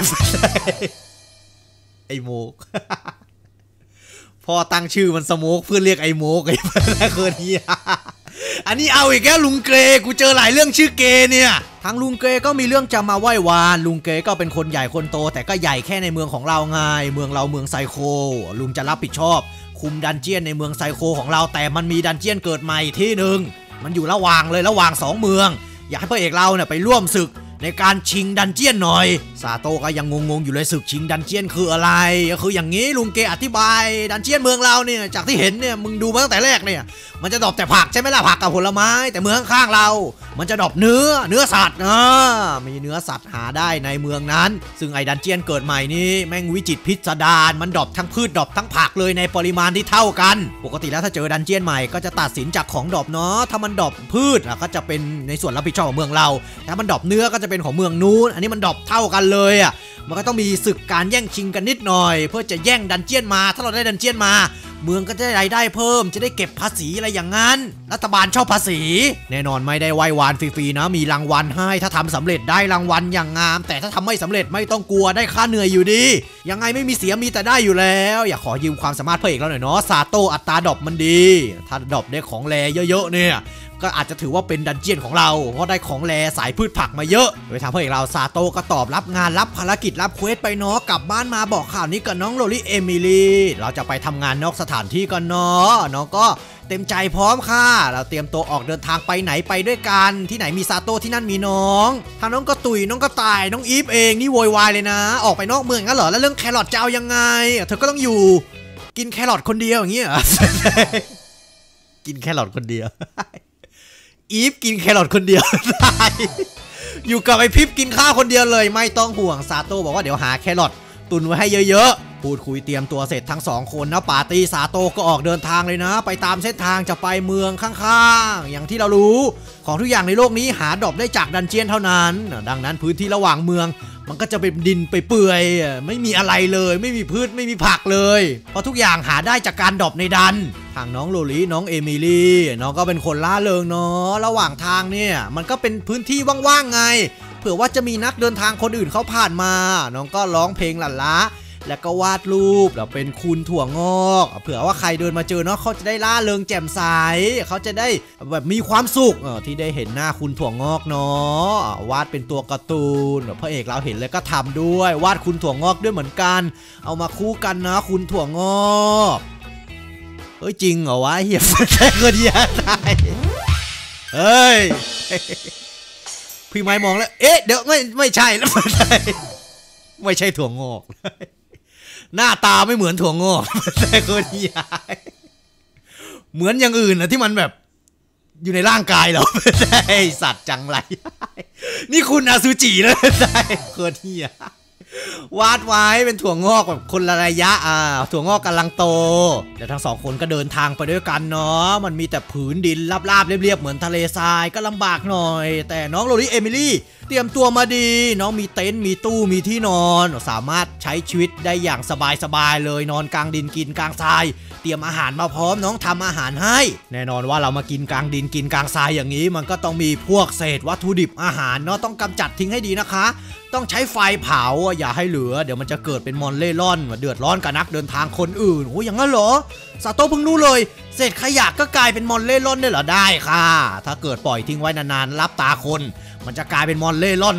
[SPEAKER 1] ไอโมกพอตั้งชื่อมันสโมกเพื่อนเรียกไอโมกไอ้เกิดเฮียอันนี้เอาอีกแล้วลุงเกรกูเจอหลายเรื่องชื่อเกเนี่ยทางลุงเกรก็มีเรื่องจะมาไหว้วานลุงเกรก็เป็นคนใหญ่คนโตแต่ก็ใหญ่แค่ในเมืองของเราไงเมืองเราเมืองไซโคลุงจะรับผิดชอบคุมดันเจียนในเมืองไซโคของเราแต่มันมีดันเจียนเกิดใหม่ที่หนึ่งมันอยู่ระหว่างเลยระหว่างสองเมืองอยากให้พระเอกเราเนี่ยไปร่วมศึกในการชิงดันเจียนหน่อยซาโตะก็ยังงงๆอยู่เลยศึกชิงดันเจียนคืออะไรก็คืออย่างนี้ลุงเกอธิบายดันเจียนเมืองเราเนี่ยจากที่เห็นเนี่ยมึงดูมาตั้งแต่แรกเนี่ยมันจะดรอปแต่ผักใช่ไหมล่ะผักกับผลไม้แต่เมืองข้างเรามันจะดรอปเนื้อเนื้อสัตว์นะมีเนื้อสัตว์หาได้ในเมืองนั้นซึ่งไอ้ดันเจียนเกิดใหม่นี้แม่งวิจิตรพิสดารมันดรอปทั้งพืชดรอปทั้งผักเลยในปริมาณที่เท่ากันปกติแล้วถ้าเจอดันเจียนใหม่ก็จะตัดสินจากของดรอปเนาะถ้ามันดรอปพืชก็จะเป็นในส่วนรับผิดชอบของเมืองเราถ้ามันดรอปเนื้อก็จะเป็นของเมืองนู้นอันนี้มันดรอปเท่ากันเลยอ่ะมันก็ต้องมีศึกการแย่งชิงกันนิดหน่อยเพื่อจะแย่งดันเจียนมาถ้าเราได้ดันเจียนมาเมืองก็จะได้รายได้เพิ่มจะได้เก็บภาษีอะไรอย่างนั้นรัฐบาลชอบภาษีแน่นอนไม่ได้ไหว้วานฟรีๆนะมีรางวัลให้ถ้าทำสำเร็จได้รางวัลอย่างงามแต่ถ้าทำไม่สำเร็จไม่ต้องกลัวได้ค่าเหนื่อยอยู่ดียังไงไม่มีเสียมีแต่ได้อยู่แล้วอยากขอยืมความสามารถพระเอกเราหน่อยเนาะซาโตะอัตราดรอปมันดีถ้าดรอปได้ของแรเยอะๆเนี่ยก็อาจจะถือว่าเป็นดันเจียนของเราเพราะได้ของแรสายพืชผักมาเยอะโดยทางพระเอกเราซาโตะก็ตอบรับงานรับภารกิจรับเควสไปเนาะกลับบ้านมาบอกข่าวนี้กับน้องโรลี่เอมิลี่เราจะไปทำงานนอกสถานที่กันเนาะน้องก็เต็มใจพร้อมค่ะเราเตรียมตัวออกเดินทางไปไหนไปด้วยกันที่ไหนมีซาโตะที่นั่นมีน้องทางน้องก็ตุยน้องก็ตายน้องอีฟเองนี่โวยวายเลยนะออกไปนอกเมืองงั้นเหรอแล้วเรื่องแครอทจะเอายังไงเธอก็ต้องอยู่กินแครอทคนเดียวอย่างเงี้ยกินแครอทคนเดียวอีฟกินแครอทคนเดียวได้อยู่กับไอพิบกินข้าวคนเดียวเลยไม่ต้องห่วงซาโตะบอกว่าเดี๋ยวหาแครอทตุนไว้ให้เยอะๆพูดคุยเตรียมตัวเสร็จทั้งสองคนนะปาร์ตี้ซาโตะก็ออกเดินทางเลยนะไปตามเส้นทางจะไปเมืองข้างๆอย่างที่เรารู้ของทุกอย่างในโลกนี้หาดรอปได้จากดันเจียนเท่านั้นดังนั้นพื้นที่ระหว่างเมืองมันก็จะเป็นดินไปเปื่อยไม่มีอะไรเลยไม่มีพืชไม่มีผักเลยเพราะทุกอย่างหาได้จากการดรอปในดันทางน้องโรลี่น้องเอมิลี่น้องก็เป็นคนล่าเริงเนาะระหว่างทางเนี่ยมันก็เป็นพื้นที่ว่างๆไงเผื่อว่าจะมีนักเดินทางคนอื่นเขาผ่านมาน้องก็ร้องเพลงหลั่นล้าแล้วก็วาดรูปแล้วเป็นคุณถั่วงอกเผื่อว่าใครเดินมาเจอเนาะเขาจะได้ล่าเริงแจ่มใสเขาจะได้แบบมีความสุขที่ได้เห็นหน้าคุณถั่วงอกเนาะวาดเป็นตัวการ์ตูนพระเอกเราเห็นเลยก็ทำด้วยวาดคุณถั่วงอกด้วยเหมือนกันเอามาคู่กันนะคุณถั่วงอกเฮ้ยจริงเหรอวะเฮียแค่คนเดียวตายเฮ้ยพี่ไม้มองแล้วเอ๊ะเดี๋ยวไม่ไม่ใช่แล้วไม่ใช่ไม่ใช่ถั่วงอกหน้าตาไม่เหมือนถั่วงอกแต่คนใหญ่เหมือนอย่างอื่นนะที่มันแบบอยู่ในร่างกายเราไม่ใช่สัตว์จังไรนี่คุณอสุจิเลยใช่คนเหี้ยวาดไว้เป็นถั่วงอกแบบคนละระยะอ่าถั่วงอกกำลังโตแต่ทั้งสองคนก็เดินทางไปด้วยกันเนาะมันมีแต่ผืนดินราบๆเรียบๆเหมือนทะเลทรายก็ลำบากหน่อยแต่น้องโรลี่เอมิลี่เตรียมตัวมาดีน้องมีเต็นท์มีตู้มีที่นอนสามารถใช้ชีวิตได้อย่างสบายๆเลยนอนกลางดินกินกลางทรายเตรียมอาหารมาพร้อมน้องทำอาหารให้แน่นอนว่าเรามากินกลางดินกินกลางทรายอย่างนี้มันก็ต้องมีพวกเศษวัตถุดิบอาหารเนาะต้องกำจัดทิ้งให้ดีนะคะต้องใช้ไฟเผาอย่าให้เหลือเดี๋ยวมันจะเกิดเป็นมอนเล่ร่อนเดือดร้อนกับนักเดินทางคนอื่นโอ้ยอย่างนั้นเหรอซาโตะเพิ่งรู้เลยเศษขยะก็กลายเป็นมอนเล่ร่อนได้เหรอได้ค่ะถ้าเกิดปล่อยทิ้งไว้นานๆรับตาคนมันจะกลายเป็นมอนเล่ร่อนแบบ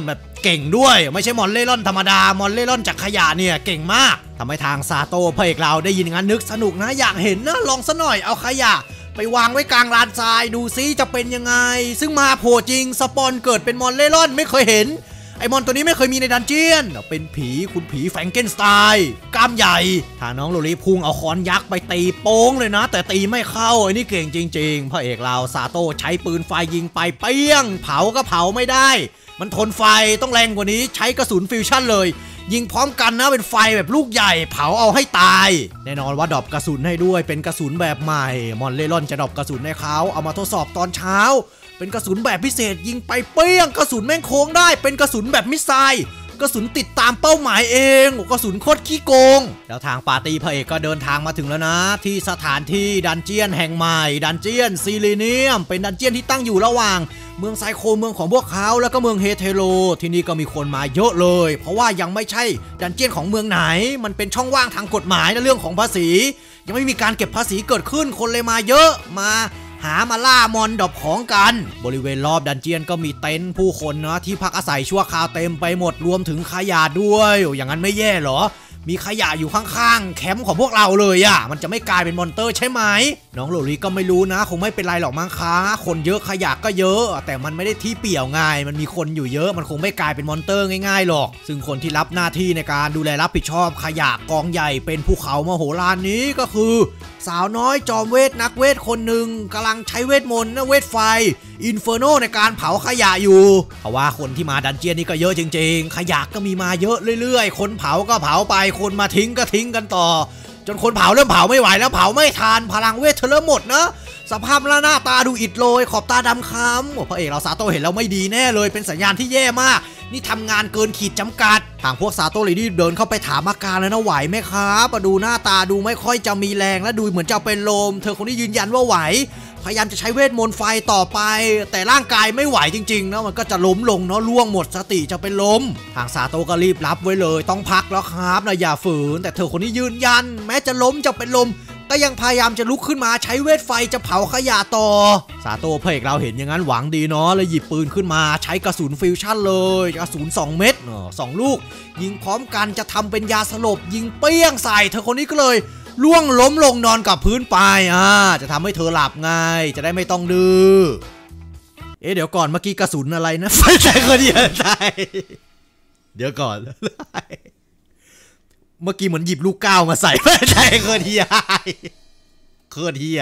[SPEAKER 1] เก่งด้วยไม่ใช่มอนเล่ร่อนธรรมดามอนเล่ร่อนจากขยะเนี่ยเก่งมากทำให้ทางซาโต้พระเอกเราได้ยินงั้นนึกสนุกนะอยากเห็นนะลองซะหน่อยเอาขยะไปวางไว้กลางลานทรายดูซิจะเป็นยังไงซึ่งมาโผล่จริงสปอนเกิดเป็นมอนเล่ร่อนไม่เคยเห็นไอมอนตัวนี้ไม่เคยมีในดันเจียนเป็นผีคุณผีแฟรงเกนสไตน์กล้ามใหญ่ทางน้องโลลิพุ่งเอาค้อนยักษ์ไปตีโป้งเลยนะแต่ตีไม่เข้าไอ้นี่เก่งจริงๆพระเอกเราซาโต้ใช้ปืนไฟยิงไปเปี้ยงเผาก็เผาไม่ได้มันทนไฟต้องแรงกว่านี้ใช้กระสุนฟิวชั่นเลยยิงพร้อมกันนะเป็นไฟแบบลูกใหญ่เผาเอาให้ตายแน่นอนว่าดรอปกระสุนให้ด้วยเป็นกระสุนแบบใหม่มอนเล่ร่อนจะดรอปกระสุนให้เขาเอามาทดสอบตอนเช้าเป็นกระสุนแบบพิเศษยิงไปเปี้ยงกระสุนแม่งโค้งได้เป็นกระสุนแบบมิสไซล์กระสุนติดตามเป้าหมายเองกระสุนโคตรขี้โกงแล้วทางปาร์ตี้พระเอกก็เดินทางมาถึงแล้วนะที่สถานที่ดันเจียนแห่งใหม่ดันเจียนซีลีเนียมเป็นดันเจียนที่ตั้งอยู่ระหว่างเมืองไซโคเมืองของพวกเขาแล้วก็เมืองเฮเทโรที่นี่ก็มีคนมาเยอะเลยเพราะว่ายังไม่ใช่ดันเจียนของเมืองไหนมันเป็นช่องว่างทางกฎหมายในเรื่องของภาษียังไม่มีการเก็บภาษีเกิดขึ้นคนเลยมาเยอะมาหามาล่ามอนดอบของกันบริเวณรอบดันเจียนก็มีเต็นท์ผู้คนนะที่พักอาศัยชั่วคราวเต็มไปหมดรวมถึงขยะด้วยอย่างนั้นไม่แย่หรอมีขยะอยู่ข้างๆแคมป์ของพวกเราเลยอ่ะมันจะไม่กลายเป็นมอนเตอร์ใช่ไหมน้องโลลิก็ไม่รู้นะคงไม่เป็นไรหรอกมั้งคะคนเยอะขยะก็เยอะแต่มันไม่ได้ที่เปี่ยวง่ายมันมีคนอยู่เยอะมันคงไม่กลายเป็นมอนเตอร์ง่ายๆหรอกซึ่งคนที่รับหน้าที่ในการดูแลรับผิดชอบขยะกองใหญ่เป็นภูเขามโหฬารนี้ก็คือสาวน้อยจอมเวทนักเวทคนหนึ่งกำลังใช้เวทมนต์นะเวทไฟอินเฟอร์โนในการเผาขยะอยู่เพราะว่าคนที่มาดันเจียนนี่ก็เยอะจริงๆขยะก็มีมาเยอะเรื่อยๆคนเผาก็เผาไปคนมาทิ้งก็ทิ้งกันต่อจนคนเผาเริ่มเผาไม่ไหวแล้วเผาไม่ทันพลังเวทเธอเริ่มหมดนะสภาพหน้าตาดูอิดโรยขอบตาดำคล้ำพระเอกเราซาโต้เห็นแล้วไม่ดีแน่เลยเป็นสัญญาณที่แย่มากนี่ทำงานเกินขีดจำกัดทางพวกซาโต้เลยนี่เดินเข้าไปถามอาการแล้วนะไหวไหมครับดูหน้าตาดูไม่ค่อยจะมีแรงและดูเหมือนจะเป็นลมเธอคนนี้ยืนยันว่าไหวพยายามจะใช้เวทมนต์ไฟต่อไปแต่ร่างกายไม่ไหวจริงๆนะมันก็จะล้มลงเนาะล่วงหมดสติจะเป็นลมทางซาโต้ก็รีบรับไว้เลยต้องพักแล้วครับนะอย่าฝืนแต่เธอคนนี้ยืนยันแม้จะล้มจะเป็นลมก็ยังพยายามจะลุกขึ้นมาใช้เวทไฟจะเผาขยะต่อซาโต้พระเอกเราเห็นอย่างนั้นหวังดีเนาะเลยหยิบปืนขึ้นมาใช้กระสุนฟิวชั่นเลยกระสุนสองเม็ดเนาะสองลูกยิงพร้อมกันจะทำเป็นยาสลบยิงเปี้ยงใส่เธอคนนี้ก็เลยล่วงล้มลงนอนกับพื้นไปอ่าจะทำให้เธอหลับไงจะได้ไม่ต้องดื้อเอ๊ะเดี๋ยวก่อนเมื่อกี้กระสุนอะไรนะไฟแตกคนเดียวใช่เดี๋ยวก่อนเมื่อกี้เหมือนหยิบลูกก้าวมาใส่ไม่ใช่เคยเฮียเคยเฮีย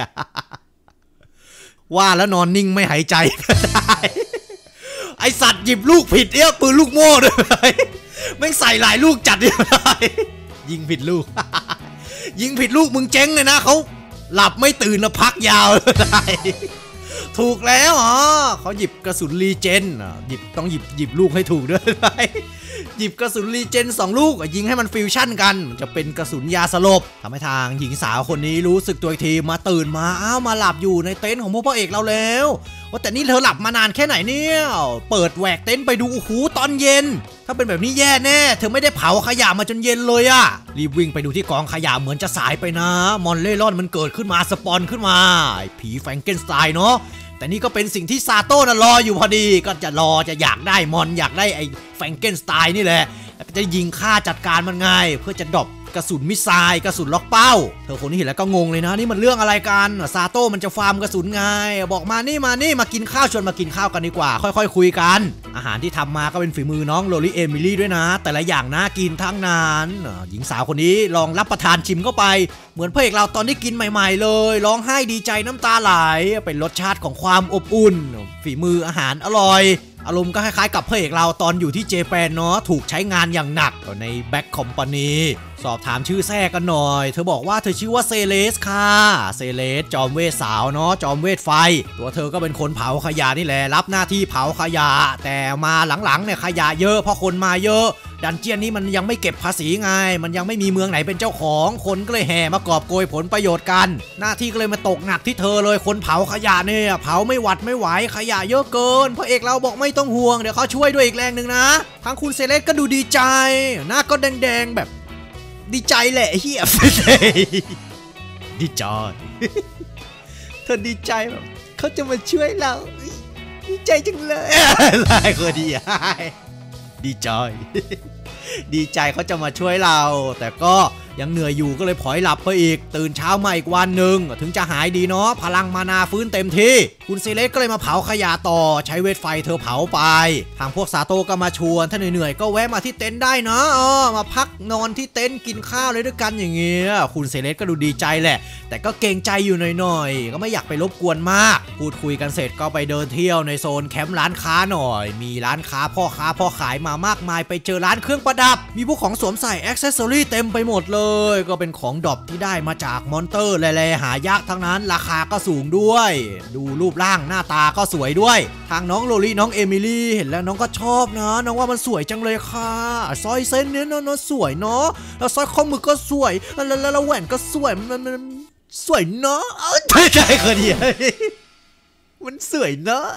[SPEAKER 1] ว่าแล้วนอนนิ่งไม่หายใจก็ได้ไอสัตว์หยิบลูกผิดเอ๊ะปืนลูกโม่ด้วยไม่ใส่หลายลูกจัดเลยยิงผิดลูกยิงผิดลูกมึงเจ๊งเลยนะเขาหลับไม่ตื่นแล้วพักยาวเลยถูกแล้วอ๋อเขาหยิบกระสุนรีเจนหยิบต้องหยิบหยิบลูกให้ถูกด้วยหยิบกระสุนรีเจนสองลูกยิงให้มันฟิวชั่นกันจะเป็นกระสุนยาสลบทำให้ทางหญิงสาวคนนี้รู้สึกตัวอีกทีมาตื่นมาอ้าวมาหลับอยู่ในเต็นท์ของพวกพระเอกเราแล้วว่าแต่นี่เธอหลับมานานแค่ไหนเนี่ยเปิดแหวกเต็นท์ไปดูโอ้โหตอนเย็นถ้าเป็นแบบนี้แย่แน่เธอไม่ได้เผาขยะมาจนเย็นเลยอะรีบวิ่งไปดูที่กองขยะเหมือนจะสายไปนะมอนเล่ร่อนมันเกิดขึ้นมาสปอนขึ้นมาผีแฟรงเกนสไตน์เนาะแต่นี่ก็เป็นสิ่งที่ซาโต้น่ะรออยู่พอดีก็จะรอจะอยากได้มอนอยากได้ไอ้แฟรงเกนสไตน์นี่แหละจะยิงฆ่าจัดการมันไงเพื่อจะดรอปกระสุนมิสไซล์กระสุนล็อกเป้าเธอคนนี้เห็นแล้วก็งงเลยนะนี่มันเรื่องอะไรกันซาโต้มันจะฟาร์มกระสุนไงบอกมานี่มานี่มากินข้าวชวนมากินข้าวกันดีกว่าค่อยๆคุยกันอาหารที่ทำมาก็เป็นฝีมือน้องโลลิเอมิลี่ด้วยนะแต่ละอย่างน่ากินทั้งนั้นหญิงสาวคนนี้ลองรับประทานชิมเข้าไปเหมือนพระเอกเราตอนที่กินใหม่ๆเลยร้องไห้ดีใจน้ำตาไหลเป็นรสชาติของความอบอุ่นฝีมืออาหารอร่อยอารมณ์ก็คล้ายๆกับพระเอกเราตอนอยู่ที่เจแปนเนาะถูกใช้งานอย่างหนักในแบ็คคอมพานีสอบถามชื่อแท้กันหน่อยเธอบอกว่าเธอชื่อว่าเซเลสค่ะเซเลสจอมเวทสาวเนาะจอมเวทไฟตัวเธอก็เป็นคนเผาขยะนี่แหละรับหน้าที่เผาขยะแต่มาหลังๆเนี่ยขยะเยอะเพราะคนมาเยอะดันเจียนนี้มันยังไม่เก็บภาษีไงมันยังไม่มีเมืองไหนเป็นเจ้าของคนก็เลยแห่มากอบโกยผลประโยชน์กันหน้าที่ก็เลยมาตกหนักที่เธอเลยคนเผาขยะเนี่ยเผาไม่หวัดไม่ไหวขยะเยอะเกินพระเอกเราบอกไม่ต้องห่วงเดี๋ยวเขาช่วยด้วยอีกแรงหนึ่งนะทั้งคุณเซเลสก็ดูดีใจหน้าก็แดงๆแบบดีใจแหละเฮียดีใจเธอดีใจแบบเขาจะมาช่วยเราดีใจจังเลยอะไรก็ดีดีใจ ดีใจเขาจะมาช่วยเราแต่ก็ยังเหนื่อยอยู่ก็เลยพลอยหลับไปอีกตื่นเช้ามาอีกวันหนึ่งถึงจะหายดีเนาะพลังมานาฟื้นเต็มที่คุณเซเลสก็เลยมาเผาขยะต่อใช้เวทไฟเธอเผาไปทางพวกซาโต้ก็มาชวนถ้าเหนื่อยๆก็แวะมาที่เต็นท์ได้นะเออมาพักนอนที่เต็นท์กินข้าวเลยด้วยกันอย่างเงี้ยคุณเซเลสก็ดูดีใจแหละแต่ก็เกรงใจอยู่หน่อยๆก็ไม่อยากไปรบกวนมากพูดคุยกันเสร็จก็ไปเดินเที่ยวในโซนแคมป์ร้านค้าหน่อยมีร้านค้าพ่อค้าพ่อขายมามากมายไปเจอร้านเครื่องประดับมีพวกของสวมใส่แอ็กเซสซอรี่เต็มไปหมดเลยก็เป็นของดรอปที่ได้มาจากมอนเตอร์แร่ๆหายากทั้งนั้นราคาก็สูงด้วยดูรูปร่างหน้าตาก็สวยด้วยทางน้องโลลี่น้องเอมิลี่เห็นแล้วน้องก็ชอบนะน้องว่ามันสวยจังเลยค่ะสร้อยเส้นเนี้ยเนาะสวยเนาะแล้วสร้อยข้อมือก็สวยแล้วแล้วแหวนก็สวยมันมันสวยเนาะใช่ใช่คนเดียวมันสวยเนาะ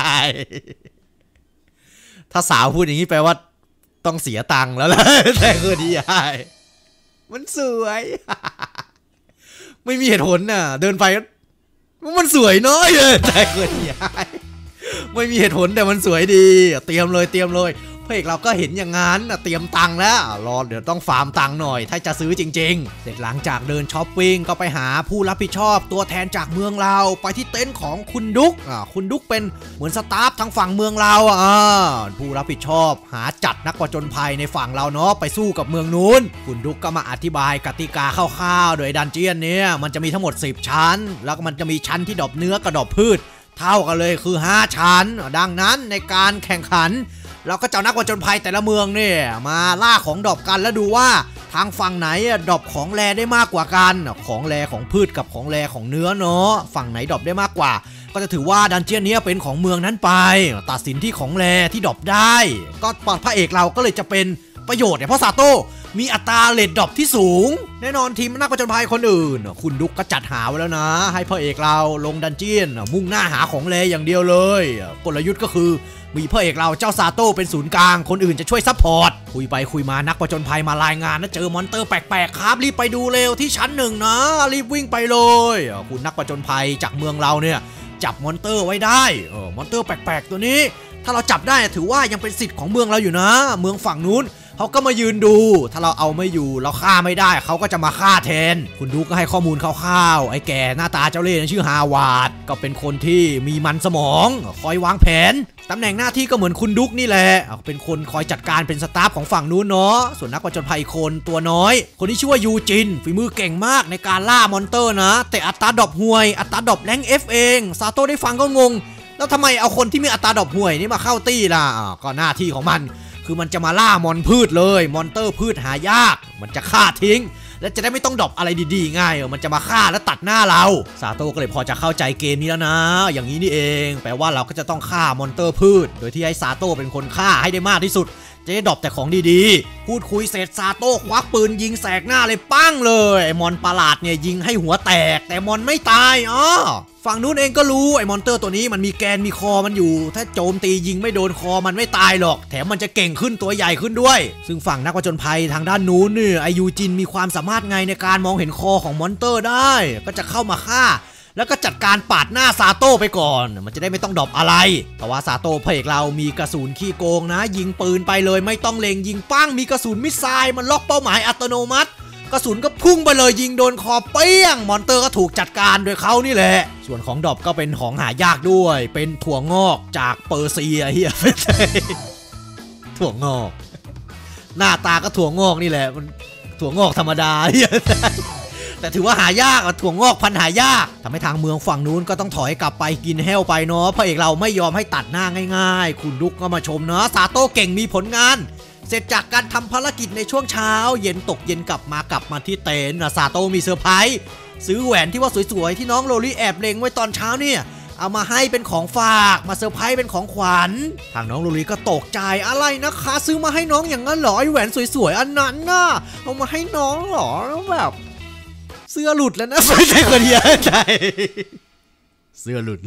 [SPEAKER 1] ถ้าสาวพูดอย่างนี้แปลว่าต้องเสียตังค์แล้วล่ะแต่คนเดียวมันสวยไม่มีเหตุผลน่ะเดินไปมันสวยเนาะแต่คนเดียวไม่มีเหตุผลแต่มันสวยดีเตรียมเลยเตรียมเลยพระเอกเราก็เห็นอย่างนั้นเตรียมตังค์แล้วรอเดี๋ยวต้องฟาร์มตังค์หน่อยถ้าจะซื้อจริงๆเสร็จหลังจากเดินช้อปปิ้งก็ไปหาผู้รับผิดชอบตัวแทนจากเมืองเราไปที่เต็นท์ของคุณดุ๊กอ่าคุณดุ๊กเป็นเหมือนสตาฟทางฝั่งเมืองเราอ่าผู้รับผิดชอบหาจัดนักผจญภัยในฝั่งเราเนาะไปสู้กับเมืองนู้นคุณดุ๊กก็มาอธิบายกติกาคร่าวๆโดยดันเจียนเนี่ยมันจะมีทั้งหมดสิบชั้นแล้วก็มันจะมีชั้นที่ดรอปเนื้อกับดรอปพืชเท่ากันเลยคือห้าชั้นดังนั้นในการแข่งขันเราก็จะนักผจญภัยแต่ละเมืองเนี่ยมาล่าของดรอปกันแล้วดูว่าทางฝั่งไหนดรอปของแรได้มากกว่ากันของแรของพืชกับของแรของเนื้อเนาะฝั่งไหนดรอปได้มากกว่าก็จะถือว่าดันเจียนนี้เป็นของเมืองนั้นไปตัดสินที่ของแรที่ดรอปได้ก็พระเอกเราก็เลยจะเป็นประโยชน์เนี่ยเพราะซาโต้มีอัตราเลทดรอปที่สูงแน่นอนทีมนักผจญภัยคนอื่นคุณดุ๊กก็จัดหาไว้แล้วนะให้พระเอกเราลงดันเจียนมุ่งหน้าหาของแรอย่างเดียวเลยกลยุทธ์ก็คือมีพระเอกเราเจ้าซาโต้เป็นศูนย์กลางคนอื่นจะช่วยซัพพอร์ตคุยไปคุยมานักผจญภัยมารายงานนะเจอมอนเตอร์แปลกๆครับรีบไปดูเร็วที่ชั้นหนึ่งนะรีบวิ่งไปเลยคุณนักผจญภัยจากเมืองเราเนี่ยจับมอนเตอร์ไว้ได้เออมอนเตอร์แปลกๆตัวนี้ถ้าเราจับได้ถือว่ายังเป็นสิทธิ์ของเมืองเราอยู่นะเมืองฝั่งนู้นเขาก็มายืนดูถ้าเราเอาไม่อยู่เราฆ่าไม่ได้เขาก็จะมาฆ่าแทนคุณดุ๊กก็ให้ข้อมูลคร่าวๆไอ้แก่หน้าตาเจ้าเล่ห์ชื่อฮาวาร์ดก็เป็นคนที่มีมันสมองคอยวางแผนตำแหน่งหน้าที่ก็เหมือนคุณดุ๊กนี่แหละเป็นคนคอยจัดการเป็นสตาฟของฝั่งนู้นเนาะส่วนนักผจญภัยคนตัวน้อยคนที่ชื่อว่ายูจินฝีมือเก่งมากในการล่ามอนเตอร์นะแต่อัตราดรอปห่วยอัตราดรอปแรงเอฟเองซาโต้ได้ฟังก็งงแล้วทำไมเอาคนที่มีอัตราดรอปห่วยนี่มาเข้าตี้ล่ะก็หน้าที่ของมันคือมันจะมาล่ามอนพืชเลยมอนเตอร์พืชหายากมันจะฆ่าทิ้งและจะได้ไม่ต้องดรอปอะไรดีๆง่ายมันจะมาฆ่าแล้วตัดหน้าเราซาโต้ก็เลยพอจะเข้าใจเกมนี้แล้วนะอย่างนี้นี่เองแปลว่าเราก็จะต้องฆ่ามอนเตอร์พืชโดยที่ให้ซาโต้เป็นคนฆ่าให้ได้มากที่สุดจะได้ดรอปแต่ของดีๆพูดคุยเสร็จซาโต้ควักปืนยิงแสกหน้าเลยปั้งเลยไอ้มอนประหลาดเนี่ยยิงให้หัวแตกแต่มอนไม่ตายอ๋อฝั่งนู้นเองก็รู้ไอ้มอนเตอร์ตัวนี้มันมีแกนมีคอมันอยู่ถ้าโจมตียิงไม่โดนคอมันไม่ตายหรอกแถมมันจะเก่งขึ้นตัวใหญ่ขึ้นด้วยซึ่งฝั่งนักผจญภัยทางด้านนู้นเนี่ยไอยูจินมีความสามารถไงในการมองเห็นคอของมอนเตอร์ได้ก็จะเข้ามาฆ่าแล้วก็จัดการปาดหน้าซาโต้ไปก่อนมันจะได้ไม่ต้องดรอปอะไรแต่ว่าซาโต้พระเอกเรามีกระสุนขี้โกงนะยิงปืนไปเลยไม่ต้องเล็งยิงปั้งมีกระสุนมิสไซล์มันล็อกเป้าหมายอัตโนมัติกระสุนก็พุ่งไปเลยยิงโดนคอเปี้ยงมอนเตอร์ก็ถูกจัดการโดยเขานี่แหละส่วนของดรอปก็เป็นของหายากด้วยเป็นถั่วงอกจากเปอร์เซียเฮียถั่วงอกหน้าตาก็ถั่วงอกนี่แหละมันถั่วงอกธรรมดาเฮียแต่ถือว่าหายากถั่วงอกพันหายากทำให้ทางเมืองฝั่งนู้นก็ต้องถอยกลับไปกินแห้วไปเนาะพระเอกเราไม่ยอมให้ตัดหน้าง่ายๆคุณดุ๊กก็มาชมเนาะซาโต้เก่งมีผลงานเสร็จจากการทำภารกิจในช่วงเช้าเย็นตกเย็นกลับมากลับมาที่เต็นท์ซาโต้มีเซอร์ไพรส์ซื้อแหวนที่ว่าสวยๆที่น้องโลลี่แอบเล็งไว้ตอนเช้าเนี่ยเอามาให้เป็นของฝากมาเซอร์ไพรส์เป็นของขวัญทางน้องโลลี่ก็ตกใจอะไรนะคะซื้อมาให้น้องอย่างนั้นเหรอไอแหวนสวยๆอันนั้นน่ะเอามาให้น้องเหรอแล้วแบบเสื้อหลุดแล้วนะไม่ใช่คนเดียวใช่เสื้อหลุด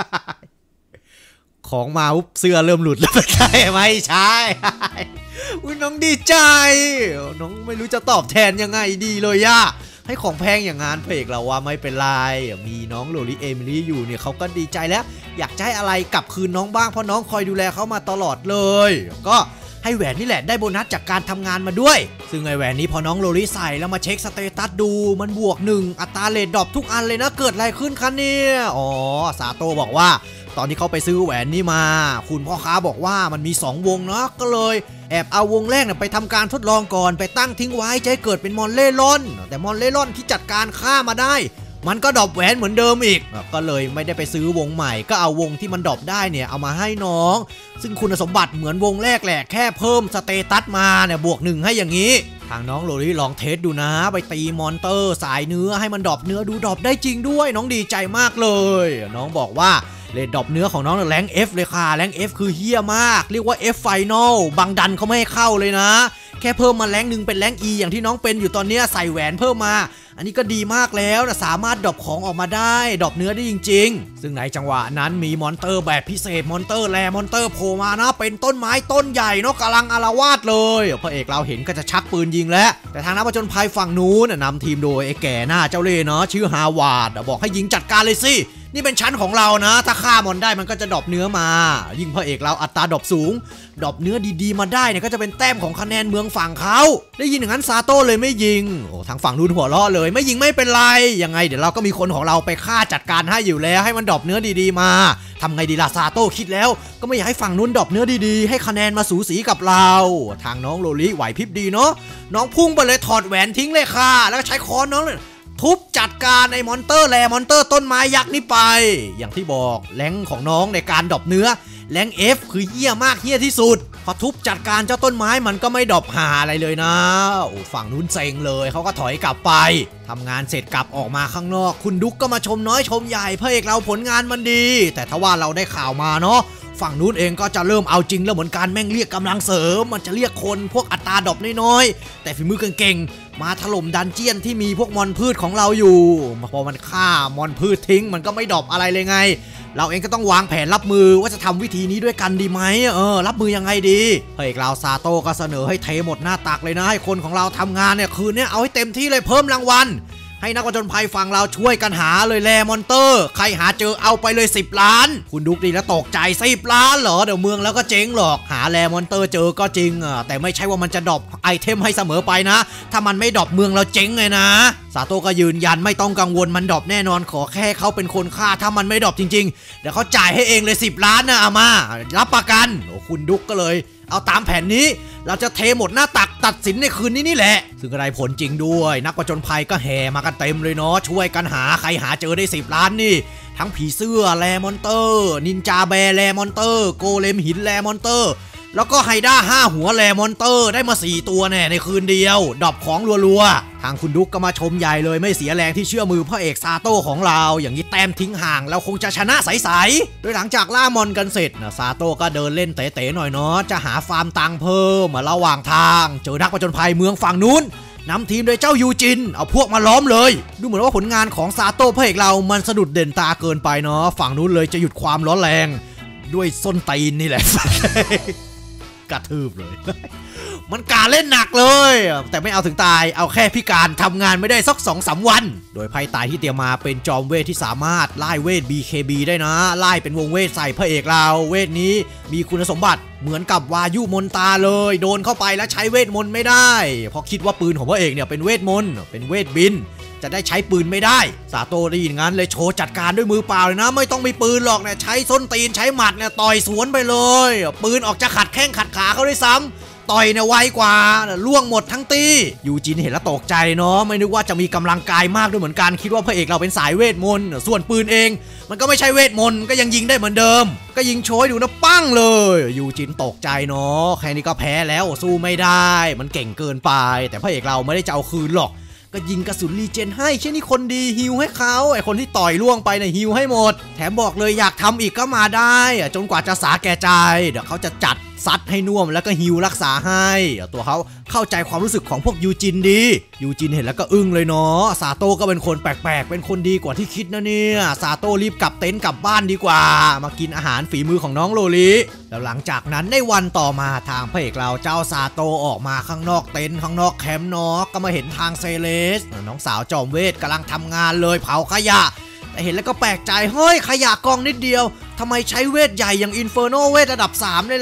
[SPEAKER 1] ของมาปุ๊บเสื้อเริ่มหลุดแล้วไม่ใช่ไม่ใช่อุ้ยน้องดีใจน้องไม่รู้จะตอบแทนยังไงดีเลยย่าให้ของแพงอย่างงานเพกเราว่าไม่เป็นไรมีน้องโลลี่เอมิลี่อยู่เนี่ยเขาก็ดีใจแล้วอยากให้อะไรกลับคืนน้องบ้างเพราะน้องคอยดูแลเขามาตลอดเลยก็ให้แหวนนี่แหละได้โบนัสจากการทำงานมาด้วยซึ่งไอแหวนนี้พอน้องโลลิใส่แล้วมาเช็คสเตตัสดูมันบวกหนึ่งอัตราเรทดรอปทุกอันเลยนะเกิดอะไรขึ้นคะเนี่ยอ๋อซาโต้บอกว่าตอนที่เขาไปซื้อแหวนนี้มาคุณพ่อค้าบอกว่ามันมีสองวงเนาะก็เลยแอบเอาวงแรกไปทำการทดลองก่อนไปตั้งทิ้งไว้จะให้เกิดเป็นมอนเล่ร่อนแต่มอนเล่ร่อนที่จัดการฆ่ามาได้มันก็ดรอปแหวนเหมือนเดิมอีกก็เลยไม่ได้ไปซื้อวงใหม่ก็เอาวงที่มันดรอปได้เนี่ยเอามาให้น้องซึ่งคุณสมบัติเหมือนวงแรกแหละแค่เพิ่มสเตตัสมาเนี่ยบวกหนึ่งให้อย่างนี้ทางน้องโลลี่ลองเทสดูนะไปตีมอนเตอร์สายเนื้อให้มันดรอปเนื้อดูดรอปได้จริงด้วยน้องดีใจมากเลยน้องบอกว่าเรทดรอปเนื้อของน้องแรงค์ F เลยค่ะแรงค์ F คือเฮี้ยมากเรียกว่า F Final บางดันเขาไม่ให้เข้าเลยนะแค่เพิ่มมาแรงค์หนึ่งเป็นแรงค์ E อย่างที่น้องเป็นอยู่ตอนนี้ใส่แหวนเพิ่มมาอันนี้ก็ดีมากแล้วนะสามารถดรอปของออกมาได้ดรอปเนื้อได้จริงๆซึ่งในจังหวะนั้นมีมอนเตอร์แบบพิเศษมอนเตอร์แรมอนเตอร์โผล่มานะเป็นต้นไม้ต้นใหญ่เนาะกำลังอาละวาดเลยพระเอกเราเห็นก็จะชักปืนยิงแล้วแต่ทางนักผจญภัยฝั่งนู้นนำทีมโดยไอ้แก่หน้าเจ้าเล่ห์เนาะชื่อฮาวาร์ดบอกให้ยิงจัดการเลยสินี่เป็นชั้นของเรานะถ้าฆ่ามอนได้มันก็จะดรอปเนื้อมายิ่งพระเอกเราอัตราดรอปสูงดรอปเนื้อดีๆมาได้เนี่ยก็จะเป็นแต้มของคะแนนเมืองฝั่งเขาได้ยินอย่างนั้นซาโต้เลยไม่ยิงโอ้ทางฝั่งนู้นหัวเราะเลยไม่ยิงไม่เป็นไรยังไงเดี๋ยวเราก็มีคนของเราไปฆ่าจัดการให้อยู่แล้วให้มันดรอปเนื้อดีๆมาทำไงดีล่ะซาโต้คิดแล้วก็ไม่อยากให้ฝั่งนู้นดรอปเนื้อดีๆให้คะแนนมาสูสีกับเราทางน้องโลลิไหวพริบดีเนาะน้องพุ่งไปเลยถอดแหวนทิ้งเลยค่ะแล้วก็ใช้ค้อนน้องเลยทุบจัดการไอ้มอนเตอร์แรมอนเตอร์ต้นไม้ยักษ์นี่ไปอย่างที่บอกแรงของน้องในการดรอปเนื้อแรง F คือเหี้ยมากเหี้ยที่สุดพอทุบจัดการเจ้าต้นไม้มันก็ไม่ดรอปหาอะไรเลยนะโอ้ฝั่งนู้นเซ็งเลยเขาก็ถอยกลับไปทำงานเสร็จกลับออกมาข้างนอกคุณดุ๊กก็มาชมน้อยชมใหญ่พระเอกเราผลงานมันดีแต่ถ้าว่าเราได้ข่าวมาเนาะฝั่งนู้นเองก็จะเริ่มเอาจริงแล้วเหมือนกันแม่งเรียกกำลังเสริมมันจะเรียกคนพวกอัตราดรอปน้อยๆแต่ฝีมือเก่งๆมาถล่มดันเจียนที่มีพวกมอนพืชของเราอยู่พอมันฆ่ามอนพืชทิ้งมันก็ไม่ดรอปอะไรเลยไงเราเองก็ต้องวางแผนรับมือว่าจะทำวิธีนี้ด้วยกันดีไหมเออรับมือยังไงดีพระเอกเราซาโต้ก็เสนอให้เทหมดหน้าตักเลยนะให้คนของเราทำงานเนี่ยคืนนี้เอาให้เต็มที่เลยเพิ่มรางวัลให้นักผจญภัยฝั่งเราช่วยกันหาเลยแลมอนเตอร์ใครหาเจอเอาไปเลยสิบล้านคุณดุ๊กดีแล้วตกใจสิบล้านเหรอเดี๋ยวเมืองแล้วก็เจ๊งหรอกหาแลมอนเตอร์เจอก็จริงอ่ะแต่ไม่ใช่ว่ามันจะดรอปไอเทมให้เสมอไปนะถ้ามันไม่ดรอปเมืองเราเจ๊งเลยนะซาโต้ก็ยืนยันไม่ต้องกังวลมันดรอปแน่นอนขอแค่เขาเป็นคนฆ่าถ้ามันไม่ดรอปจริงๆเดี๋ยวเขาจ่ายให้เองเลยสิบล้านนะอามารับประกันโอ้คุณดุ๊กก็เลยเอาตามแผนนี้เราจะเทหมดหน้าตักตัดสินในคืนนี้นี่แหละซึ่งก็ได้ผลจริงด้วยนักผจญภัยก็แห่มากันเต็มเลยเนาะช่วยกันหาใครหาเจอได้สิบล้านนี่ทั้งผีเสื้อแลมอนเตอร์นินจาแบร์แลมอนเตอร์โกเลมหินแลมอนเตอร์แล้วก็ไฮด้าห้าหัวแลมอนเตอร์ได้มาสี่ตัวแน่ในคืนเดียวดรอปของรัวๆทางคุณดุ๊กก็มาชมใหญ่เลยไม่เสียแรงที่เชื่อมือพระเอกซาโต้ของเราอย่างนี้แต้มทิ้งห่างเราคงจะชนะใสๆโดยหลังจากล่ามอนกันเสร็จนะซาโต้ก็เดินเล่นเต๋ๆหน่อยเนาะจะหาฟาร์มตังเพิ่มมาระหว่างทางเจอนักผจญภัยเมืองฝั่งนู้นนำทีมโดยเจ้ายูจินเอาพวกมาล้อมเลยดูเหมือนว่าผลงานของซาโต้พระเอกเรามันสะดุดเด่นตาเกินไปเนาะฝั่งนู้นเลยจะหยุดความร้อนแรงด้วยส้นตีนนี่แหละกระทืบเลยมันการเล่นหนักเลยแต่ไม่เอาถึงตายเอาแค่พิการทำงานไม่ได้สัก สองถึงสาม วันโดยไพ่ตายที่เตรียมมาเป็นจอมเวทที่สามารถไล่เวท บี เค บี ได้นะไล่เป็นวงเวทใส่พระเอกเราเวทนี้มีคุณสมบัติเหมือนกับวายุมนตาเลยโดนเข้าไปแล้วใช้เวทมนต์ไม่ได้เพราะคิดว่าปืนของพระเอกเนี่ยเป็นเวทมนต์เป็นเวทบินจะได้ใช้ปืนไม่ได้ซาโต้ได้ยินงั้นเลยโชว์จัดการด้วยมือเปล่าเลยนะไม่ต้องมีปืนหรอกเนี่ยใช้ส้นตีนใช้หมัดเนี่ยต่อยสวนไปเลยปืนออกจะขัดแข้งขัดขาเขาได้ซ้ำต่อยเนี่ยไวกว่าล่วงหมดทั้งตียูจินเห็นแล้วตกใจเนาะไม่นึกว่าจะมีกำลังกายมากด้วยเหมือนกันคิดว่าพระเอกเราเป็นสายเวทมนต์ส่วนปืนเองมันก็ไม่ใช่เวทมนต์ก็ยังยิงได้เหมือนเดิมก็ยิงโชยดูนะปั้งเลยยูจินตกใจเนาะแค่นี้ก็แพ้แล้วสู้ไม่ได้มันเก่งเกินไปแต่พระเอกเราไม่ได้จะเอาคืนหรอกก็ยิงกระสุนรีเจนให้เช่นนี้คนดีฮิวให้เขาไอคนที่ต่อยล่วงไปเนี่ยฮิวให้หมดแถมบอกเลยอยากทำอีกก็มาได้จนกว่าจะสาแก่ใจเดี๋ยวเขาจะจัดซัดให้น่วมแล้วก็ฮิวรักษาให้ตัวเขาเข้าใจความรู้สึกของพวกยูจินดียูจินเห็นแล้วก็อึ้งเลยเนาะซาโต้ก็เป็นคนแปลกๆเป็นคนดีกว่าที่คิดนะเนี่ยซาโต้รีบกลับเต็นท์กลับบ้านดีกว่ามากินอาหารฝีมือของน้องโลลิแล้วหลังจากนั้นในวันต่อมาทางพระเอกเราเจ้าซาโต้ออกมาข้างนอกเต็นท์ข้างนอกแคมป์เนาะก็มาเห็นทางเซเลสน้องสาวจอมเวทกำลังทำงานเลยเผาขยะแต่เห็นแล้วก็แปลกใจเฮ้ยขยะกองนิดเดียวทำไมใช้เวทใหญ่อย่างอินเฟอร์โนเวทระดับสามเลยล่ะ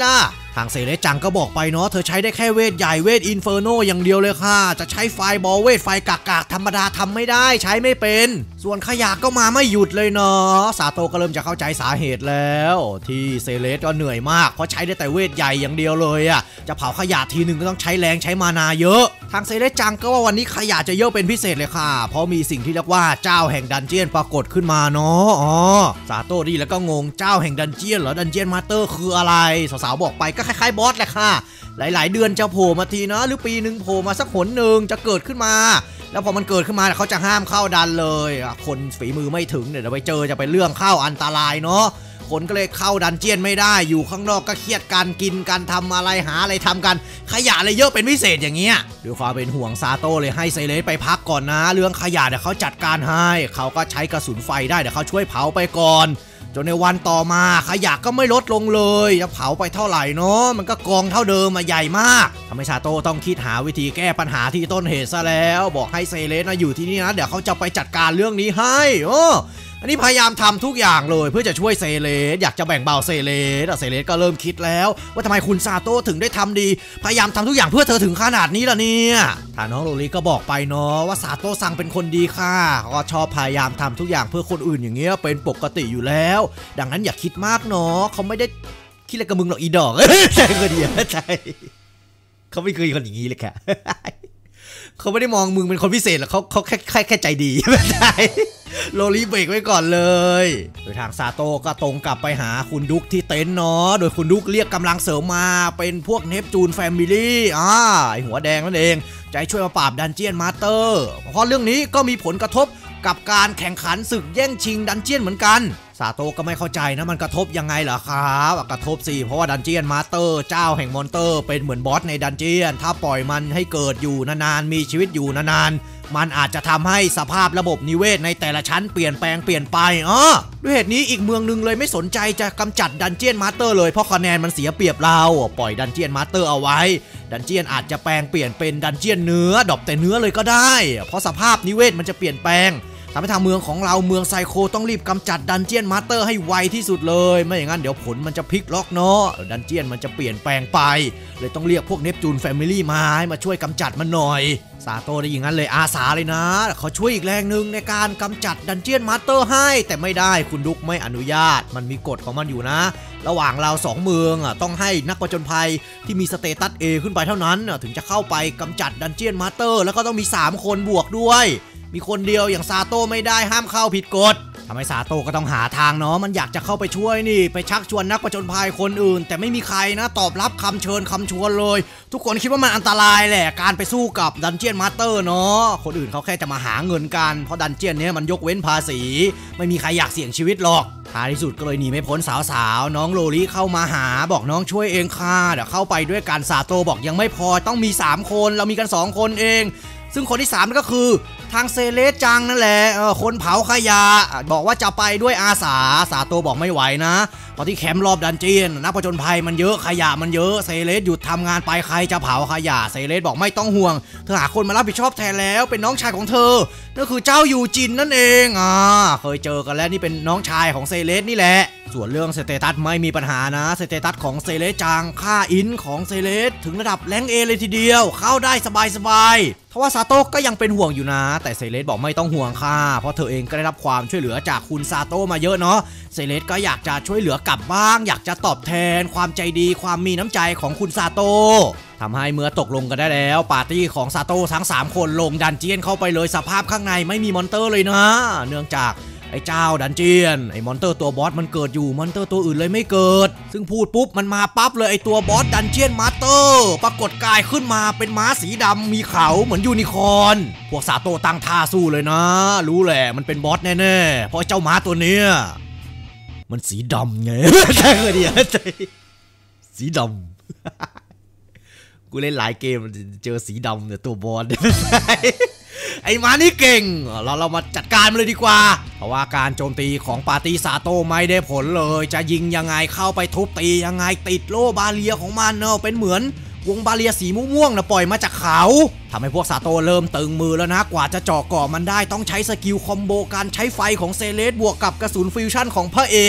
[SPEAKER 1] ทางเซเลสจังก็บอกไปเนาะเธอใช้ได้แค่เวทใหญ่เวทอินเฟอร์โนอย่างเดียวเลยค่ะจะใช้ไฟบอลเวทไฟกากๆธรรมดาทำไม่ได้ใช้ไม่เป็นส่วนขยะก็มาไม่หยุดเลยเนาะซาโตะก็เริ่มจะเข้าใจสาเหตุแล้วที่เซเลสก็เหนื่อยมากเพราะใช้ได้แต่เวทใหญ่อย่างเดียวเลยอ่ะจะเผาขยะทีหนึ่งก็ต้องใช้แรงใช้มานาเยอะทางเซเลสจังก็ว่าวันนี้ขยะจะเยอะเป็นพิเศษเลยค่ะเพราะมีสิ่งที่เรียกว่าเจ้าแห่งดันเจียนปรากฏขึ้นมาเนาะอ๋อซาโตะดีแล้วก็งงเจ้าแห่งดันเจียนเหรอดันเจียนมาสเตอร์คืออะไรสาวๆบอกไปก็คล้ายๆบอสแหละค่ะหลายๆเดือนจะโผล่มาทีนะหรือปีหนึ่งโผล่มาสักหนหนึ่งจะเกิดขึ้นมาแล้วพอมันเกิดขึ้นมาเขาจะห้ามเข้าดันเลยคนฝีมือไม่ถึงเดี๋ยวไปเจอจะเป็นเรื่องเข้าอันตรายเนาะคนก็เลยเข้าดันเจียนไม่ได้อยู่ข้างนอกก็เครียดกันกินกันทำอะไรหาอะไรทำกันขยะเลยเยอะเป็นพิเศษอย่างเงี้ยด้วยความเป็นห่วงซาโตะเลยให้เซเลสไปพักก่อนนะเรื่องขยะเดี๋ยวเขาจัดการให้เขาก็ใช้กระสุนไฟได้เดี๋ยวเขาช่วยเผาไปก่อนจนในวันต่อมาขยะก็ไม่ลดลงเลยจะเผาไปเท่าไหร่เนาะมันก็กองเท่าเดิมมาใหญ่มากทำให้ซาโตะต้องคิดหาวิธีแก้ปัญหาที่ต้นเหตุซะแล้วบอกให้เซเลสนะอยู่ที่นี่นะเดี๋ยวเขาจะไปจัดการเรื่องนี้ให้โอ้อันนี้พยายามทำทุกอย่างเลยเพื่อจะช่วยเซเลสอยากจะแบ่งเบาเซเลสแต่เซเลสก็เริ่มคิดแล้วว่าทำไมคุณซาโตะถึงได้ทำดีพยายามทำทุกอย่างเพื่อเธอถึงขนาดนี้ล่ะเนี่ยถ้าน้องโรลิก็บอกไปเนาะว่าซาโตะสั่งเป็นคนดีค่ะเขาก็ชอบพยายามทำทุกอย่างเพื่อคนอื่นอย่างเงี้ยเป็นปกติอยู่แล้วดังนั้นอย่าคิดมากเนาะเขาไม่ได้คิดอะไรกับมึงหรอกอีดอกใช่ก็ดีใช่เขาไม่เคยคนอย่างนี้เลยค่ะเขาไม่ได้มองมึงเป็นคนพิเศษหรอกเขาเขาแค่แค่แค่ใจดีไม่ใช่โรลิเบรกไว้ก่อนเลยโดยทางซาโตะก็ตรงกลับไปหาคุณดุ๊กที่เต็นท์เนาะโดยคุณดุ๊กเรียกกำลังเสริมมาเป็นพวกเนปจูนแฟมิลี่อ่าไอหัวแดงนั่นเองจะช่วยมาปราบดันเจียนมาสเตอร์เพราะเรื่องนี้ก็มีผลกระทบกับการแข่งขันศึกแย่งชิงดันเจียนเหมือนกันซาโตะก็ไม่เข้าใจนะมันกระทบยังไงเหรอครับกระทบสิเพราะว่าดันเจียนมาสเตอร์เจ้าแห่งมอนเตอร์เป็นเหมือนบอสในดันเจียนถ้าปล่อยมันให้เกิดอยู่นานๆมีชีวิตอยู่นานๆมันอาจจะทำให้สภาพระบบนิเวศในแต่ละชั้นเปลี่ยนแปลงเปลี่ยนไปอ๋อด้วยเหตุนี้อีกเมืองนึงเลยไม่สนใจจะกำจัดดันเจียนมาสเตอร์เลยเพราะคะแนนมันเสียเปรียบเราปล่อยดันเจียนมาสเตอร์เอาไว้ดันเจียนอาจจะแปลงเปลี่ยนเป็นดันเจียนเนื้อดรอปแต่เนื้อเลยก็ได้เพราะสภาพนิเวศมันจะเปลี่ยนแปลงทำให้ทางเมืองของเราเมืองไซโคต้องรีบกำจัดดันเจียนมาสเตอร์ให้ไวที่สุดเลยไม่อย่างนั้นเดี๋ยวผลมันจะพลิกล็อกเนาะดันเจียนมันจะเปลี่ยนแปลงไปเลยต้องเรียกพวกเนปจูนแฟมิลี่มาให้มาช่วยกำจัดมันหน่อยซาโตะได้อย่างนั้นเลยอาสาเลยนะเขาช่วยอีกแรงหนึ่งในการกำจัดดันเจียนมาสเตอร์ให้แต่ไม่ได้คุณดุ๊กไม่อนุญาตมันมีกฎของมันอยู่นะระหว่างเราสองเมืองอ่ะต้องให้นักผจญภัยที่มีสเตตัส A ขึ้นไปเท่านั้นถึงจะเข้าไปกำจัดดันเจียนมาสเตอร์แล้วก็ต้องมีสามคนบวกด้วยมีคนเดียวอย่างซาโตะไม่ได้ห้ามเข้าผิดกฎทำให้ซาโตะก็ต้องหาทางเนาะมันอยากจะเข้าไปช่วยนี่ไปชักชวนนักผจญภัยคนอื่นแต่ไม่มีใครนะตอบรับคำเชิญคำชวนเลยทุกคนคิดว่ามันอันตรายแหละการไปสู้กับดันเจียนมาสเตอร์เนาะคนอื่นเขาแค่จะมาหาเงินกันเพราะดันเจียนเนี้ยมันยกเว้นภาษีไม่มีใครอยากเสี่ยงชีวิตหรอกท้ายที่สุดก็เลยหนีไม่พ้นสาวๆน้องโรลิเข้ามาหาบอกน้องช่วยเองค่ะเดี๋ยวเข้าไปด้วยกันซาโตะบอกยังไม่พอต้องมีสามคนเรามีกันสองคนเองซึ่งคนที่สามก็คือทางเซเลสจังนั่นแหละคนเผาขยะบอกว่าจะไปด้วยอาสาซาโตะบอกไม่ไหวนะเพราะที่แคมป์รอบดันเจียนนักผจญภัยมันเยอะขยะมันเยอะเซเลสหยุดทำงานไปใครจะเผาขยะเซเลสบอกไม่ต้องห่วงเธอหาคนมารับผิดชอบแทนแล้วเป็นน้องชายของเธอนั่นคือเจ้ายูจินนั่นเองอ่าเคยเจอกันแล้วนี่เป็นน้องชายของเซเลสนี่แหละส่วนเรื่องสเตตัสไม่มีปัญหานะสเตตัสของเซเลสจังค่าอินของเซเลสถึงระดับแรงเอเลยทีเดียวเข้าได้สบายๆทว่าซาโตะก็ยังเป็นห่วงอยู่นะแต่เซเลสบอกไม่ต้องห่วงค่ะเพราะเธอเองก็ได้รับความช่วยเหลือจากคุณซาโตะมาเยอะเนาะเซเลสก็อยากจะช่วยเหลือกลับบ้างอยากจะตอบแทนความใจดีความมีน้ำใจของคุณซาโตะทำให้เมื่อตกลงกันได้แล้วปาร์ตี้ของซาโตะทั้งสามคนลงดันเจียนเข้าไปเลยสภาพข้างในไม่มีมอนเตอร์เลยนะเนื่องจากไอ้เจ้าดันเจียนไอ้มอนเตอร์ตัวบอสมันเกิดอยู่มอนเตอร์ตัวอื่นเลยไม่เกิดซึ่งพูดปุ๊บมันมาปั๊บเลยไอ้ตัวบอสดันเจียนมาสเตอร์ปรากฏกายขึ้นมาเป็นม้าสีดำมีเขาเหมือนยูนิคอร์นพวกซาโตะตั้งท่าสู้เลยนะรู้แหละมันเป็นบอสแน่ๆเพราะเจ้าม้าตัวเนี้ยมันสีดำไงใช่เลยดิสีดำกูเล่นหลายเกมเจอสีดำเนี่ยตัวบอสไอ้มานี่เก่งเราเรามาจัดการมันเลยดีกว่าเพราะว่าการโจมตีของปาร์ตี้ซาโตะไม่ได้ผลเลยจะยิงยังไงเข้าไปทุบตียังไงติดโล่บาเรียของมันเนอะเป็นเหมือนวงบาเรียสีม่วงๆนะปล่อยมาจากเขาทำให้พวกซาโตะเริ่มตึงมือแล้วนะกว่าจะเจาะก่อมันได้ต้องใช้สกิลคอมโบการใช้ไฟของเซเลสบวกกับกระสุนฟิวชั่นของพระเอกท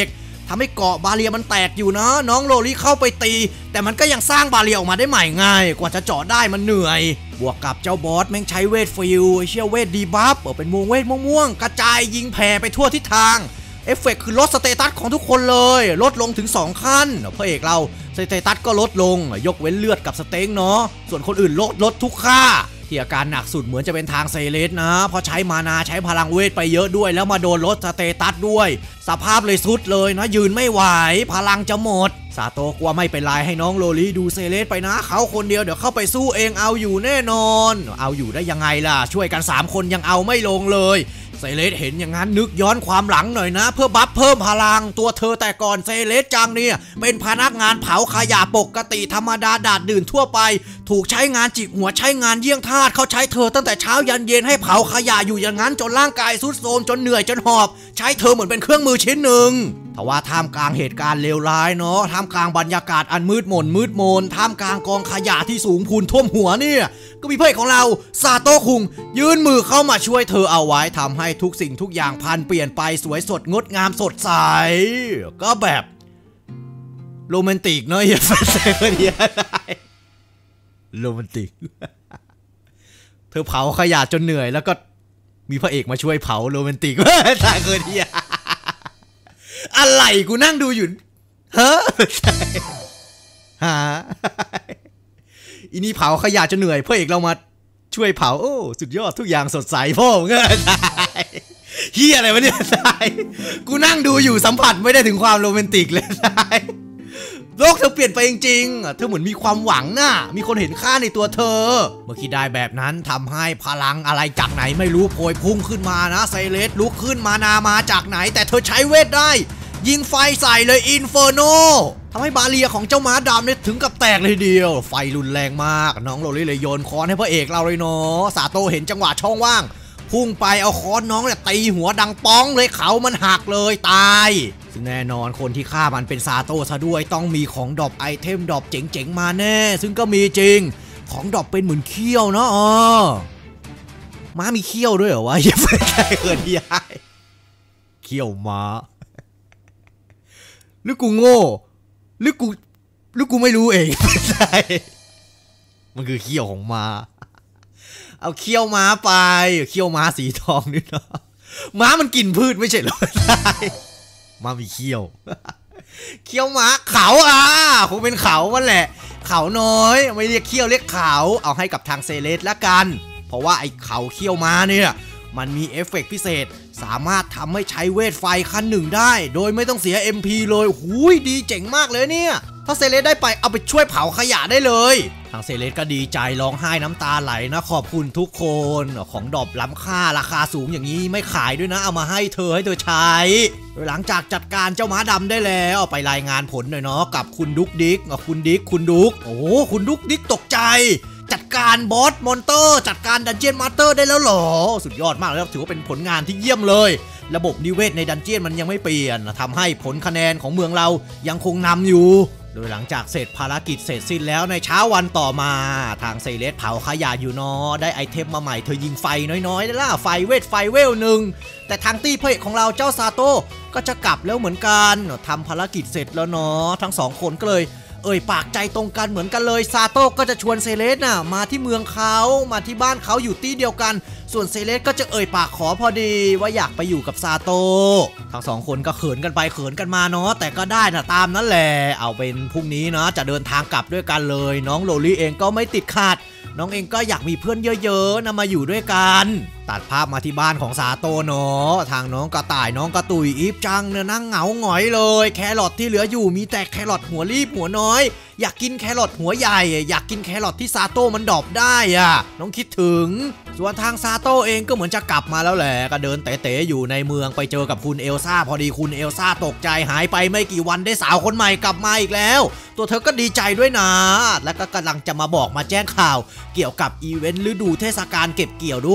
[SPEAKER 1] ทำให้เกาะบาเรียมันแตกอยู่นะน้องโลลี่เข้าไปตีแต่มันก็ยังสร้างบาเรียออกมาได้ใหม่ง่ายกว่าจะเจาะได้มันเหนื่อยบวกกับเจ้าบอสแม่งใช้เวทฟิลเชี่ยวเวทดีบัฟเปิดเป็นวงเวทม่วงๆกระจายยิงแผ่ไปทั่วทิศทางเอฟเฟกต์คือลดสเตตัสของทุกคนเลยลดลงถึงสองขั้นพระเอกเราสเตตัสก็ลดลงยกเว้นเลือดกับสเต็งเนาะส่วนคนอื่นลดลดทุกค่าที่อาการหนักสุดเหมือนจะเป็นทางเซเลสนะเพราะใช้มานาใช้พลังเวทไปเยอะด้วยแล้วมาโดนลดสเตตัสด้วยสภาพเลยสุดเลยนะยืนไม่ไหวพลังจะหมดซาโตะกลัวไม่เป็นไรให้น้องโลลี่ดูเซเลสไปนะเขาคนเดียวเดี๋ยวเข้าไปสู้เองเอาอยู่แน่นอนเอาอยู่ได้ยังไงล่ะช่วยกันสามคนยังเอาไม่ลงเลยเซเลสเห็นอย่างนั้นนึกย้อนความหลังหน่อยนะเพื่อบัฟเพิ่มพลังตัวเธอแต่ก่อนเซเลสจังเนี่ยเป็นพนักงานเผาขยะปกติธรรมดาดาดดื่นทั่วไปถูกใช้งานจิกหัวใช้งานเยี่ยงทาสเขาใช้เธอตั้งแต่เช้ายันเย็นให้เผาขยะอยู่อย่างนั้นจนร่างกายทรุดโทรมจนเหนื่อยจนหอบใช้เธอเหมือนเป็นเครื่องมือชิ้นหนึ่งทว่าท่ามกลางเหตุการณ์เลวร้ายเนาะท่ามกลางบรรยากาศอันมืดมนมืดมนท่ามกลางกองขยะที่สูงพูนท่วมหัวเนี่ยก็มีเพื่อนของเราซาโตะคุงยื่นมือเข้ามาช่วยเธอเอาไว้ทำให้ทุกสิ่งทุกอย่างพันเปลี่ยนไปสวยสดงดงามสดใสก็แบบโรแมนติกเนาะอย่าแฟนคนเดียวโรแมนติกเธอเผาขยะจนเหนื่อยแล้วก็มีพระเอกมาช่วยเผาโรแมนติกตายคนเดียวอะไรกูนั่งดูอยู่ฮะฮะอีนี่เผาขยะจนเหนื่อยพระเอกเรามาช่วยเผาโอ้สุดยอดทุกอย่างสดใสพ่อมึงเอ้ยเฮียอะไรวะเนี่ยตายกูนั่งดูอยู่สัมผัสไม่ได้ถึงความโรแมนติกเลยตายโลกเธอเปลี่ยนไปจริงๆเธอเหมือนมีความหวังน่ะมีคนเห็นค่าในตัวเธอเมื่อคิดได้แบบนั้นทำให้พลังอะไรจากไหนไม่รู้โผล่พุ่งขึ้นมานะไซเลสลุกขึ้นมานามาจากไหนแต่เธอใช้เวทได้ยิงไฟใส่เลยอินเฟอร์โนทำให้บาเรียของเจ้าม้าดำเนี่ยถึงกับแตกเลยเดียวไฟรุนแรงมากน้องโรลี่เลยโยนค้อนให้พระเอกเราเลยเนาะซาโตะเห็นจังหวะช่องว่างพุ่งไปเอาค้อนน้องเนี่ยตีหัวดังป้องเลยเขามันหักเลยตายซึ่งแน่นอนคนที่ฆ่ามันเป็นซาโตะซะด้วยต้องมีของดรอปไอเทมดรอปเจ๋งๆมาแน่ซึ่งก็มีจริงของดรอปเป็นเหมือนเขี้ยวเนาะอ๋อม้ามีเขี้ยวด้วยเหรอวะอย่าไปใกล้เกินที่ไอ้เขี้ยวม้าหรือกูโง่หรือกูหรือกูไม่รู้เองใช่มันคือเขี้ยวของม้าเอาเขี้ยวม้าไปเขี้ยวม้าสีทองนี่เนาะม้ามันกินพืชไม่ใช่หรอใช่ม้ามีเขี้ยวเขี้ยวม้าเขาอ่ะคงเป็นเขามันแหละเขาน้อยไม่เรียกเขี้ยวเรียกเขาเอาให้กับทางเซเลสละกันเพราะว่าไอ้เขาเขี้ยวม้าเนี่ยมันมีเอฟเฟกต์พิเศษสามารถทำให้ใช้เวทไฟขั้นหนึ่งได้โดยไม่ต้องเสีย เอ็ม พี เลยหูยดีเจ๋งมากเลยเนี่ยถ้าเซเลสได้ไปเอาไปช่วยเผาขยะได้เลยทางเซเลสก็ดีใจร้องไห้น้ำตาไหลนะขอบคุณทุกคนของดรอปล้ำค่าราคาสูงอย่างนี้ไม่ขายด้วยนะเอามาให้เธอให้เธอใช้โดยหลังจากจัดการเจ้าม้าดำได้แล้วไปรายงานผลหน่อยเนาะกับคุณดุกดิกคุณดิกคุณดุกโอ้คุณดุกดิกตกใจจัดการบอสมอนเตอร์จัดการดันเจียนมาสเตอร์ได้แล้วหรอสุดยอดมากแล้วถือว่าเป็นผลงานที่เยี่ยมเลยระบบนิเวศในดันเจียนมันยังไม่เปลี่ยนทำให้ผลคะแนนของเมืองเรายังคงนำอยู่โดยหลังจากเสร็จภารกิจเสร็จสิ้นแล้วในเช้าวันต่อมาทางเซเลสเผาขยะอยู่เนาะได้ไอเทมมาใหม่เธอยิงไฟน้อยๆได้ล่ะไฟเวทไฟเวลหนึ่งแต่ทางตี้เพลของเราเจ้าซาโตะก็จะกลับแล้วเหมือนกันทำภารกิจเสร็จแล้วเนาะทั้งสองคนก็เลยเอ่ยปากใจตรงกันเหมือนกันเลยซาโตะก็จะชวนเซเลสน่ะมาที่เมืองเขามาที่บ้านเขาอยู่ที่เดียวกันส่วนเซเลสก็จะเอ่ยปากขอพอดีว่าอยากไปอยู่กับซาโตะทั้งสองคนก็เขินกันไปเขินกันมาเนาะแต่ก็ได้นะตามนั้นแหละเอาเป็นพรุ่งนี้เนาะจะเดินทางกลับด้วยกันเลยน้องโรลี่เองก็ไม่ติดขัดน้องเองก็อยากมีเพื่อนเยอะๆนะมาอยู่ด้วยกันตัดภาพมาที่บ้านของซาโตะเนาะทางน้องกระต่ายน้องกระตุยอีฟจังเนี่ยนั่งเหงาหงอยเลยแครอทที่เหลืออยู่มีแต่แครอทหัวรีบหัวน้อยอยากกินแครอทหัวใหญ่อยากกินแครอทที่ซาโตะมันดรอปได้อะน้องคิดถึงส่วนทางซาโตะเองก็เหมือนจะกลับมาแล้วแหละก็เดินเต๋ๆอยู่ในเมืองไปเจอกับคุณเอลซ่าพอดีคุณเอลซ่าตกใจหายไปไม่กี่วันได้สาวคนใหม่กลับมาอีกแล้วตัวเธอก็ดีใจด้วยนะแล้วก็กำลังจะมาบอกมาแจ้งข่าวเกี่ยวกับอีเวนต์ฤดูเทศกาลเก็บเกี่ยวด้วยท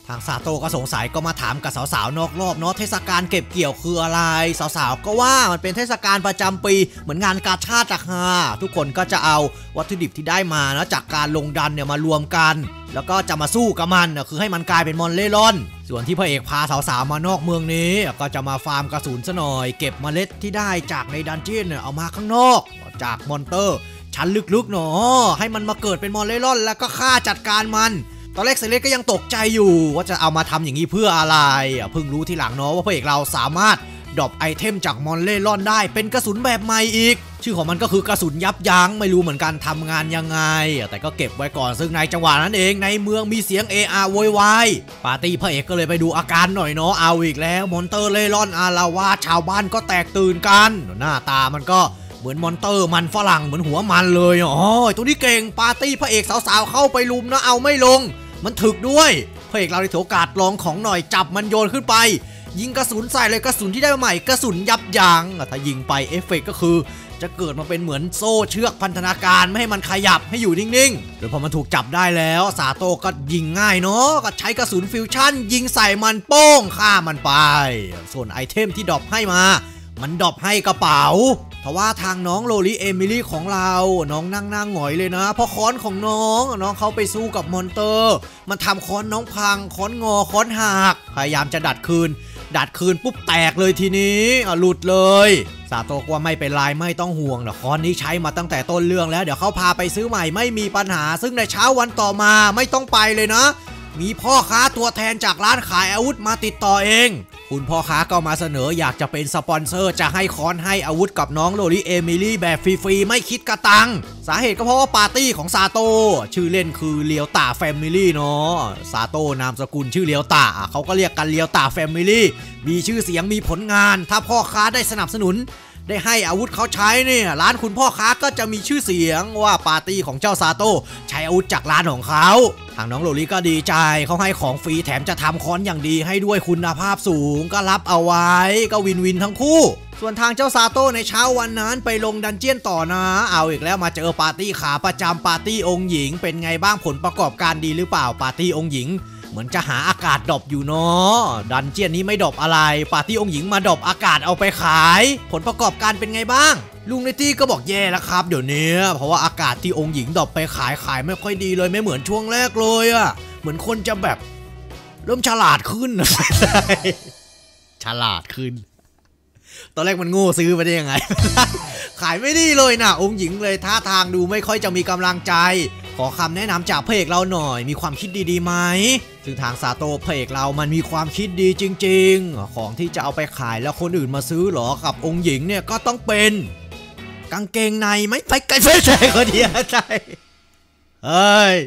[SPEAKER 1] ทางซาโตะก็สงสัยก็มาถามกับสาวๆนอกรอบเนาะเทศกาลเก็บเกี่ยวคืออะไรสาวๆก็ว่ามันเป็นเทศกาลประจำปีเหมือนงานกาชาติอะค่ะทุกคนก็จะเอาวัตถุดิบที่ได้มานะจากการลงดันเนี่ยมารวมกันแล้วก็จะมาสู้กับมันนะคือให้มันกลายเป็นมอนเล่ร่อนส่วนที่พระเอกพาสาวๆมานอกเมืองนี้ก็จะมาฟาร์มกระสุนซะหน่อยเก็บเมล็ดที่ได้จากในดันเจี้ยนเนี่ยเอามาข้างนอกจากมอนเตอร์ชั้นลึกๆเนาะให้มันมาเกิดเป็นมอนเล่ร่อนแล้วก็ฆ่าจัดการมันตอนแรกเซเลสก็ยังตกใจอยู่ว่าจะเอามาทำอย่างนี้เพื่ออะไรเพิ่งรู้ทีหลังเนาะว่าพระเอกเราสามารถดรอปไอเทมจากมอนเล่ร่อนได้เป็นกระสุนแบบใหม่อีกชื่อของมันก็คือกระสุนยับยั้งไม่รู้เหมือนกันทำงานยังไงแต่ก็เก็บไว้ก่อนซึ่งในจังหวะนั้นเองในเมืองมีเสียง เอ อาร์ โวยวายปาร์ตี้พระเอกก็เลยไปดูอาการหน่อยเนาะเอาอีกแล้วมอนเตอร์เล่ร่อนอาละวาดชาวบ้านก็แตกตื่นกันหน้าตามันก็เหมือนมอนเตอร์มันฝรั่งเหมือนหัวมันเลยอ๋อตัวนี้เก่งปาร์ตี้พระเอกสาวๆเข้าไปลุมนะเอาไม่ลงมันถึกด้วยพระเอกเราได้ถือโอกาสลองของหน่อยจับมันโยนขึ้นไปยิงกระสุนใส่เลยกระสุนที่ได้มาใหม่กระสุนยับยั้งถ้ายิงไปเอฟเฟกต์ก็คือจะเกิดมาเป็นเหมือนโซ่เชือกพันธนาการไม่ให้มันขยับให้อยู่นิ่งๆโดยพอมันถูกจับได้แล้วซาโตะก็ยิงง่ายเนาะก็ใช้กระสุนฟิวชั่นยิงใส่มันโป้งฆ่ามันไปส่วนไอเทมที่ดรอปให้มามันดรอปให้กระเป๋าเพราะว่าทางน้องโลลิเอมิลี่ของเราน้องนั่งนั่งหงอยเลยนะเพราะค้อนของน้องน้องเขาไปสู้กับมอนเตอร์มันทำค้อนน้องพังค้อนงอค้อนหักพยายามจะดัดคืนดัดคืนปุ๊บแตกเลยทีนี้หลุดเลยซาโตะว่าไม่เป็นไรไม่ต้องห่วงนะค้อนนี้ใช้มาตั้งแต่ต้นเรื่องแล้วเดี๋ยวเขาพาไปซื้อใหม่ไม่มีปัญหาซึ่งในเช้าวันต่อมาไม่ต้องไปเลยนะมีพ่อค้าตัวแทนจากร้านขายอาวุธมาติดต่อเองคุณพ่อค้าก็มาเสนออยากจะเป็นสปอนเซอร์จะให้ค้อนให้อาวุธกับน้องโลลิเอมิลี่แบบฟรีๆไม่คิดกระตังสาเหตุก็เพราะว่าปาร์ตี้ของซาโตะชื่อเล่นคือเลียวตาแฟมิลี่เนาะซาโตะนามสกุลชื่อเลียวตาเขาก็เรียกกันเลียวตาแฟมิลี่มีชื่อเสียงมีผลงานถ้าพ่อค้าได้สนับสนุนได้ให้อาวุธเขาใช้เนี่ยร้านคุณพ่อค้าก็จะมีชื่อเสียงว่าปาร์ตี้ของเจ้าซาโตะใช้อาวุธจากร้านของเขาทางน้องโลลิก็ดีใจเขาให้ของฟรีแถมจะทำค้อนอย่างดีให้ด้วยคุณภาพสูงก็รับเอาไว้ก็วินวินทั้งคู่ส่วนทางเจ้าซาโตะในเช้าวันนั้นไปลงดันเจี้ยนต่อนะเอาอีกแล้วมาเจอปาร์ตี้ขาประจำปาร์ตี้องค์หญิงเป็นไงบ้างผลประกอบการดีหรือเปล่าปาร์ตี้องค์หญิงเหมือนจะหาอากาศดรอปอยู่เนาะดันเจี้ยนนี้ไม่ดรอปอะไรปาร์ตี้องค์หญิงมาดรอปอากาศเอาไปขายผลประกอบการเป็นไงบ้างลุงในตี้ก็บอกแย่แล้วครับเดี๋ยวนี้เพราะว่าอากาศที่องค์หญิงดรอปไปขายขายไม่ค่อยดีเลยไม่เหมือนช่วงแรกเลยอะเหมือนคนจะแบบเริ่มฉลาดขึ้น ฉลาดขึ้นตอนแรกมันโง่ซื้อไปได้ยังไง ขายไม่ดีเลยนะองค์หญิงเลยท่าทางดูไม่ค่อยจะมีกำลังใจขอคำแนะนำจากพระเอกเราหน่อยมีความคิดดีๆไหมซึ่งทางซาโตะพระเอกเรามันมีความคิดดีจริงๆของที่จะเอาไปขายแล้วคนอื่นมาซื้อหรอกับองค์หญิงเนี่ยก็ต้องเป็นกางเกงในไหมไปไกลไปใช่คนเดียวใช่เฮ้ย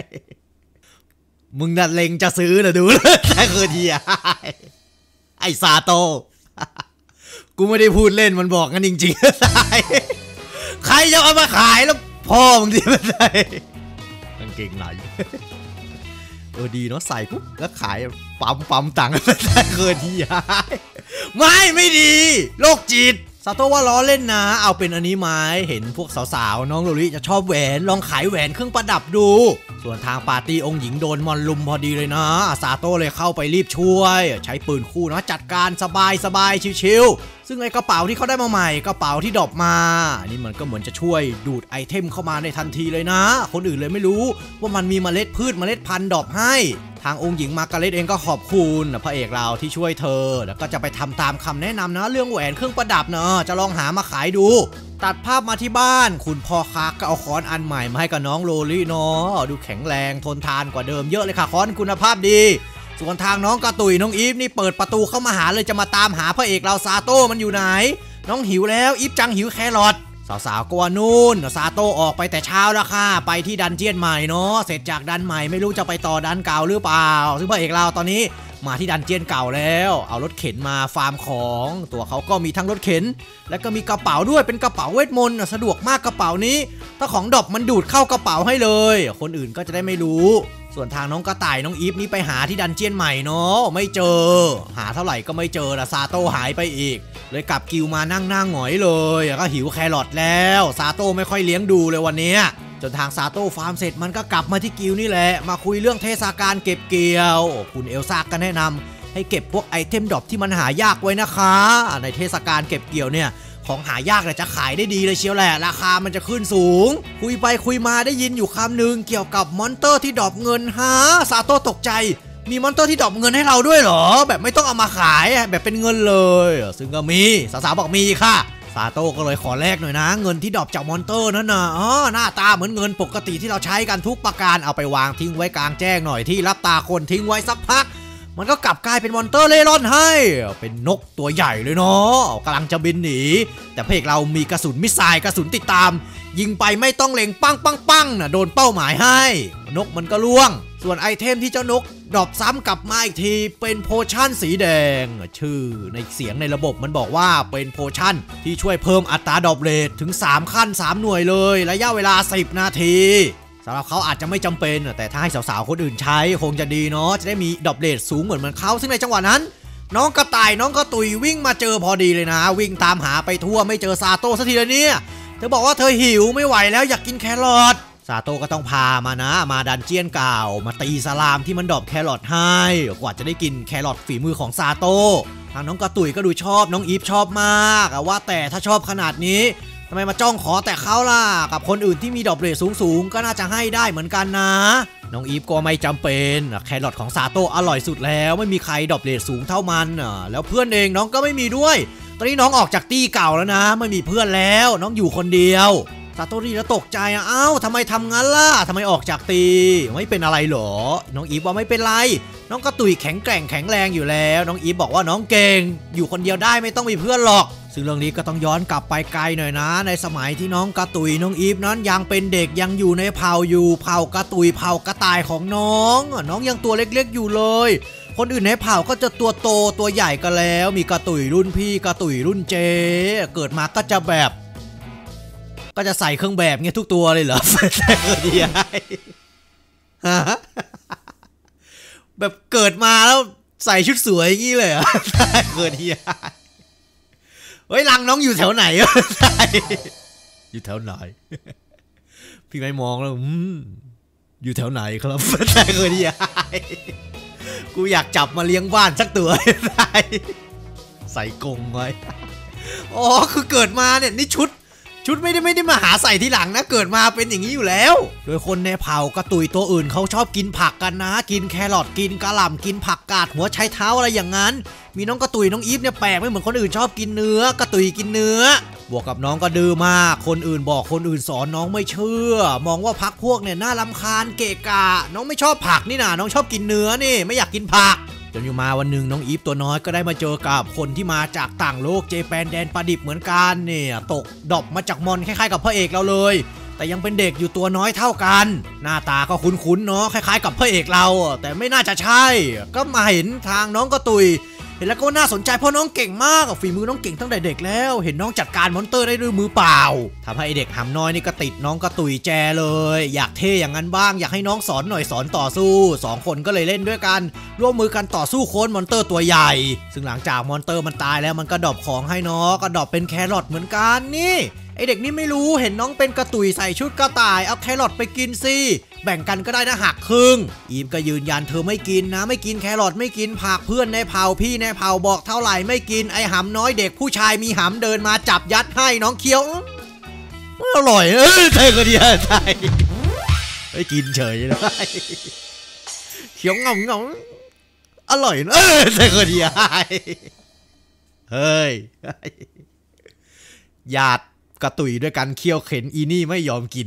[SPEAKER 1] มึงนัดเล็งจะซื้อเหรอดูใช่คนเดียวไอ้ซาโตะกูไม่ได้พูดเล่นมันบอกกันจริงๆใครจะเอามาขายแล้วพ่อมึงที่ไม่ได้กางเกงในเออดีเนาะใส่ปุ๊บแล้วขายปั๊มปั๊มตังค์ได้เกินที่ไม่ไม่ดีโรคจิตซาโตะว่าล้อเล่นนะเอาเป็นอันนี้ไหมเห็นพวกสาวๆน้องโลลิจะชอบแหวนลองขายแหวนเครื่องประดับดูส่วนทางปาร์ตี้องค์หญิงโดนมอนลุมพอดีเลยนะซาโตะเลยเข้าไปรีบช่วยใช้ปืนคู่นะจัดการสบายสบายชิวๆซึ่งไอ้กระเป๋าที่เขาได้มาใหม่กระเป๋าที่ดรอปมานี่มันก็เหมือนจะช่วยดูดไอเทมเข้ามาในทันทีเลยนะคนอื่นเลยไม่รู้ว่ามันมีเมล็ดพืชเมล็ดพันธุ์ดรอปให้ทางองค์หญิงมาร์กาเร็ตเองก็ขอบคุณพระเอกเราที่ช่วยเธอแล้วก็จะไปทำตามคำแนะนำนะเรื่องแหวนเครื่องประดับเนาะจะลองหามาขายดูตัดภาพมาที่บ้านคุณพ่อค้าก็เอาค้อนอันใหม่มาให้กับน้องโลลี่เนาะดูแข็งแรงทนทานกว่าเดิมเยอะเลยค่ะค้อนคุณภาพดีส่วนทางน้องกระตุยน้องอีฟนี่เปิดประตูเข้ามาหาเลยจะมาตามหาพระเอกเราซาโต้มันอยู่ไหนน้องหิวแล้วอีฟจังหิวแครอทสาวๆก็ว่านู่นซาโต้ออกไปแต่เช้าแล้วค่ะไปที่ดันเจี้ยนใหม่เนาะเสร็จจากดันใหม่ไม่รู้จะไปต่อดันเก่าหรือเปล่าซึ่งพระเอกเราตอนนี้มาที่ดันเจี้ยนเก่าแล้วเอารถเข็นมาฟาร์มของตัวเขาก็มีทั้งรถเข็นและก็มีกระเป๋าด้วยเป็นกระเป๋าเวทมนต์สะดวกมากกระเป๋านี้ถ้าของดรอปมันดูดเข้ากระเป๋าให้เลยคนอื่นก็จะได้ไม่รู้ส่วนทางน้องกระต่ายน้องอีฟนี่ไปหาที่ดันเจี้ยนใหม่เนาะไม่เจอหาเท่าไหร่ก็ไม่เจอละซาโต้หายไปอีกเลยกลับกิวมานั่งหน้าหงอยเลยก็หิวแครอทแล้วซาโต้ไม่ค่อยเลี้ยงดูเลยวันนี้จนทางซาโต้ฟาร์มเสร็จมันก็กลับมาที่กิลนี่แหละมาคุยเรื่องเทศกาลเก็บเกี่ยวคุณเอลซ่าก็แนะนำให้เก็บพวกไอเทมดรอปที่มันหายากไว้นะคะในเทศกาลเก็บเกี่ยวเนี่ยของหายากเนี่ยจะขายได้ดีเลยเชียวแหละราคามันจะขึ้นสูงคุยไปคุยมาได้ยินอยู่คำหนึ่งเกี่ยวกับมอนเตอร์ที่ดรอปเงินฮะซาโต้ตกใจมีมอนเตอร์ที่ดรอปเงินให้เราด้วยเหรอแบบไม่ต้องเอามาขายแบบเป็นเงินเลยซึ่งก็มีสาวๆบอกมีค่ะซาโต้ก็เลยขอแลกหน่อยนะเงินที่ดรอปจากมอนเตอร์นั่นนะอ๋อหน้าตาเหมือนเงินปกติที่เราใช้กันทุกประการเอาไปวางทิ้งไว้กลางแจ้งหน่อยที่รับตาคนทิ้งไว้สักพักมันก็กลับกลายเป็นมอนเตอร์เล่ร่อนให้เป็นนกตัวใหญ่เลยเนาะกำลังจะบินหนีแต่พระเอกเรามีกระสุนมิสไซล์กระสุนติดตามยิงไปไม่ต้องเล็งปังปังปังนะโดนเป้าหมายให้นกมันก็ล่วงส่วนไอเทมที่เจ้านกดรอปซ้ำกลับมาอีกทีเป็นโพชั่นสีแดงชื่อในเสียงในระบบมันบอกว่าเป็นโพชั่นที่ช่วยเพิ่มอัตราดรอปเรทถึงสามขั้นสามหน่วยเลยระยะเวลาสิบนาทีสำหรับเขาอาจจะไม่จำเป็นแต่ถ้าให้สาวๆคนอื่นใช้คงจะดีเนาะจะได้มีดรอปเรทสูงเหมือนเหมือนเขาซึ่งในจังหวะนั้นน้องกระต่ายน้องกระตุยวิ่งมาเจอพอดีเลยนะวิ่งตามหาไปทั่วไม่เจอซาโต้สักทีเลยเนี่ยเธอบอกว่าเธอหิวไม่ไหวแล้วอยากกินแครอทซาโต้ก็ต้องพามานะมาดันเจียนเก่ามาตีสลามที่มันดรอปแครอทให้กว่าจะได้กินแครอทฝีมือของซาโต้ทางน้องกระตุยก็ดูชอบน้องอีฟชอบมากว่าแต่ถ้าชอบขนาดนี้ทำไมมาจ้องขอแต่เขาล่ะกับคนอื่นที่มีดรอปเรทสูงๆก็น่าจะให้ได้เหมือนกันนะน้องอีฟก็ไม่จำเป็นแครอทของซาโต้อร่อยสุดแล้วไม่มีใครดรอปเรทสูงเท่ามันแล้วเพื่อนเองน้องก็ไม่มีด้วยตอนนี้น้องออกจากตี้เก่าแล้วนะไม่มีเพื่อนแล้วน้องอยู่คนเดียวซาโต้รีแล้วตกใจอ่ะเอ้าทำไมทำงั้นล่ะทำไมออกจากตีไม่เป็นอะไรหรอน้องอีฟว่าไม่เป็นไรน้องกระตุยแข็งแกร่งแข็งแรงอยู่แล้วน้องอีฟบอกว่าน้องเก่งอยู่คนเดียวได้ไม่ต้องมีเพื่อนหรอกซึ่งเรื่องนี้ก็ต้องย้อนกลับไปไกลหน่อยนะในสมัยที่น้องกระตุยน้องอีฟนั้นยังเป็นเด็กยังอยู่ในเผ่าอยู่เผ่ากระตุยเผ่ากระต่ายของน้องน้องยังตัวเล็กๆอยู่เลยคนอื่นในเผ่าก็จะตัวโตตัวใหญ่กันแล้วมีกระตุยรุ่นพี่กระตุยรุ่นเจเกิดมาก็จะแบบก็จะใส่เครื่องแบบเงี้ยทุกตัวเลยเหรอแต่เกิดยังไงแบบเกิดมาแล้วใส่ชุดสวยอย่างนี้เลยเหรอเกิดยังไงเฮ้ยรังน้องอยู่แถวไหนอยู่แถวไหนพี่ไม่มองแล้วอยู่แถวไหนครับแต่เกิดยังไงกูอยากจับมาเลี้ยงบ้านสักตัวใส่กรงไว้อ๋อคือเกิดมาเนี่ยนี่ชุดชุดไม่ได้ไม่ได้มาหาใส่ทีหลังนะเกิดมาเป็นอย่างนี้อยู่แล้วโดยคนในเผ่ากระตุยตัวอื่นเขาชอบกินผักกันนะกินแครอทกินกะหล่ำกินผักกาดหัวไชเท้าอะไรอย่างนั้นมีน้องกระตุยน้องอีฟเนี่ยแปลกไม่เหมือนคนอื่นชอบกินเนื้อกระตุยกินเนื้อบวกกับน้องก็ดื้อมากคนอื่นบอกคนอื่นสอนน้องไม่เชื่อมองว่าพักพวกเนี่ยน่ารำคาญเกะกะน้องไม่ชอบผักนี่นะน้องชอบกินเนื้อนี่ไม่อยากกินผักจนอยู่มาวันหนึ่งน้องอีฟตัวน้อยก็ได้มาเจอกับคนที่มาจากต่างโลกเจแปนแดนประดิบเหมือนกันเนี่ยตกดรอปมาจากมอนคล้ายๆกับพระเอกเราเลยแต่ยังเป็นเด็กอยู่ตัวน้อยเท่ากันหน้าตาก็คุ้นๆเนาะคล้ายๆกับพระเอกเราแต่ไม่น่าจะใช่ก็มาเห็นทางน้องกระตุยเห็นแล้วก็น่าสนใจเพราะน้องเก่งมากฝีมือน้องเก่งตั้งแต่เด็กแล้วเห็นน้องจัดการมอนเตอร์ได้ด้วยมือเปล่าทำให้เด็กหำน้อยนี่ก็ติดน้องกระตุยแจเลยอยากเท่อย่างนั้นบ้างอยากให้น้องสอนหน่อยสอนต่อสู้สองคนก็เลยเล่นด้วยกันร่วมมือกันต่อสู้โค้นมอนเตอร์ตัวใหญ่ซึ่งหลังจากมอนเตอร์มันตายแล้วมันก็ดรอปของให้น้องก็ดรอปเป็นแครอทเหมือนกันนี่ไอเด็กนี่ไม่รู้เห็นน้องเป็นกระตุยใส่ชุดกระต่ายเอาแครอทไปกินสิแบ่งกันก็ได้นะหักครึ่งอีฟก็ยืนยันเธอไม่กินนะไม่กินแครอทไม่กินผักเพื่อนในเผ่าพี่ในเผ่าบอกเท่าไหร่ไม่กินไอหำน้อยเด็กผู้ชายมีหำเดินมาจับยัดให้น้องเคี้ยวอร่อยเออใช่ก็ดีใช่ไม่กินเฉยเลยเคี้ยวงงงอร่อยเออใช่ก็ดีเฮ้ยญาติกระตุยด้วยกันเคี้ยวเข็นอีนี่ไม่ยอมกิน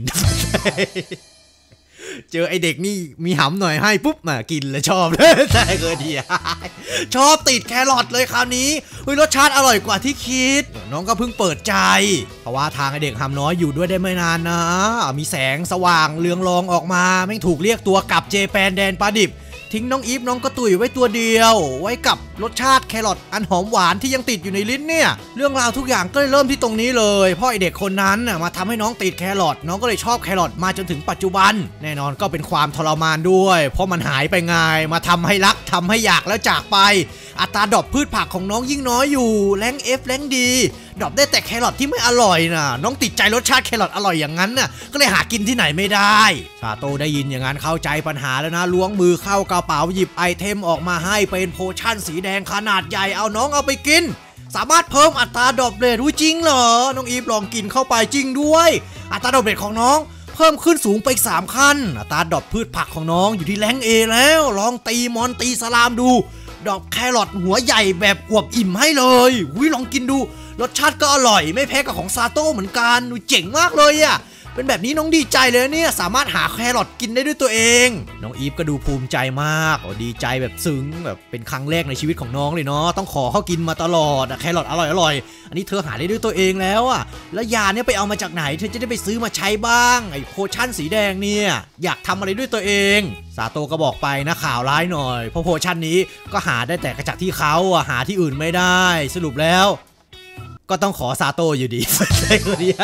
[SPEAKER 1] เจอไอเด็กนี่มีหำหน่อยให้ปุ๊บมากินเลยชอบเลยใช่เกินทีชอบติดแครอทเลยคราวนี้รสชาติอร่อยกว่าที่คิดน้องก็เพิ่งเปิดใจเพราะว่าทางไอเด็กหำน้อยอยู่ด้วยได้ไม่นานนะมีแสงสว่างเรืองรองออกมาไม่ถูกเรียกตัวกลับเจแปนแดนปลาดิบทิ้งน้องอีฟน้องกระตุยไว้ตัวเดียวไว้กับรสชาติแครอทอันหอมหวานที่ยังติดอยู่ในลิ้นเนี่ยเรื่องราวทุกอย่างก็เลยเริ่มที่ตรงนี้เลยพ่อไอเด็กคนนั้นมาทำให้น้องติดแครอทน้องก็เลยชอบแครอทมาจนถึงปัจจุบันแน่นอนก็เป็นความทรมานด้วยเพราะมันหายไปไงมาทำให้รักทำให้อยากแล้วจากไปอัตราดรอปพืชผักของน้องยิ่งน้อยอยู่แรงเอฟแรงดีดรอปได้แต่แครอทที่ไม่อร่อยนะน้องติดใจรสชาติแครอทอร่อยอย่างนั้นน่ะก็เลยหากินที่ไหนไม่ได้ซาโตได้ยินอย่างนั้นเข้าใจปัญหาแล้วนะล้วงมือเข้ากระเป๋าหยิบไอเทมออกมาให้เป็นโพชั่นสีแดงขนาดใหญ่เอาน้องเอาไปกินสามารถเพิ่มอัตราดรอปเรทรู้จริงเหรอน้องอีฟลองกินเข้าไปจริงด้วยอัตราดรอปเรทของน้องเพิ่มขึ้นสูงไปอีกสามขั้นอัตราดรอปพืชผักของน้องอยู่ที่แรงเอแล้วลองตีมอนตีสลามดูดอกแครอทหัวใหญ่แบบอวบอิ่มให้เลยวิลองกินดูรสชาติก็อร่อยไม่แพ้กับของซาโต้เหมือนกันดูเจ๋งมากเลยอ่ะเป็นแบบนี้น้องดีใจเลยเนี่ยสามารถหาแครอทกินได้ด้วยตัวเองน้องอีฟก็ดูภูมิใจมากโอ้ดีใจแบบซึ้งแบบเป็นครั้งแรกในชีวิตของน้องเลยเนาะต้องขอเขากินมาตลอดแครอทอร่อยอร่อยอันนี้เธอหาได้ด้วยตัวเองแล้วอ่ะแล้วยาเนี่ยไปเอามาจากไหนเธอจะได้ไปซื้อมาใช้บ้างไอ้โพชั่นสีแดงเนี่ยอยากทำอะไรด้วยตัวเองซาโตก็บอกไปนะข่าวร้ายหน่อยเพราะโพชั่นนี้ก็หาได้แต่กระจากที่เขาอ่ะหาที่อื่นไม่ได้สรุปแล้วก็ต้องขอซาโตอยู่ดีใช่คนนี้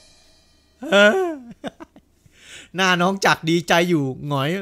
[SPEAKER 1] หน้าน้องจักดีใจอยู่หงอย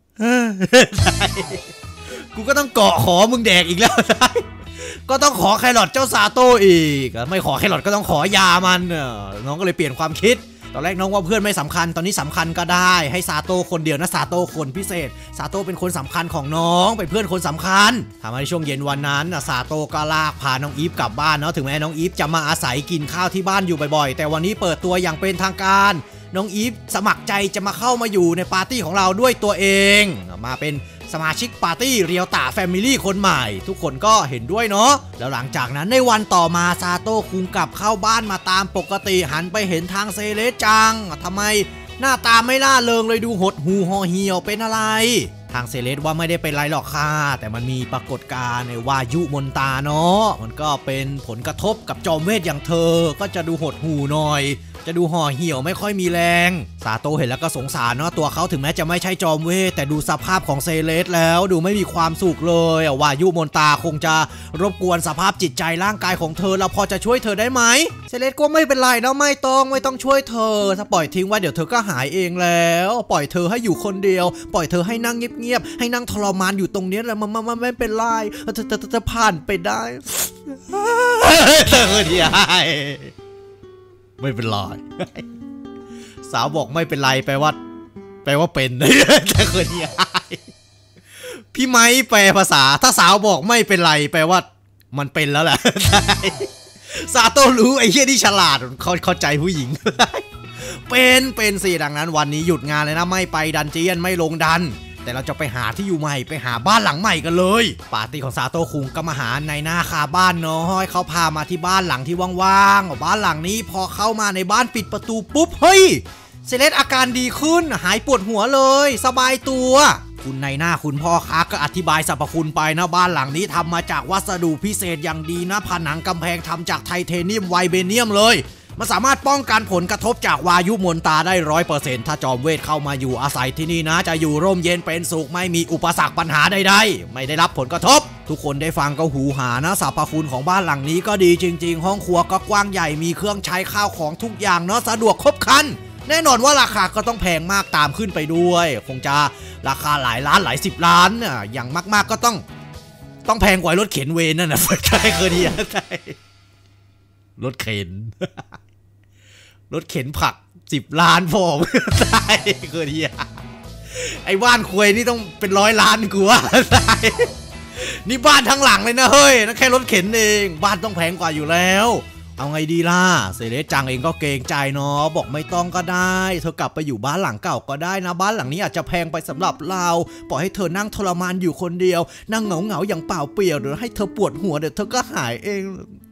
[SPEAKER 1] กูก็ต้องเกาะขอมึงแดกอีกแล้วก็ต้องขอแครอทเจ้าซาโต้อีกไม่ขอแครอทก็ต้องขอยามันน้องก็เลยเปลี่ยนความคิดตอนแรกน้องว่าเพื่อนไม่สำคัญตอนนี้สำคัญก็ได้ให้ซาโต้คนเดียวนะซาโต้คนพิเศษซาโต้เป็นคนสำคัญของน้องเป็นเพื่อนคนสำคัญทำให้ช่วงเย็นวันนั้นซาโต้ก็ลากพาน้องอีฟกลับบ้านเนาะถึงแม้น้องอีฟจะมาอาศัยกินข้าวที่บ้านอยู่บ่อยๆแต่วันนี้เปิดตัวอย่างเป็นทางการน้องอีฟสมัครใจจะมาเข้ามาอยู่ในปาร์ตี้ของเราด้วยตัวเองมาเป็นสมาชิกปาร์ตี้เรียวตาแฟมิลี่คนใหม่ทุกคนก็เห็นด้วยเนาะแล้วหลังจากนั้นในวันต่อมาซาโต้คุงกลับเข้าบ้านมาตามปกติหันไปเห็นทางเซเลสจังทำไมหน้าตาไม่ล่าเริงเลยดูหดหูห่อเหี่ยวเป็นอะไรทางเซเลสว่าไม่ได้เป็นไรหรอกค่ะแต่มันมีปรากฏการณ์ในวายุมนตาเนาะมันก็เป็นผลกระทบกับจอมเวทอย่างเธอก็จะดูหดหูหน่อยจะดูห่อเหี่ยวไม่ค่อยมีแรงซาโตเห็นแล้วก็สงสารเนาะตัวเขาถึงแม้จะไม่ใช่จอมเวทแต่ดูสภาพของเซเลสแล้วดูไม่มีความสุขเลยวายุมนตาคงจะรบกวนสภาพจิตใจร่างกายของเธอเราพอจะช่วยเธอได้ไหมเซเลสก็ไม่เป็นไรนะไม่ต้องไม่ต้องช่วยเธอถ้าปล่อยทิ้งไว้เดี๋ยวเธอก็หายเองแล้วปล่อยเธอให้อยู่คนเดียวปล่อยเธอให้นั่งเงียบๆให้นั่งทรมานอยู่ตรงนี้แล้วมันมันไม่เป็นไรเธอจะผ่านไปได้เธอที่ไอ้ไม่เป็นไรสาวบอกไม่เป็นไรแปลว่าแปลว่าเป็นแต่คนนี้พี่ไม้แปลภาษาถ้าสาวบอกไม่เป็นไรแปลว่ามันเป็นแล้วแหละซาโต้รู้ไอ้เหี้ยที่ฉลาดเขาเข้าใจผู้หญิงเป็นเป็นสิดังนั้นวันนี้หยุดงานเลยนะไม่ไปดันเจียนไม่ลงดันแต่เราจะไปหาที่อยู่ใหม่ไปหาบ้านหลังใหม่กันเลยปาร์ตี้ของซาโต้คุงก็มาหาในหน้าคาบ้านน้อยเขาพามาที่บ้านหลังที่ว่างๆบ้านหลังนี้พอเข้ามาในบ้านปิดประตูปุ๊บเฮ้ยเซเลสอาการดีขึ้นหายปวดหัวเลยสบายตัวคุณในหน้าคุณพ่อค้าก็อธิบายสรรพคุณไปนะบ้านหลังนี้ทำมาจากวัสดุพิเศษอย่างดีนะผนังกำแพงทำจากไทเทเนียมไวเบเนียมเลยมันสามารถป้องกันผลกระทบจากวายุมนตาได้ร้อยเปอร์เซ็นต์ถ้าจอมเวทเข้ามาอยู่อาศัยที่นี่นะจะอยู่ร่มเย็นเป็นสุขไม่มีอุปสรรคปัญหาใดๆไม่ได้รับผลกระทบทุกคนได้ฟังก็หูหานะสรรพคุณของบ้านหลังนี้ก็ดีจริงๆห้องครัวก็กว้างใหญ่มีเครื่องใช้ข้าวของทุกอย่างเนาะสะดวกครบครันแน่นอนว่าราคาก็ต้องแพงมากตามขึ้นไปด้วยคงจะราคาหลายล้านหลายสิบล้านน่ะอย่างมากๆก็ต้องต้องแพงกว่ารถเข็นเวรนั่นนะใช่เคยดีใช่รถเข็นรถเข็นผักสิบล้านพอใช่คือที่ไอ้บ้านควยนี่ต้องเป็นร้อยล้านกูว่าใช่นี่บ้านทั้งหลังเลยนะเฮ้ยนั่นแค่รถเข็นเองบ้านต้องแพงกว่าอยู่แล้วเอาไงดีล่ะเซเลสจังเองก็เกรงใจเนาะบอกไม่ต้องก็ได้เธอกลับไปอยู่บ้านหลังเก่าก็ได้นะบ้านหลังนี้อาจจะแพงไปสำหรับเราปล่อยให้เธอนั่งทรมานอยู่คนเดียวนั่งเหงาเหงาอย่างเปล่าเปลี่ยวเดี๋ยวให้เธอปวดหัวเดี๋ยวเธอก็หายเอง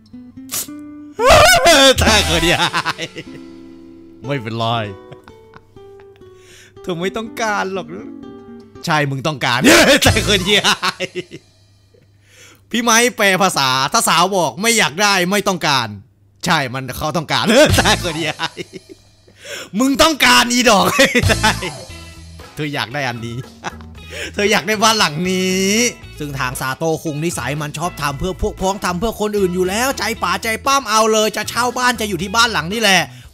[SPEAKER 1] ถ้าเกิดยังไม่เป็นไรเธอไม่ต้องการหรอกใช่มึงต้องการแต่คนยี่พี่ไม้แปลภาษาถ้าสาวบอกไม่อยากได้ไม่ต้องการใช่มันเขาต้องการแต่คนยี่มึงต้องการอีดอกได้เธออยากได้อันนี้เธออยากได้บ้านหลังนี้ซึ่งทางซาโต้คุงนิสัยมันชอบทำเพื่อพวกพ้องทำเพื่อคนอื่นอยู่แล้วใจป่าใจป้ามเอาเลยจะเช่าบ้านจะอยู่ที่บ้านหลังนี่แหละพ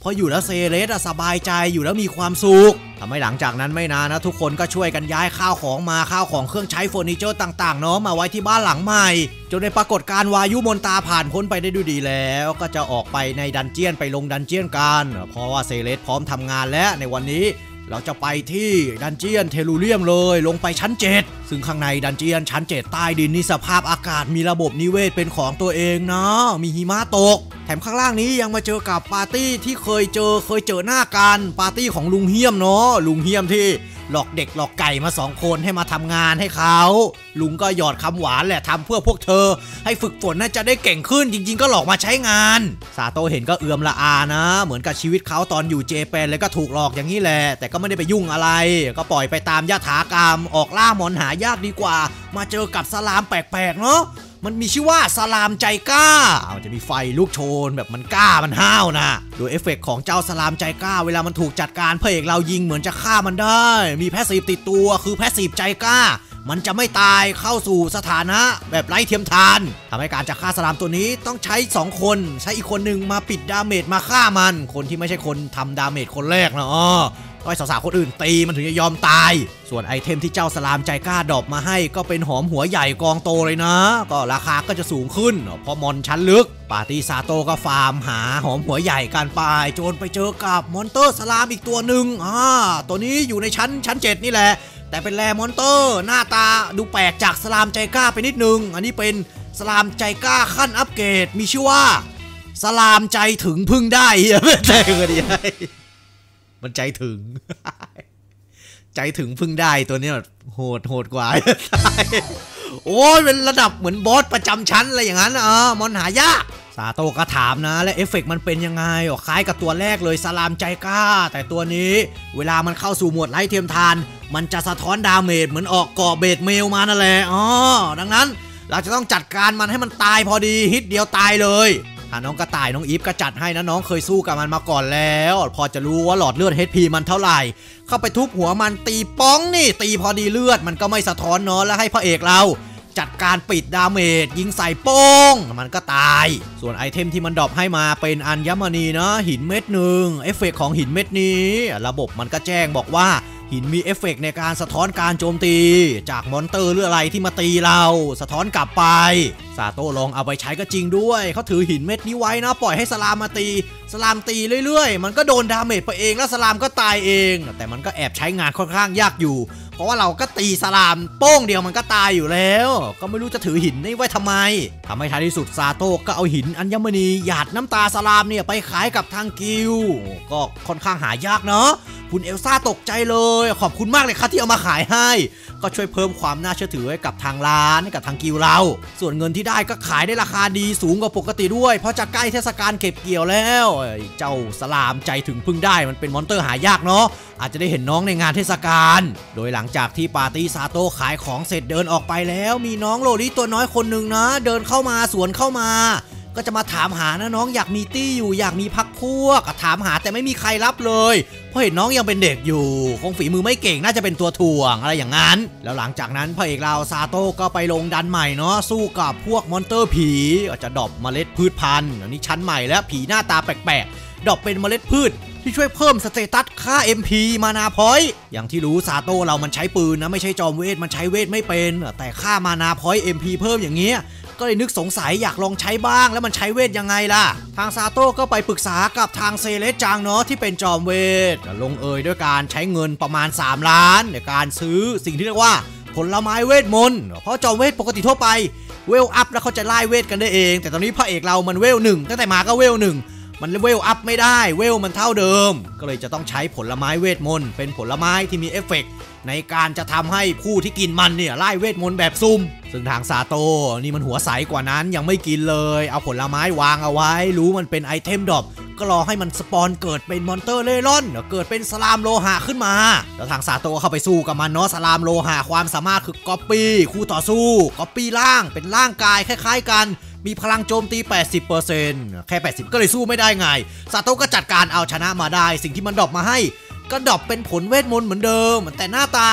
[SPEAKER 1] ราะอยู่แล้วเซเลสสบายใจอยู่แล้วมีความสุขทำให้หลังจากนั้นไม่นานนะทุกคนก็ช่วยกันย้ายข้าวของมาข้าวของเครื่องใช้เฟอร์นิเจอร์ต่างๆเนาะมาไว้ที่บ้านหลังใหม่จนในปรากฏการณ์วายุมนตาผ่านพ้นไปได้ด้วยดีแล้วก็จะออกไปในดันเจียนไปลงดันเจียนกันเพราะว่าเซเลสพร้อมทำงานแล้วในวันนี้เราจะไปที่ดันเจียนเทลูเรียมเลยลงไปชั้นเจ็ดซึ่งข้างในดันเจียนชั้นเจ็ดใต้ดินนี่สภาพอากาศมีระบบนิเวศเป็นของตัวเองนะมีหิมะตกแถมข้างล่างนี้ยังมาเจอกับปาร์ตี้ที่เคยเจอเคยเจอหน้ากันปาร์ตี้ของลุงเฮียมเนาะลุงเฮียมที่หลอกเด็กหลอกไก่มาสองคนให้มาทำงานให้เขาลุงก็หยอดคำหวานแหละทำเพื่อพวกเธอให้ฝึกฝนน่าจะได้เก่งขึ้นจริงๆก็หลอกมาใช้งานซาโตะเห็นก็เอือมละอานะเหมือนกับชีวิตเขาตอนอยู่เจแปนเลยก็ถูกหลอกอย่างนี้แหละแต่ก็ไม่ได้ไปยุ่งอะไรก็ปล่อยไปตามยถากรรมออกล่ามอนหายากดีกว่ามาเจอกับสลามแปลกๆเนาะมันมีชื่อว่าสลามใจกล้ามันจะมีไฟลุกโชนแบบมันกล้ามันห้าวนะโดยเอฟเฟกต์ของเจ้าสลามใจกล้าเวลามันถูกจัดการพระเอกเรายิงเหมือนจะฆ่ามันได้มีแพสซีฟติดตัวคือแพสซีฟใจกล้ามันจะไม่ตายเข้าสู่สถานะแบบไร้เทียมทานทำให้การจะฆ่าสลามตัวนี้ต้องใช้สองคนใช้อีกคนหนึ่งมาปิดดาเมจมาฆ่ามันคนที่ไม่ใช่คนทำดาเมจคนแรกนะอ๋อก็ให้สาวๆคนอื่นตีมันถึงจะยอมตายส่วนไอเทมที่เจ้าสลามใจกล้าดรอปมาให้ก็เป็นหอมหัวใหญ่กองโตเลยนะก็ราคาก็จะสูงขึ้นเพราะมอนชั้นลึกปาร์ตี้ซาโตก็ฟาร์มหาหอมหัวใหญ่กันไปจนไปเจอกับมอนเตอร์สลามอีกตัวหนึ่งอ่าตัวนี้อยู่ในชั้นชั้นเจ็ดนี่แหละแต่เป็นแรมอนเตอร์หน้าตาดูแปลกจากสลามใจกล้าไปนิดนึงอันนี้เป็นสลามใจกล้าขั้นอัปเกรดมีชื่อว่าสลามใจถึงพึ่งได้ไม่ใช่ก็ดีมันใจถึง ใจถึงพึ่งได้ตัวนี้โหดโหดกว่าโอ้ยเป็นระดับเหมือนบอสประจำชั้นอะไรอย่างนั้นอ่ะมอนหายากซาโตะก็ถามนะและเอฟเฟกต์มันเป็นยังไงอ๋อคล้ายกับตัวแรกเลยสลามใจกล้าแต่ตัวนี้เวลามันเข้าสู่โหมดไร้เทียมทานมันจะสะท้อนดาเมจเหมือนออกก่อเบสเมลมานั่นแหละอ๋อดังนั้นเราจะต้องจัดการมันให้มันตายพอดีฮิตเดียวตายเลยถ้าน้องกระต่ายน้องอีฟก็จัดให้นะน้องเคยสู้กับมันมาก่อนแล้วพอจะรู้ว่าหลอดเลือด เอช พี มันเท่าไหร่เข้าไปทุบหัวมันตีป้องนี่ตีพอดีเลือดมันก็ไม่สะท้อนเนาะแล้วให้พระเอกเราจัดการปิดดาเมจยิงใส่โป้งมันก็ตายส่วนไอเทมที่มันดรอปให้มาเป็นอัญมณีนะหินเม็ดหนึ่งเอฟเฟกต์ของหินเม็ดนี้ระบบมันก็แจ้งบอกว่าหินมีเอฟเฟกต์ในการสะท้อนการโจมตีจากมอนเตอร์หรืออะไรที่มาตีเราสะท้อนกลับไปซาโตะลองเอาไปใช้ก็จริงด้วยเขาถือหินเม็ดนี้ไว้นะปล่อยให้สลามมาตีสลามตีเรื่อยๆมันก็โดนดาเมจไปเองแล้วสลามก็ตายเองแต่มันก็แอบใช้งานค่อนข้างยากอยู่เพราะว่าเราก็ตีสลามโป้งเดียวมันก็ตายอยู่แล้วก็ไม่รู้จะถือหินนี่ไว้ทำไมทำให้ท้ายที่สุดซาโตะก็เอาหินอัญมณีหยาดน้ำตาสลามเนี่ยไปขายกับทางกิลก็ค่อนข้างหายากเนาะคุณเอลซ่าตกใจเลยขอบคุณมากเลยครับที่เอามาขายให้ก็ช่วยเพิ่มความน่าเชื่อถือให้กับทางร้านให้กับทางกิลเราส่วนเงินที่ได้ก็ขายได้ราคาดีสูงกว่าปกติด้วยเพราะจะใกล้เทศกาลเก็บเกี่ยวแล้วเจ้าสลามใจถึงพึ่งได้มันเป็นมอนเตอร์หายากเนาะอาจจะได้เห็นน้องในงานเทศกาลโดยหลังจากที่ปาร์ตี้ซาโตะขายของเสร็จเดินออกไปแล้วมีน้องโลลิตัวน้อยคนหนึ่งนะเดินเข้ามาสวนเข้ามาก็จะมาถามหานะน้องอยากมีตี้อยู่อยากมีพักพวกถามหาแต่ไม่มีใครรับเลยเพราะเห็นน้องยังเป็นเด็กอยู่คงฝีมือไม่เก่งน่าจะเป็นตัวถ่วงอะไรอย่างนั้นแล้วหลังจากนั้นพระเอกเราซาโตะก็ไปลงดันใหม่เนาะสู้กับพวกมอนเตอร์ผีอาจจะดรอปเมล็ดพืชพันธุ์อันนี้ชั้นใหม่แล้วผีหน้าตาแปลกๆดรอปเป็นเมล็ดพืชที่ช่วยเพิ่มสเตตัสค่า เอ็ม พี มานาพอยต์อย่างที่รู้ซาโตะเรามันใช้ปืนนะไม่ใช่จอมเวทมันใช้เวทไม่เป็นแต่ค่ามานาพอยต์ เอ็ม พี เพิ่มอย่างเงี้ยก็เลยนึกสงสัยอยากลองใช้บ้างแล้วมันใช้เวทยังไงล่ะทางซาโตะก็ไปปรึกษากับทางเซเลสจังเนาะที่เป็นจอมเวทลงเอยด้วยการใช้เงินประมาณสามล้านในการซื้อสิ่งที่เรียกว่าผลไม้เวทมนต์เพราะจอมเวทปกติทั่วไปเวลอัพแล้วเขาจะไล่เวทกันได้เองแต่ตอนนี้พระเอกเรามันเวลหนึ่งตั้งแต่มาก็เวลหนึ่งมันเวลอัพไม่ได้เวลมันเท่าเดิมก็เลยจะต้องใช้ผลไม้เวทมนต์เป็นผลไม้ที่มีเอฟเฟกต์ในการจะทำให้ผู้ที่กินมันเนี่ยไล่เวทมนต์แบบซุ่มซึ่งทางซาโตะนี่มันหัวใสกว่านั้นยังไม่กินเลยเอาผลไม้วางเอาไว้รู้มันเป็นไอเทมดรอปก็รอให้มันสปอนเกิดเป็นมอนเตอร์เล่ร่อนเกิดเป็นสลามโลหะขึ้นมาแล้วทางซาโตะเข้าไปสู้กับมันเนาะสลามโลหะความสามารถคือก๊อปปี้คู่ต่อสู้ก๊อปปี้ร่างเป็นร่างกายคล้ายๆกันมีพลังโจมตี แปดสิบเปอร์เซ็นต์ แค่ แปดสิบ ก็เลยสู้ไม่ได้ไงซาโตะก็จัดการเอาชนะมาได้สิ่งที่มันดรอปมาให้ก็ดรอปเป็นผลเวทมนต์เหมือนเดิมแต่หน้าตา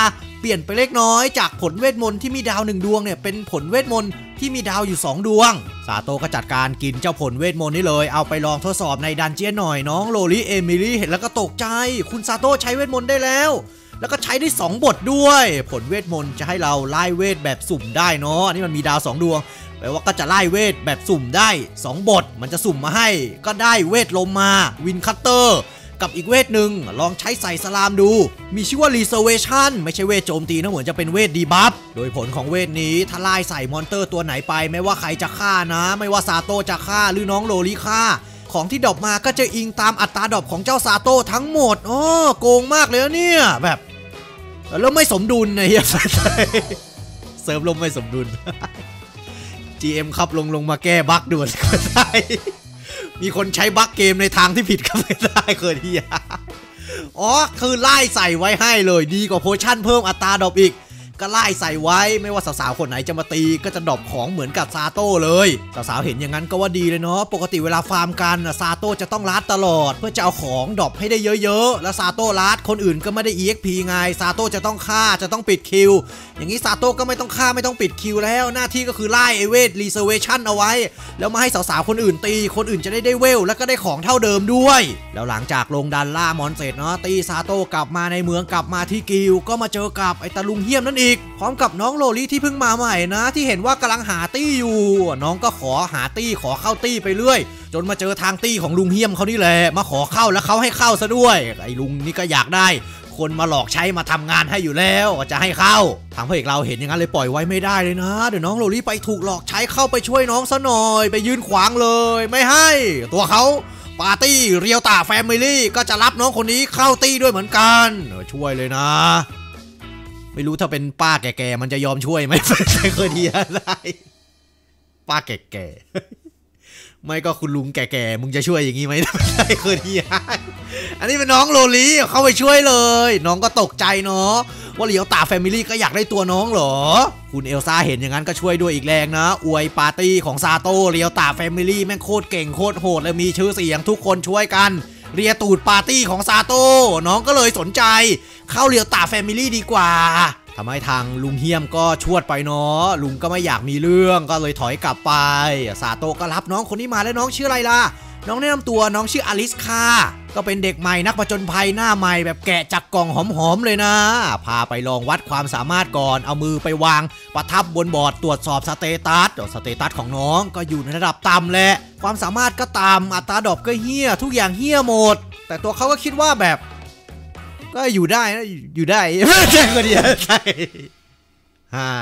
[SPEAKER 1] ปลี่ยนไปเล็กน้อยจากผลเวทมนต์ที่มีดาวหนึ่งดวงเนี่ยเป็นผลเวทมนต์ที่มีดาวอยู่สองดวงซาโตะก็จัดการกินเจ้าผลเวทมนต์นี้เลยเอาไปลองทดสอบในดันเจียนหน่อยน้องโลลิเอมิลี่เห็นแล้วก็ตกใจคุณซาโตะใช้เวทมนต์ได้แล้วแล้วก็ใช้ได้สองบทด้วยผลเวทมนต์จะให้เราไล่เวทแบบสุ่มได้เนาะนี่มันมีดาวสองดวงแปลว่าก็จะไล่เวทแบบสุ่มได้สองบทมันจะสุ่มมาให้ก็ได้เวทลมมาวินคัตเตอร์กับอีกเวทหนึ่งลองใช้ใส่สลามดูมีชื่อว่า Reservation ไม่ใช่เวทโจมตีนะเหมือนจะเป็นเวทดีบัฟโดยผลของเวทนี้ถ้าไล่ใส่มอนเตอร์ตัวไหนไปไม่ว่าใครจะฆ่านะไม่ว่าซาโตะจะฆ่าหรือน้องโลลิฆ่าของที่ดรอปมาก็จะอิงตามอัตราดรอปของเจ้าซาโตะทั้งหมดอ๋อโกงมากเลยเนี่ยแบบแล้วไม่สมดุลนะเฮียเซิร์ฟลมไม่สมดุล จี เอ็ม ครับลงลงมาแก้บั๊กด่วนก็ได้มีคนใช้บั๊กเกมในทางที่ผิดก็ไม่ได้เคยทีอ่ะอ๋อคือไล่ใส่ไว้ให้เลยดีกว่าโพชั่นเพิ่มอัตราดรอปอีกก็ไล่ใส่ไว้ไม่ว่าสาวๆคนไหนจะมาตีก็จะดรอปของเหมือนกับซาโต้เลยสาวๆเห็นอย่างนั้นก็ว่าดีเลยเนาะปกติเวลาฟาร์มกันซาโต้จะต้องลัดตลอดเพื่อจะเอาของดรอปให้ได้เยอะๆแล้วซาโต้ลัดคนอื่นก็ไม่ได้ อี เอ็กซ์ พี ไงซาโต้จะต้องฆ่าจะต้องปิดคิวอย่างนี้ซาโต้ก็ไม่ต้องฆ่าไม่ต้องปิดคิวแล้วหน้าที่ก็คือไล่ไอเวทรีเซอร์เวชั่นเอาไว้แล้วมาให้สาวๆคนอื่นตีคนอื่นจะได้ได้เวลแล้วก็ได้ของเท่าเดิมด้วยแล้วหลังจากลงดันล่ามอนเสร็จเนาะตีซาโต้กลับมาในเมืองกลับมาที่กิลก็มาเจอกับไอตาลุงเหี้ยมนั่นอีกพร้อมกับน้องโลลิที่เพิ่งมาใหม่นะที่เห็นว่ากำลังหาตี้อยู่น้องก็ขอหาตี้ขอเข้าตี้ไปเรื่อยจนมาเจอทางตี้ของลุงเฮี้ยมเขานี่แหละมาขอเข้าแล้วเขาให้เข้าซะด้วยไอ้ลุงนี่ก็อยากได้คนมาหลอกใช้มาทำงานให้อยู่แล้วจะให้เข้าทางพระเอกเราเห็นอย่างนั้นเลยปล่อยไว้ไม่ได้เลยนะเดี๋ยวน้องโลลิไปถูกหลอกใช้เข้าไปช่วยน้องซะหน่อยไปยืนขวางเลยไม่ให้ตัวเขาปาร์ตี้เรียวตาแฟมิลี่ก็จะรับน้องคนนี้เข้าตี้ด้วยเหมือนกันช่วยเลยนะไม่รู้ถ้าเป็นป้าแก่ๆมันจะยอมช่วยไหมไม่เคยดีอะไรป้าแก่ๆไม่ก็คุณลุงแก่ๆมึงจะช่วยอย่างนี้ไหมไม่เคยดีอันนี้เป็นน้องโลลิเข้าไปช่วยเลยน้องก็ตกใจเนาะว่าเลียวตาแฟมิลี่ก็อยากได้ตัวน้องเหรอคุณเอลซ่าเห็นอย่างนั้นก็ช่วยด้วยอีกแรงนะอวยปาร์ตี้ของซาโต้เลียวตาแฟมิลี่แม่งโคตรเก่งโคตรโหดและมีชื่อเสียงทุกคนช่วยกันเรียตูดปาร์ตี้ของซาโต้น้องก็เลยสนใจเข้าเลียวตาแฟมิลี่ดีกว่าทำให้ทางลุงเฮี้ยมก็ชวดไปเนาะลุงก็ไม่อยากมีเรื่องก็เลยถอยกลับไปซาโต้ก็รับน้องคนนี้มาแล้วน้องชื่ออะไรล่ะน้องแนะนำตัวน้องชื่ออลิสค่ะก็เป็นเด็กใหม่นักผจญภัยหน้าใหม่แบบแกะจากกล่องหอมๆเลยนะพาไปลองวัดความสามารถก่อนเอามือไปวางประทับบนบอร์ดตรวจสอบสเตตัสสเตตัสของน้องก็อยู่ในระดับต่ำแหละความสามารถก็ต่ำอัตราดรอปก็เฮี้ยทุกอย่างเฮี้ยหมดแต่ตัวเขาก็คิดว่าแบบก็อยู่ได้นะอยู่ได้ใช่คนเดียวใช่ฮะ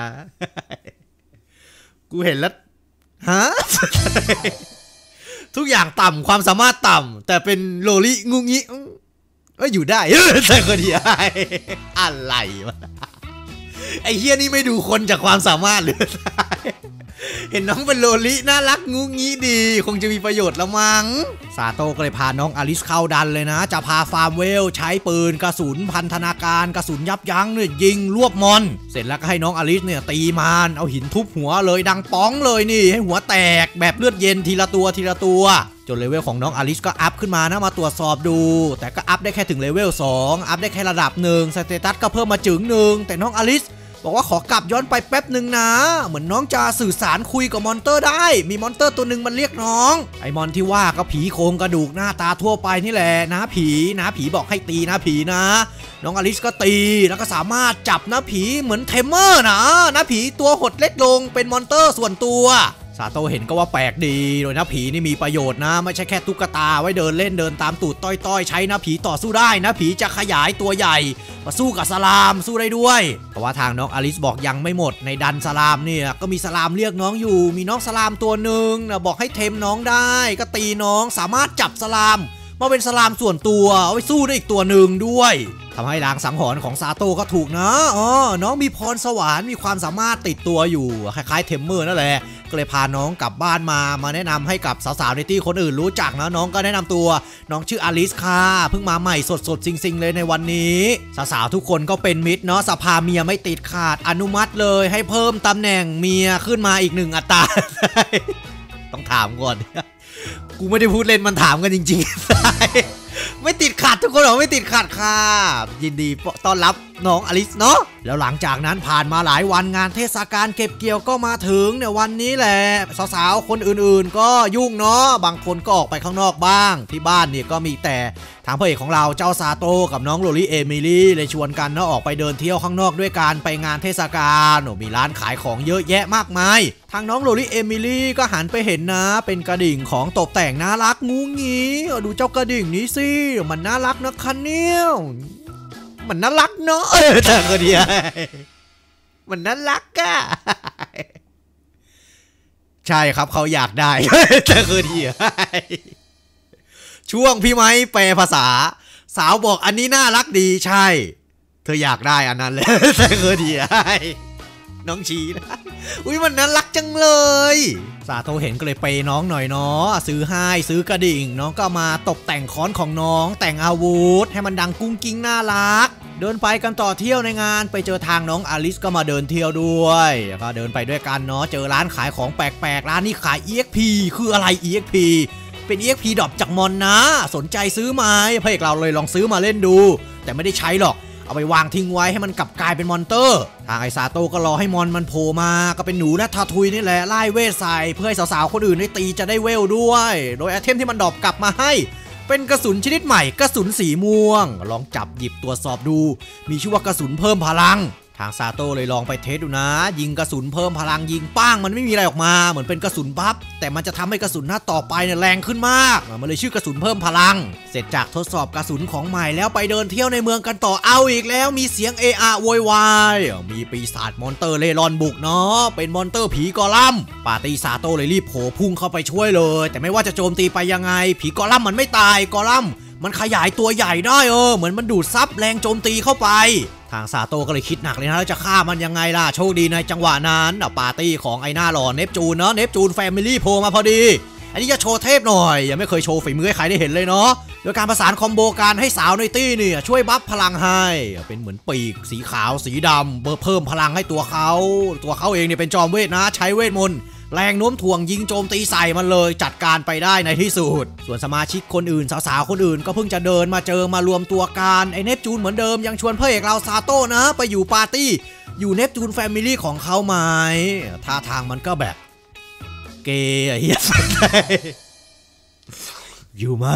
[SPEAKER 1] กูเห็นแล้วฮะทุกอย่างต่ำความสามารถต่ำแต่เป็นโลลิงุงี้ก็อยู่ได้ใช่คนเดียวอะไรวะไอ้เฮียนี่ไม่ดูคนจากความสามารถเลยเห็นน้องเป็นโลลิน่ารักงุงี้ดีคงจะมีประโยชน์ละมั้งซาโต้ก็เลยพาน้องอลิสเข้าดันเลยนะจะพาฟาร์มเวลใช้ปืนกระสุนพันธนาการกระสุนยับยั้งเนี่ยยิงรวบมอนเสร็จแล้วก็ให้น้องอลิสเนี่ยตีมานเอาหินทุบหัวเลยดังป้องเลยนี่ให้หัวแตกแบบเลือดเย็นทีละตัวทีละตัวจนเลเวลของน้องอลิสก็อัพขึ้นมานะมาตรวจสอบดูแต่ก็อัพได้แค่ถึงเลเวลสองอัพได้แค่ระดับหนึ่งสเตตัสก็เพิ่มมาจึงหนึ่งแต่น้องอลิสบอกว่าขอกลับย้อนไปแป๊บหนึ่งนะเหมือนน้องจะสื่อสารคุยกับมอนเตอร์ได้มีมอนเตอร์ตัวหนึ่งมันเรียกน้องไอมอนที่ว่าก็ผีโครงกระดูกหน้าตาทั่วไปนี่แหละนะผีนะผีบอกให้ตีนะผีนะน้องอลิสก็ตีแล้วก็สามารถจับนะผีเหมือนเทมเมอร์นะนะผีตัวหดเล็กลงเป็นมอนเตอร์ส่วนตัวซาโต้เห็นก็ว่าแปลกดีโดยนะผีนี่มีประโยชน์นะไม่ใช่แค่ตุ๊กตาไว้เดินเล่นเดินตามตูดต้อยๆใช้นะผีต่อสู้ได้นะผีจะขยายตัวใหญ่มาสู้กับสลามสู้ได้ด้วยแต่ว่าทางน้องอลิสบอกยังไม่หมดในดันสลามเนี่ยก็มีสลามเรียกน้องอยู่มีน้องสลามตัวหนึ่งนะบอกให้เทมน้องได้ก็ตีน้องสามารถจับสลามมาเป็นสลามส่วนตัวเอาไว้สู้ได้อีกตัวหนึ่งด้วยทำให้ลางสังหรณ์ของซาโต้ก็ถูกนะอ๋อน้องมีพรสวรรค์มีความสามารถติดตัวอยู่คล้ายๆเทมเมอร์นั่นแหละก็เลยพาน้องกลับบ้านมามาแนะนำให้กับสาวๆในที่คนอื่นรู้จักนะน้องก็แนะนำตัวน้องชื่ออลิสค่ะเพิ่งมาใหม่สดๆซิงๆเลยในวันนี้สาวๆทุกคนก็เป็นมิตรเนาะสภาเมียไม่ติดขาดอนุมัติเลยให้เพิ่มตำแหน่งเมียขึ้นมาอีกหนึ่งอัตรา ต้องถามก่อนกูไม่ได้พูดเล่นมันถามกันจริงๆไม่ติดขัดทุกคนหรอไม่ติดขัดค่ะยินดีต้อนรับน้องอลิสเนาะแล้วหลังจากนั้นผ่านมาหลายวันงานเทศกาลเก็บเกี่ยวก็มาถึงเนี่ยวันนี้แหละสาวๆคนอื่นๆก็ยุ่งเนาะบางคนก็ออกไปข้างนอกบ้างที่บ้านเนี่ยก็มีแต่ทางพระเอกของเราเจ้าซาโตกับน้องโรลี่เอมิลี่เลยชวนกันเนาะออกไปเดินเที่ยวข้างนอกด้วยกันไปงานเทศกาลโอ้มีร้านขายของเยอะแยะมากมายทางน้องโรลี่เอมิลี่ก็หันไปเห็นนะเป็นกระดิ่งของตกแต่งน่ารักงูงี้ดูเจ้ากระดิ่งนี้สิมันน่ารักนะคะเนี่ยมันน่ารักเนาะเธอคนเดียวมันน่ารักอะใช่ครับเขาอยากได้เธอคนเดียวช่วงพี่ไม้แปลภาษาสาวบอกอันนี้น่ารักดีใช่เธออยากได้อันนั้นเลยเธอคนเดียวน้องชีนะอุ้ยมันน่ารักจังเลยสาโทเห็นก็เลยไปน้องหน่อยเนาะซื้อให้ซื้อกระดิ่งน้องก็มาตกแต่งค้อนของน้องแต่งอาวุธให้มันดังกุ้งกิ้งน่ารักเดินไปกันต่อเที่ยวในงานไปเจอทางน้องอลิสก็มาเดินเที่ยวด้วยก็เดินไปด้วยกันเนาะเจอร้านขายของแปลกๆร้านนี้ขาย อี เอ็กซ์ พี คืออะไร อี เอ็กซ์ พี เป็น อี เอ็กซ์ พี ดรอปจากมอนนะสนใจซื้อไหมพระเอกเราเลยลองซื้อมาเล่นดูแต่ไม่ได้ใช้หรอกเอาไปวางทิ้งไว้ให้มันกลับกลายเป็นมอนเตอร์ทางไอซาโตก็รอให้มอนมันโผล่มาก็เป็นหนูและทาทุยนี่แหละไล่เวทใส่เพื่อให้สาวๆคนอื่นได้ตีจะได้เวลด้วยโดยไอเทมที่มันดรอปกลับมาให้เป็นกระสุนชนิดใหม่กระสุนสีม่วงลองจับหยิบตรวจสอบดูมีชื่อว่ากระสุนเพิ่มพลังทางซาโตเลยลองไปเทสดูนะยิงกระสุนเพิ่มพลังยิงป้างมันไม่มีอะไรออกมาเหมือนเป็นกระสุนบัฟแต่มันจะทำให้กระสุนหน้าต่อไปเนี่ยแรงขึ้นมากมันเลยชื่อกระสุนเพิ่มพลังเสร็จจากทดสอบกระสุนของใหม่แล้วไปเดินเที่ยวในเมืองกันต่อเอาอีกแล้วมีเสียงเออะโวยวายมีปีศาจมอนเตอร์เล่ร่อนบุกเนาะเป็นมอนเตอร์ผีกอลัมปาร์ตี้ซาโตเลยรีบโผล่พุ่งเข้าไปช่วยเลยแต่ไม่ว่าจะโจมตีไปยังไงผีกอลัมมันไม่ตายกอลัมมันขยายตัวใหญ่ได้เออเหมือนมันดูดซับแรงโจมตีเข้าไปทางซาโตก็เลยคิดหนักเลยนะแล้วจะฆ่ามันยังไงล่ะโชคดีในจังหวะนั้นปาร์ตี้ของไอหน้าหล่อเนปจูนเนาะเนปจูนแฟมิลี่โผล่มาพอดีอันนี้จะโชว์เทพหน่อยยังไม่เคยโชว์ฝีมือให้ใครได้เห็นเลยเนาะโดยการประสานคอมโบการให้สาวในตี้เนี่ยช่วยบัฟพลังให้เป็นเหมือนปีกสีขาวสีดำเบอร์เพิ่มพลังให้ตัวเขาตัวเขาเองเนี่ยเป็นจอมเวทนะใช้เวทมนต์แรงโน้มถ่วงยิงโจมตีใส่มันเลยจัดการไปได้ในที่สุดส่วนสมาชิกคนอื่นสาวๆคนอื่นก็เพิ่งจะเดินมาเจอมารวมตัวกันไอเนปจูนเหมือนเดิมยังชวนพระเอกเราซาโต้นะไปอยู่ปาร์ตี้อยู่เนปจูนแฟมิลี่ของเขาไหมท่าทางมันก็แบบเกย์เฮียอยู่ไหม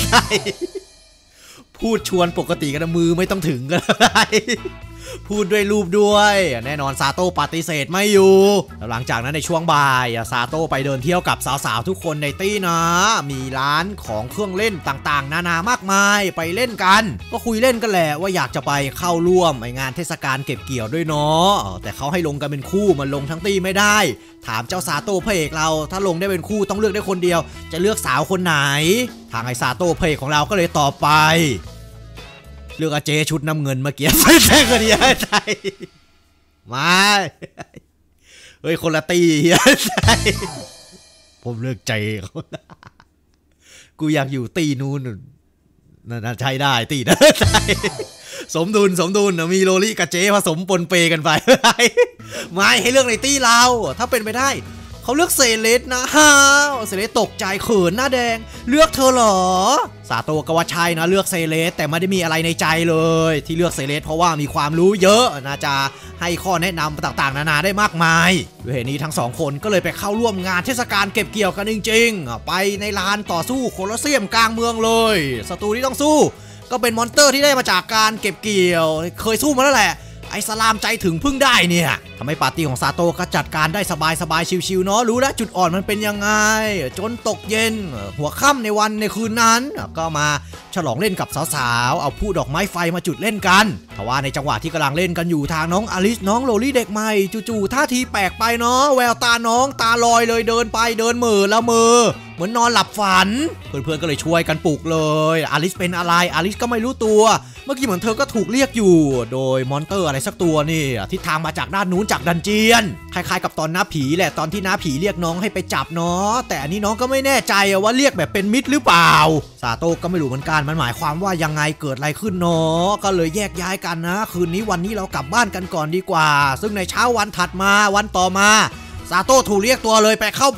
[SPEAKER 1] พูดชวนปกติกันมือไม่ต้องถึงก็ได้พูดด้วยรูปด้วยแน่นอนซาโต้ปฏิเสธไม่อยู่แล้วหลังจากนั้นในช่วงบ่ายซาโต้ไปเดินเที่ยวกับสาวๆทุกคนในตี้นะมีร้านของเครื่องเล่นต่างๆนานามากมายไปเล่นกันก็คุยเล่นกันแหละว่าอยากจะไปเข้าร่วมงานเทศกาลเก็บเกี่ยวด้วยเนาะแต่เขาให้ลงกันเป็นคู่มันลงทั้งตี้ไม่ได้ถามเจ้าซาโต้พระเอกเราถ้าลงได้เป็นคู่ต้องเลือกได้คนเดียวจะเลือกสาวคนไหนทางไอซาโต้พระเอกของเราก็เลยตอบไปเลือกอาเจชุดน้ำเงินมาเกี่ยวไม่ใช่คนเดียวใช่มาเฮ้ยคนละตีใช่ผมเลือกใจเขากูอยากอยู่ตีนู้นน่าใช้ได้ตีนะใช่สมดุลสมดุลมีโรลี่กับเจผสมปนเปกันไปไม่ให้เลือกในตีเราถ้าเป็นไปได้เขาเลือกเซเลสนะฮะเซเลสตกใจเขินหน้าแดงเลือกเธอเหรอซาโตะก็ว่าใช่นะเลือกเซเลสแต่ไม่ได้มีอะไรในใจเลยที่เลือกเซเลสเพราะว่ามีความรู้เยอะน่าจะให้ข้อแนะนำต่างๆนานาได้มากมายด้วยเหตุนี้ทั้งสองคนก็เลยไปเข้าร่วมงานเทศกาลเก็บเกี่ยวกันจริงๆไปในลานต่อสู้โคลอสเซียมกลางเมืองเลยศัตรูที่ต้องสู้ก็เป็นมอนสเตอร์ที่ได้มาจากการเก็บเกี่ยวเคยสู้มาแล้วแหละไอ้สลามใจถึงพึ่งได้เนี่ยทำให้ปาร์ตี้ของซาโตะก็จัดการได้สบายๆชิวๆเนาะรู้แล้วจุดอ่อนมันเป็นยังไงจนตกเย็นหัวค่ำในวันในคืนนั้นก็มาฉลองเล่นกับสาวๆเอาผู้ดอกไม้ไฟมาจุดเล่นกันทว่าในจังหวะที่กำลังเล่นกันอยู่ทางน้องอลิสน้องโรลี่เด็กใหม่จู่ๆท่าทีแปลกไปเนาะแววตาน้องตาลอยเลยเดินไปเดินมือแล้วมือเหมือนนอนหลับฝันเพื่อนๆก็เลยช่วยกันปลุกเลยอลิสเป็นอะไรอลิสก็ไม่รู้ตัวเมื่อกี้เหมือนเธอก็ถูกเรียกอยู่โดยมอนเตอร์อะไรสักตัวนี่ทิศทางมาจากด้านนู้นจากดันเจียนคล้ายๆกับตอนน้าผีแหละตอนที่น้าผีเรียกน้องให้ไปจับเนาะแต่อันนี้น้องก็ไม่แน่ใจว่าเรียกแบบเป็นมิตรหรือเปล่าซาโตะก็ไม่รู้เหมือนกันมันหมายความว่ายังไงเกิดอะไรขึ้นเนาะก็เลยแยกย้ายกันนะคืนนี้วันนี้เรากลับบ้านกันก่อนดีกว่าซึ่งในเช้าวันถัดมาวันต่อมาซาโตะถูกเรียกตัวเลยไปเข้าพบ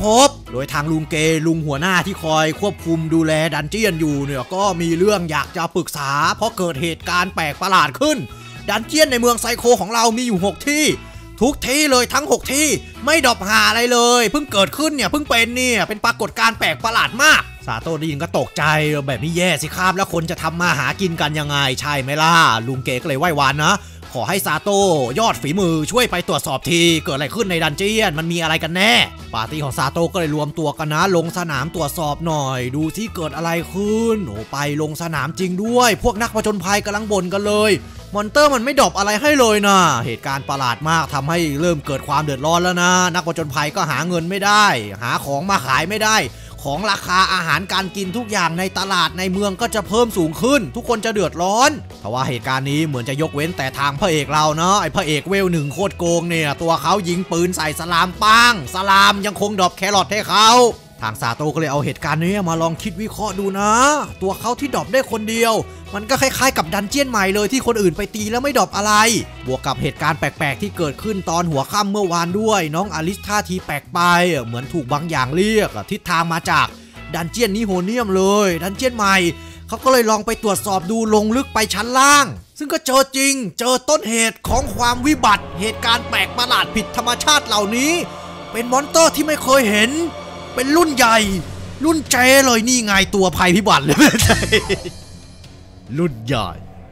[SPEAKER 1] โดยทางลุงเกลุงหัวหน้าที่คอยควบคุมดูแลดันเจียนอยู่เนี่ยก็มีเรื่องอยากจะปรึกษาเพราะเกิดเหตุการณ์แปลกประหลาดขึ้นดันเจียนในเมืองไซโคของเรามีอยู่หกที่ทุกที่เลยทั้งหกที่ไม่ดรอปหาอะไรเลยเพิ่งเกิดขึ้นเนี่ยเพิ่งเป็นเนี่ยเป็นปรากฏการณ์แปลกประหลาดมากซาโต้ได้ยินก็ตกใจแบบนี้แย่สิครับแล้วคนจะทำมาหากินกันยังไงใช่ไหมล่ะลุงเกก็เลยไหว้วานนะขอให้ซาโต้ยอดฝีมือช่วยไปตรวจสอบทีเกิดอะไรขึ้นในดันเจียนมันมีอะไรกันแน่ปาร์ตี้ของซาโต้ก็เลยรวมตัวกันนะลงสนามตรวจสอบหน่อยดูที่เกิดอะไรขึ้นโอ้ไปลงสนามจริงด้วยพวกนักผจญภัยกำลังบ่นกันเลยมอนเตอร์มันไม่ดรอปอะไรให้เลยนะเหตุการณ์ประหลาดมากทำให้เริ่มเกิดความเดือดร้อนแล้วนะนักผจญภัยก็หาเงินไม่ได้หาของมาขายไม่ได้ของราคาอาหารการกินทุกอย่างในตลาดในเมืองก็จะเพิ่มสูงขึ้นทุกคนจะเดือดร้อนแต่ว่าเหตุการณ์นี้เหมือนจะยกเว้นแต่ทางพระเอกเราเนาะไอพระเอกเวลหนึ่งโคตรโกงเนี่ยตัวเขายิงปืนใส่สลามปังสลามยังคงดรอปแครอทให้เขาทางซาโต้ก็เลยเอาเหตุการณ์นี้มาลองคิดวิเคราะห์ดูนะตัวเขาที่ดรอปได้คนเดียวมันก็คล้ายๆกับดันเจียนใหม่เลยที่คนอื่นไปตีแล้วไม่ดรอปอะไรบวกกับเหตุการณ์แปลกๆที่เกิดขึ้นตอนหัวค่ำเมื่อวานด้วยน้องอลิสท่าทีแปลกไปเหมือนถูกบางอย่างเรียกทิศทางมาจากดันเจียนนิโฮเนียมเลยดันเจียนใหม่เขาก็เลยลองไปตรวจสอบดูลงลึกไปชั้นล่างซึ่งก็เจอจริงเจอต้นเหตุของความวิบัติเหตุการณ์แปลกประหลาดผิดธรรมชาติเหล่านี้เป็นมอนสเตอร์ที่ไม่เคยเห็นเป็นรุ่นใหญ่รุ่นเจเลยนี่ไงตัวภัยพิบัติเลยรุ่นใหญ่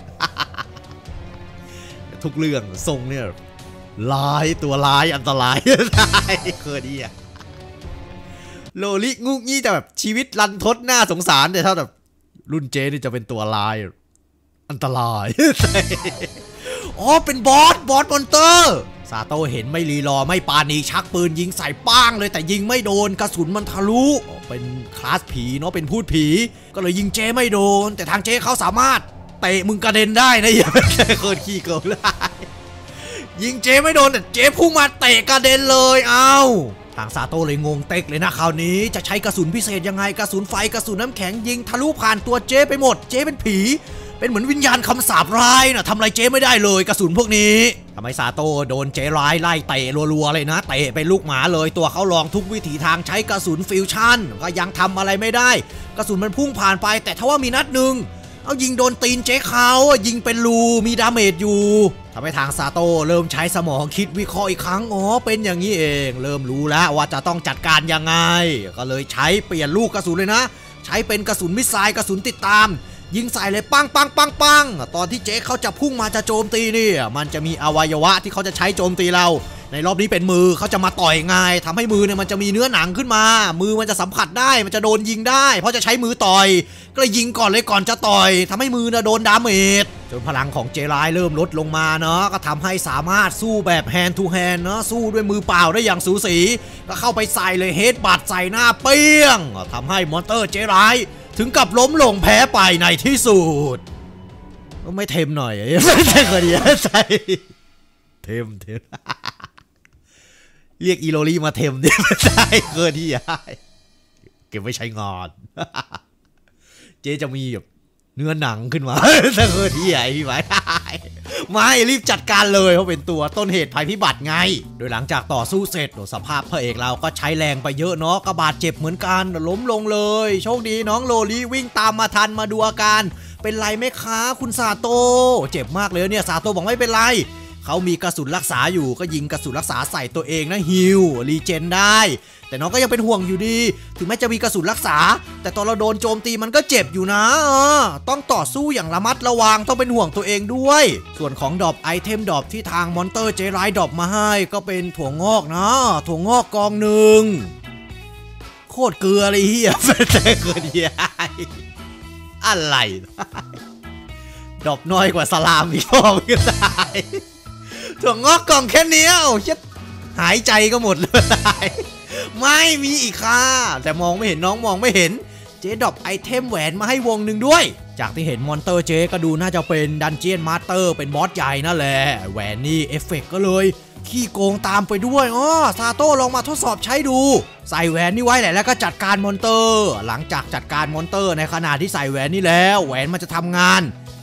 [SPEAKER 1] ทุกเรื่องทรงเนี่ยร้ายตัวร้ายอันตรายเคยดีอะโลลิงุกงี้แต่แบบชีวิตรันทดน่าสงสารแต่ถ้าแบบรุ่นเจนี่จะเป็นตัวร้ายอันตรายอ๋อเป็นบอสบอสมอนเตอร์ซาโต้เห็นไม่รีรอไม่ปานีชักปืนยิงใส่ป้างเลยแต่ยิงไม่โดนกระสุนมันทะลุเป็นคลาสผีเนาะเป็นพูดผีก็เลยยิงเจไม่โดนแต่ทางเจเขาสามารถเตะมึงกระเด็นได้นะอย่าไปโคตรขี้เกินเลยยิงเจไม่โดนแต่เจพุ่งมาเตะกระเด็นเลยเอาทางซาโต้เลยงงเต็กเลยนะคราวนี้จะใช้กระสุนพิเศษยังไงกระสุนไฟกระสุนน้ำแข็งยิงทะลุผ่านตัวเจไปหมดเจเป็นผีเป็นเหมือนวิญญาณคำสาปร้ายนะทำอะไรเจไม่ได้เลยกระสุนพวกนี้ทำให้ซาโต้โดนเจร้ายไล่เตะรัวๆเลยนะเตะไปลูกหมาเลยตัวเขาลองทุกวิถีทางใช้กระสุนฟิวชั่นก็ยังทำอะไรไม่ได้กระสุนมันพุ่งผ่านไปแต่ทว่ามีนัดหนึ่งเอายิงโดนตีนเจเขายิงเป็นรูมีดาเมจอยู่ทำให้ทางซาโต้เริ่มใช้สมองคิดวิเคราะห์อีกครั้งอ๋อเป็นอย่างนี้เองเริ่มรู้แล้วว่าจะต้องจัดการยังไงก็เลยใช้เปลี่ยนลูกกระสุนเลยนะใช้เป็นกระสุนมิสไซล์กระสุนติดตามยิงใส่เลยปังปังปังปังตอนที่เจ๊เขาจะพุ่งมาจะโจมตีนี่มันจะมีอวัยวะที่เขาจะใช้โจมตีเราในรอบนี้เป็นมือเขาจะมาต่อยง่ายทำให้มือเนี่ยมันจะมีเนื้อหนังขึ้นมามือมันจะสัมผัสได้มันจะโดนยิงได้เพราะจะใช้มือต่อยก็เลยยิงก่อนเลยก่อนจะต่อยทำให้มือเนี่ยโดนดาเมจจนพลังของเจไลเริ่มลดลงมาเนาะก็ทำให้สามารถสู้แบบแฮนด์ทูแฮนด์เนาะสู้ด้วยมือเปล่าได้อย่างสูสีก็เข้าไปใส่เลยเฮดบัตใส่หน้าเปี้ยงทำให้มอนเตอร์เจไลถึงกับล้มลงแพ้ไปในที่สุดก็ไม่เทมหน่อยไม่ใช่คนเดียวใช่เทมเทมเรียกอีโรลี่มาเทมดิไม่ใช่เกินที่ยายเก็บไว้ใช้งานเจ๊จะมีแบบเนื้อหนังขึ้นมาถ้าเกินที่ใหญ่พี่ไหมไม่รีบจัดการเลยเพราะเป็นตัวต้นเหตุภัยพิบัติไงโดยหลังจากต่อสู้เสร็จสภาพพระเอกเราก็ใช้แรงไปเยอะเนาะก็บาดเจ็บเหมือนกันล้มลงเลยโชคดีน้องโลลี่วิ่งตามมาทันมาดูอาการเป็นไรไหมคะคุณซาโต้เจ็บมากเลยเนี่ยซาโต้บอกไม่เป็นไรเขามีกระสุนรักษาอยู่ก็ยิงกระสุนรักษาใส่ตัวเองนะฮิลรีเจนได้แต่น้องก็ยังเป็นห่วงอยู่ดีถึงแม้จะมีกระสุนรักษาแต่ตอนเราโดนโจมตีมันก็เจ็บอยู่นะต้องต่อสู้อย่างระมัดระวังต้องเป็นห่วงตัวเองด้วยส่วนของดรอปไอเทมดรอปที่ทางมอนเตอร์เจไลดรอปมาให้ก็เป็นถั่วงอกนะถั่วงอกกองหนึ่งโคตรเกลือเลยเฮียแต่เกลือดีอะไรดรอปน้อยกว่าสลามอีกรอบก็ได้ถั่วงอกกล่องแค่นี้โอ้ยหายใจก็หมดเลยไม่มีอีกค่ะแต่มองไม่เห็นน้องมองไม่เห็นเจ๊ดรอปไอเทมแหวนมาให้วงหนึ่งด้วยจากที่เห็นมอนเตอร์เจ๊ก็ดูน่าจะเป็นดันเจียนมาสเตอร์เป็นบอสใหญ่นั่นแหละแหวนนี่เอฟเฟกต์ก็เลยขี้โกงตามไปด้วยอ๋อซาโต้ลองมาทดสอบใช้ดูใส่แหวนนี่ไว้แหละแล้วก็จัดการมอนเตอร์หลังจากจัดการมอนเตอร์ในขณะที่ใส่แหวนนี่แล้วแหวนมันจะทำงาน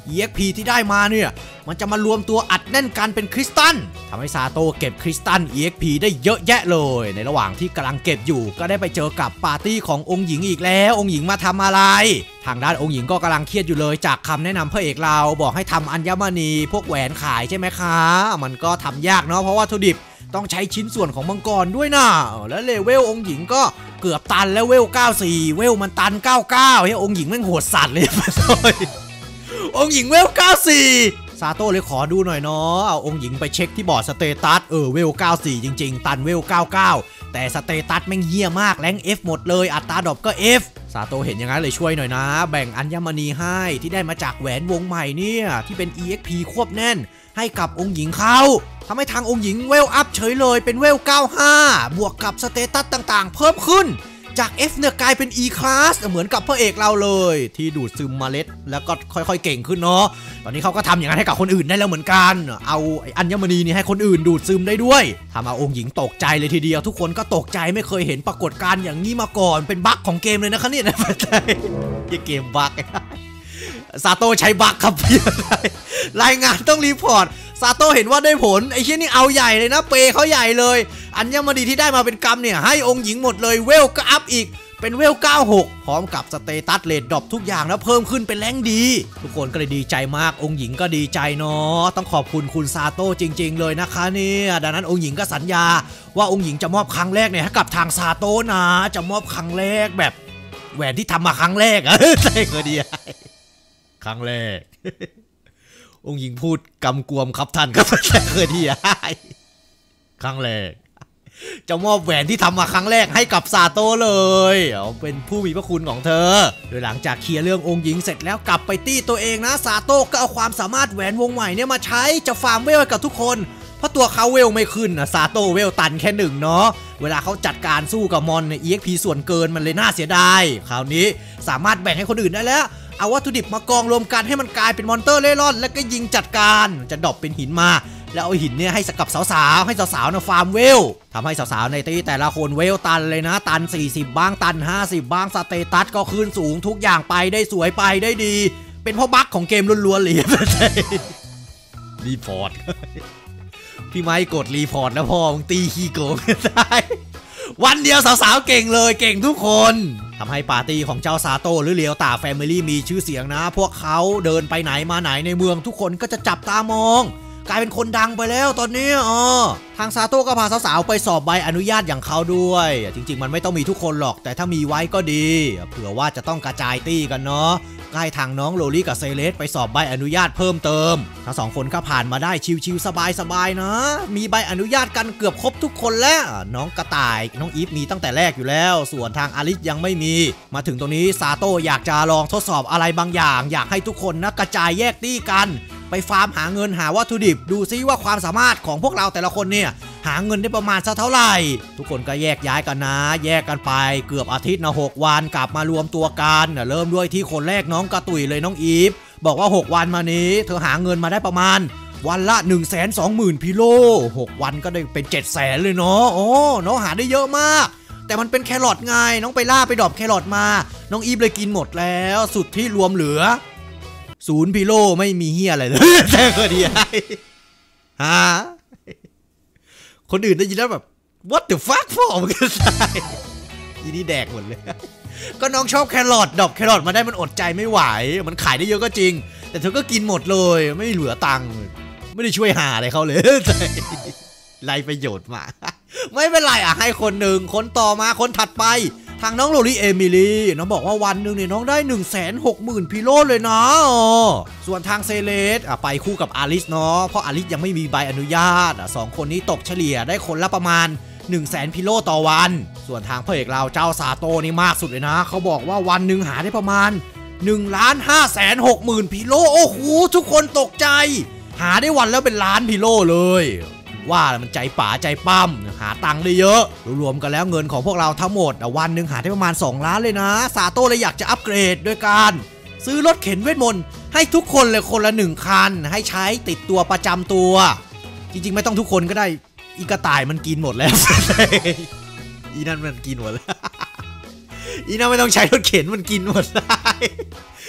[SPEAKER 1] อี เอ็กซ์ พี ที่ได้มาเนี่ยมันจะมารวมตัวอัดแน่นกันเป็นคริสตัลทำให้ซาโต้เก็บคริสตัล อี เอ็กซ์ พี ได้เยอะแยะเลยในระหว่างที่กำลังเก็บอยู่ก็ได้ไปเจอกับปาร์ตี้ขององค์หญิงอีกแล้วองค์หญิงมาทำอะไรทางด้านองค์หญิงก็กำลังเครียดอยู่เลยจากคำแนะนำพระเอกเราบอกให้ทำอัญมณีพวกแหวนขายใช่ไหมคะมันก็ทำยากเนาะเพราะว่าวัตถุดิบต้องใช้ชิ้นส่วนของมังกรด้วยนะแล้วเลเวลองค์หญิงก็เกือบตันแล้วเวลเก้าสิบสี่เวลมันตันเก้าสิบเก้าเฮ้ยองค์หญิงแม่งโหดสัตว์เลยองค์หญิงเวลเก้าสิบสี่ซาโต้เลยขอดูหน่อยเนาะเอาองค์หญิงไปเช็คที่บอร์ดสเตตัสเออเวลเก้าสิบสี่จริงๆตันเวลเก้าสิบเก้าแต่สเตตัสแม่งเหี้ยมากแรง F หมดเลยอัตราดรอปก็ F ซาโต้เห็นอย่างนั้นเลยช่วยหน่อยนะแบ่งอัญมณีให้ที่ได้มาจากแหวนวงใหม่เนี่ยที่เป็น อี เอ็กซ์ พี ควบแน่นให้กับองค์หญิงเขาทำให้ทางองค์หญิงเวลอัพเฉยเลยเป็นเวลเก้าสิบห้าบวกกับสเตตัสต่างๆเพิ่มขึ้นจาก F เนี่ยกลายเป็น E class เหมือนกับพระเอกเราเลยที่ดูดซึมเมล็ดแล้วก็ค่อยๆเก่งขึ้นเนาะตอนนี้เขาก็ทำอย่างนั้นให้กับคนอื่นได้แล้วเหมือนกันเอาอัญมณีนี่ให้คนอื่นดูดซึมได้ด้วยทำเอาองค์หญิงตกใจเลยทีเดียวทุกคนก็ตกใจไม่เคยเห็นปรากฏการณ์อย่างนี้มาก่อนเป็นบั๊กของเกมเลยนะคะเนี่ยนะอย่าเกมบั๊กซาโต้ใช้บั๊กครับพี่รายงานต้องรีพอร์ตซาโต้เห็นว่าได้ผลไอ้เชี่ยนี่เอาใหญ่เลยนะเปเขาใหญ่เลยอัญมณีที่ได้มาเป็นกรรมเนี่ยให้องค์หญิงหมดเลยเวลก็อัพอีกเป็นเวลเก้าสิบหกพร้อมกับสเตตัสเรทดรอปทุกอย่างแล้วเพิ่มขึ้นเป็นแรงดีทุกคนก็เลยดีใจมากองค์หญิงก็ดีใจเนาะต้องขอบคุณคุณซาโต้จริงๆเลยนะคะเนี่ยดังนั้นองค์หญิงก็สัญญาว่าองค์หญิงจะมอบครั้งแรกเนี่ยให้กับทางซาโต้นะจะมอบครั้งแรกแบบแหวนที่ทำมาครั้งแรกอะใช่ก็ดีครั้งแรกองค์หญิงพูดกำกวมครับท่านครับแต่เคยที่ครั้งแรกจะมอบแหวนที่ทำมาครั้งแรกให้กับซาโต้เลยเอาเป็นผู้มีพระคุณของเธอโดยหลังจากเคลียร์เรื่ององค์หญิงเสร็จแล้วกลับไปตี้ตัวเองนะซาโต้ก็เอาความสามารถแหวนวงใหม่เนี่ยมาใช้จะฟาร์มเวลกับทุกคนเพราะตัวเขาเวลไม่ขึ้นนะซาโต้เวลตันแค่หนึ่งเนาะเวลาเขาจัดการสู้กับมอนเนี่ย อี เอ็กซ์ พี ส่วนเกินมันเลยน่าเสียดายคราวนี้สามารถแบ่งให้คนอื่นได้แล้วเอาวัตถุดิบมากองรวมกันให้มันกลายเป็นมอนเตอร์เล่ร่อนแล้วก็ยิงจัดการจะดรอปเป็นหินมาแล้วเอาหินเนี่ยให้กับสาวๆให้สาวๆนะฟาร์มเวลทำให้สาวๆในตีแต่ละคนเวลตันเลยนะตันสี่สิบบ้างตันห้าสิบบ้างสเตตัสก็ขึ้นสูงทุกอย่างไปได้สวยไปได้ดีเป็นเพราะบั๊กของเกมล้วนๆเลยรีพอร์ตพี่ไม้กดรีพอร์ตแล้วพอมึงตีขี้โกงได้วันเดียวสาวๆเก่งเลยเก่งทุกคนทำให้ปาร์ตี้ของเจ้าซาโต้หรือเลียวตาแฟมิลี่มีชื่อเสียงนะพวกเขาเดินไปไหนมาไหนในเมืองทุกคนก็จะจับตามองกลายเป็นคนดังไปแล้วตอนนี้อ๋อทางซาโต้ก็พาสาวๆไปสอบใบอนุญาตอย่างเขาด้วยจริงๆมันไม่ต้องมีทุกคนหรอกแต่ถ้ามีไว้ก็ดีเผื่อว่าจะต้องกระจายตี้กันเนาะให้ทางน้องโลลี่กับเซเลสไปสอบใบอนุญาตเพิ่มเติมทั้งสองคนก็ผ่านมาได้ชิวๆสบายๆนะมีใบอนุญาตกันเกือบครบทุกคนแล้วน้องกระต่ายน้องอีฟมีตั้งแต่แรกอยู่แล้วส่วนทางอลิสยังไม่มีมาถึงตรงนี้ซาโต้อยากจะลองทดสอบอะไรบางอย่างอยากให้ทุกคนนะกระจายแยกตี้กันไปฟาร์มหาเงินหาวัตถุดิบดูซิว่าความสามารถของพวกเราแต่ละคนเนี่ยหาเงินได้ประมาณสักเท่าไหร่ทุกคนก็แยกย้ายกันนะแยกกันไปเกือบอาทิตย์นะหกวันกลับมารวมตัวกันเริ่มด้วยที่คนแรกน้องกระตุยเลยน้องอีฟบอกว่าหกวันมานี้เธอหาเงินมาได้ประมาณวันละ หนึ่งแสนสองหมื่น พิโลหกวันก็ได้เป็น เจ็ดแสน เลยเนาะโอ้น้องหาได้เยอะมากแต่มันเป็นแครอทไงน้องไปล่าไปดรอปแครอทมาน้องอีฟเลยกินหมดแล้วสุดที่รวมเหลือศูนย์พิโลไม่มีเฮียอะไรเลยแต่ก็ดีไอ้ฮะคนอื่นได้ยินแล้วแบบ what the fuck พ่อมันก็ใช่อีนี่แดกหมดเลยก็น้องชอบแครอทดอกแครอทมาได้มันอดใจไม่ไหวมันขายได้เยอะก็จริงแต่เธอก็กินหมดเลยไม่เหลือตังค์ไม่ได้ช่วยหาอะไรเขาเลยไรประโยชน์มาไม่เป็นไรอ่ะให้คนหนึ่งคนต่อมาคนถัดไปทางน้องโรลี่เอมิลี่น้องบอกว่าวันหนึ่งเนี่ยน้องได้ หนึ่งแสนหกหมื่น พิโลเลยนะส่วนทางเซเลสไปคู่กับอาริสเนาะเพราะอาริสยังไม่มีใบอนุญาตสองคนนี้ตกเฉลี่ยได้คนละประมาณ หนึ่งแสน พิโลต่อวันส่วนทางพระเอกเราเจ้าซาโต้นี่มากสุดเลยนะเขาบอกว่าวันหนึ่งหาได้ประมาณ หนึ่งล้านห้าแสนหกหมื่น พิโลโอ้โหทุกคนตกใจหาได้วันแล้วเป็นล้านพิโลเลยว่ามันใจป๋าใจปั้มหาตังค์ได้เยอะรวมกันแล้วเงินของพวกเราทั้งหมดวันหนึ่งหาได้ประมาณสองล้านเลยนะซาโต้เลยอยากจะอัปเกรดด้วยการซื้อรถเข็นเวทมนต์ให้ทุกคนเลยคนละหนึ่งคันให้ใช้ติดตัวประจำตัวจริงๆไม่ต้องทุกคนก็ได้อีกระต่ายมันกินหมดแล้ว อีนั่นมันกินหมดแล้ว อีนั่นไม่ต้องใช้รถเข็นมันกินหมดได้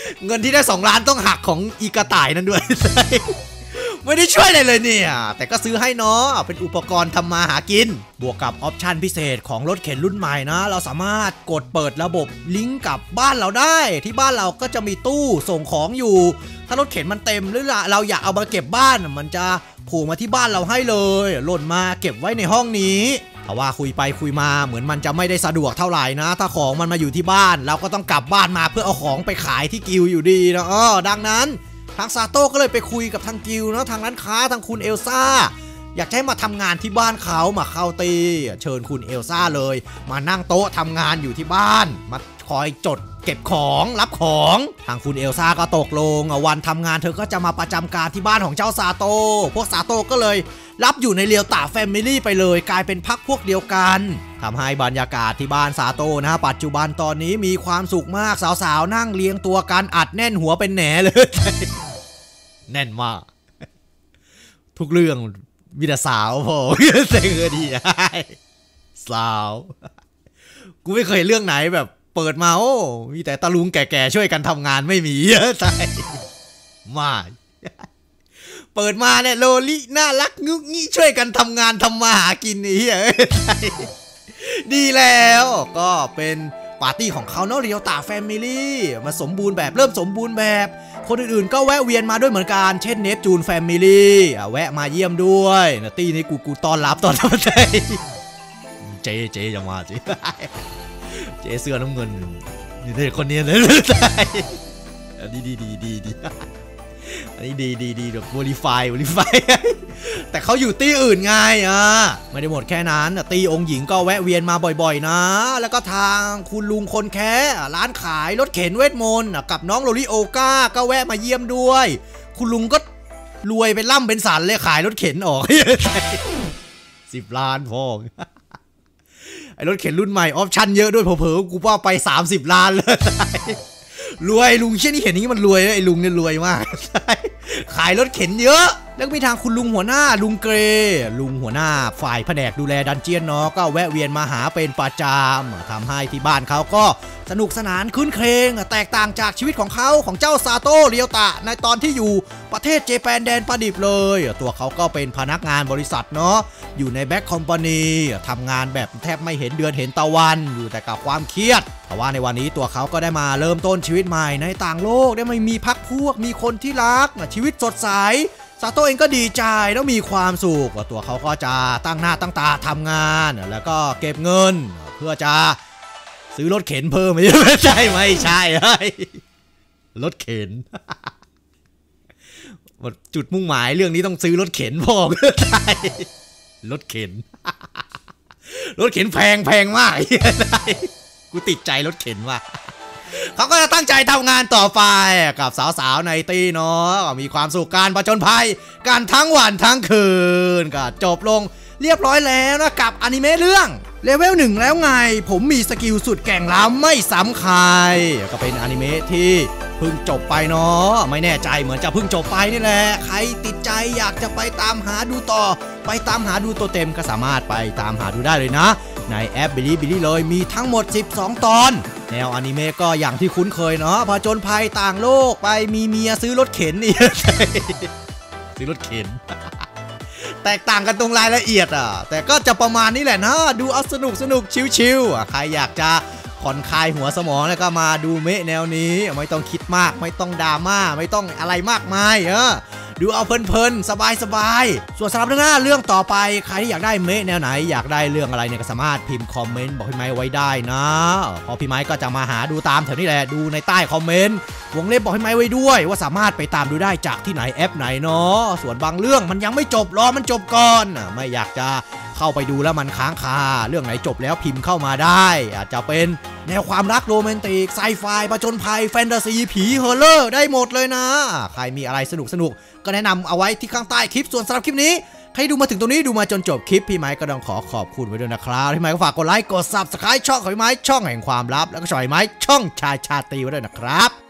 [SPEAKER 1] เงินที่ได้สองล้านต้องหักของอีกระต่ายนั่นด้วย ไม่ได้ช่วยอะไรเลยเนี่ยแต่ก็ซื้อให้เนาะเป็นอุปกรณ์ทำมาหากินบวกกับออปชันพิเศษของรถเข็นรุ่นใหม่นะเราสามารถกดเปิดระบบลิงก์กับบ้านเราได้ที่บ้านเราก็จะมีตู้ส่งของอยู่ถ้ารถเข็นมันเต็มหรือเราอยากเอามาเก็บบ้านมันจะโผล่มาที่บ้านเราให้เลยหล่นมาเก็บไว้ในห้องนี้แต่ว่าคุยไปคุยมาเหมือนมันจะไม่ได้สะดวกเท่าไหร่นะถ้าของมันมาอยู่ที่บ้านเราก็ต้องกลับบ้านมาเพื่อเอาของไปขายที่กิวอยู่ดีนะอ๋อดังนั้นทางซาโต้ก็เลยไปคุยกับทางกิวนะทางร้านค้าทางคุณเอลซ่าอยากให้มาทำงานที่บ้านเขามาเข้าตีเชิญคุณเอลซ่าเลยมานั่งโต๊ะทำงานอยู่ที่บ้านมาคอยจดเก็บของรับของทางคุณเอลซ่าก็ตกลงวันทำงานเธอก็จะมาประจำการที่บ้านของเจ้าซาโต้พวกซาโต้ก็เลยรับอยู่ในเรียวตาแฟมิลี่ไปเลยกลายเป็นพักพวกเดียวกันทำให้บรรยากาศที่บ้านซาโต้นะปัจจุบันตอนนี้มีความสุขมากสาวๆนั่งเรียงตัวกันอัดแน่นหัวเป็นแหนเลยแน่นมากทุกเรื่องมีแต่สาวพอเสียดีสาวกูไม่เคยเรื่องไหนแบบเปิดมาโอ้มีแต่ตะลุงแก่ๆช่วยกันทำงานไม่มีใช่มาเปิดมาเนี่ยโลลิน่ารักงุกงี้ช่วยกันทำงานทำมาหากินนี่ดีแล้วก็เป็นปาร์ตี้ของเขาเนาะเรียวตาแฟมิลี่มาสมบูรณ์แบบเริ่มสมบูรณ์แบบคนอื่นๆก็แวะเวียนมาด้วยเหมือนกันเช่นเนปจูนแฟมิลี่แวะมาเยี่ยมด้วยนะตี้นี้กูกูต้อนรับตอนรับใจเจเจจะมาสิเจเสื้อน้ำเงินนี่เด็กคนนี้เลยใช่ดีดีดีดีดีอันนี้ดีดีดีแบบโมดิฟายโมดิฟายแต่เขาอยู่ตีอื่นไงอ่ะไม่ได้หมดแค่นั้นตีองค์หญิงก็แวะเวียนมาบ่อยๆนะแล้วก็ทางคุณลุงคนแค่ร้านขายรถเข็นเวทมนต์กับน้องโลลิโอก้าก็แวะมาเยี่ยมด้วยคุณลุงก็รวยเป็นล่ำเป็นสันเลยขายรถเข็นออกสิบล้านพองไอรถเข็นรุ่นใหม่ออปชั่นเยอะด้วยเผลอๆกูว่าไปสามสิบล้านเลยรวยลุงเช่นนี้เห็นนี้มันรวยไอ้ลุงเนี่ยรวยมากขายรถเข็นเยอะแล้วมีทางคุณลุงหัวหน้าลุงเกรลุงหัวหน้าฝ่ายแผนกดูแลดันเจียนเนาะก็แวะเวียนมาหาเป็นประจำทำให้ที่บ้านเขาก็สนุกสนานคืนเครงแตกต่างจากชีวิตของเขาของเจ้าซาโต้เรียวตะในตอนที่อยู่ประเทศเจแปนแดนประดิบเลยตัวเขาก็เป็นพนักงานบริษัทเนาะอยู่ในแบ็คคอมพานีทำงานแบบแทบไม่เห็นเดือนเห็นตะวันอยู่แต่กับความเครียดแต่ว่าในวันนี้ตัวเขาก็ได้มาเริ่มต้นชีวิตใหม่ในต่างโลกได้ไม่มีพักพวกมีคนที่รักชีวิตสดใสซาโต้เองก็ดีใจแล้วมีความสุขตัวเขาก็จะตั้งหน้าตั้งตาทำงานแล้วก็เก็บเงินเพื่อจะซื้อรถเข็นเพิ่มไม่ใช่ไม่ใช่รถเข็นจุดมุ่งหมายเรื่องนี้ต้องซื้อรถเข็นพอใช่รถเข็นรถเข็นแพงแพงมากกูติดใจรถเข็นว่ะเขาก็จะตั้งใจทำงานต่อไปกับสาวๆในตีเนาะมีความสุขการผจญภัยการทั้งวันทั้งคืนก็จบลงเรียบร้อยแล้วนะกับอนิเมะเรื่องเลเวลหนึ่งแล้วไงผมมีสกิลสุดแก่งล้ำไม่ซ้ำใครก็เป็นอนิเมะที่เพิ่งจบไปเนาะไม่แน่ใจเหมือนจะเพิ่งจบไปนี่แหละใครติดใจอยากจะไปตามหาดูต่อไปตามหาดูตัวเต็มก็สามารถไปตามหาดูได้เลยนะในแอปบิลิบิลิเลยมีทั้งหมดสิบสองตอนแนวอนิเมะก็อย่างที่คุ้นเคยเนาะผจญภัยต่างโลกไปมีเมียซื้อรถเข็นนี่ ซื้อรถเข็น แตกต่างกันตรงรายละเอียดอ่ะแต่ก็จะประมาณนี้แหละนะดูเอาสนุกสนุกชิวๆใครอยากจะผ่อนคลายหัวสมองแล้วก็มาดูเมะแนวนี้ไม่ต้องคิดมากไม่ต้องดราม่าไม่ต้องอะไรมากมายเออดูเอาเพลินๆสบายๆส่วนสำหรับเรื่องหน้าเรื่องต่อไปใครที่อยากได้เมะแนวไหนอยากได้เรื่องอะไรเนี่ยก็สามารถพิมพ์คอมเมนต์บอกพี่ไม้ไว้ได้นะพอพี่ไม้ก็จะมาหาดูตามแถวนี้แหละดูในใต้คอมเมนต์วงเล็บบอกพี่ไม้ไว้ด้วยว่าสามารถไปตามดูได้จากที่ไหนแอปไหนเนาะส่วนบางเรื่องมันยังไม่จบรอมันจบก่อนไม่อยากจะเข้าไปดูแล้วมันค้างคาเรื่องไหนจบแล้วพิมพ์เข้ามาได้อาจจะเป็นแนวความรักโรแมนติกไซไฟผจญภัยแฟนตาซีผีฮอร์เรอร์ได้หมดเลยนะใครมีอะไรสนุกสนุกก็แนะนำเอาไว้ที่ข้างใต้คลิปส่วนสำหรับคลิปนี้ใครดูมาถึงตรงนี้ดูมาจนจบคลิปพี่ไม้ก็ต้องขอขอบคุณไว้ด้วยนะครับพี่ไม้ก็ฝากกดไลค์กด ซับสไครบ์ ช่องของพี่ไม้ช่องแห่งความลับแล้วก็ช่องพี่ไม้ช่องชายชาตรีไว้ด้วยนะครับ